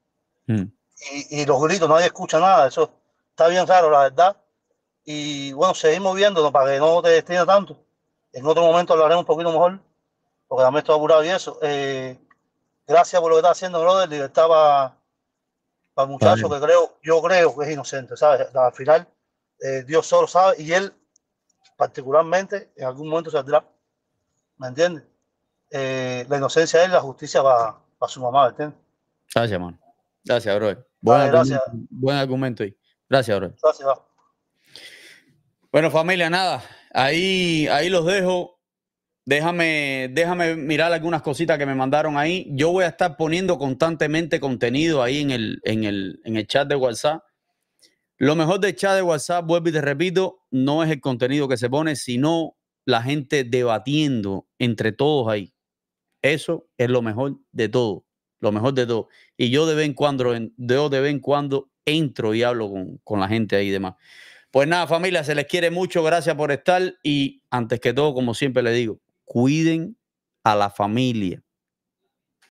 Y los gritos, nadie escucha nada. Eso está bien raro, la verdad. Y bueno, seguimos viéndonos para que no te destine tanto. En otro momento lo haremos un poquito mejor, porque también estoy apurado y eso. Gracias por lo que está haciendo, brother. Libertad para el muchacho que yo creo que es inocente, ¿sabes? Al final, Dios solo sabe, y él particularmente en algún momento saldrá. ¿Me entiendes? La inocencia es la justicia para su mamá, ¿me entiendes? Gracias, man. Gracias, bro. Buen argumento ahí. Gracias, bro. Gracias, bro. Bueno, familia, nada. Ahí los dejo. Déjame mirar algunas cositas que me mandaron ahí. Yo voy a estar poniendo constantemente contenido ahí en el chat de WhatsApp. Lo mejor del chat de WhatsApp, vuelvo y te repito, no es el contenido que se pone, sino la gente debatiendo entre todos ahí. Eso es lo mejor de todo. Lo mejor de todo. Y yo de vez en cuando entro y hablo con la gente ahí y demás. Pues nada, familia, se les quiere mucho. Gracias por estar. Y antes que todo, como siempre les digo, cuiden a la familia.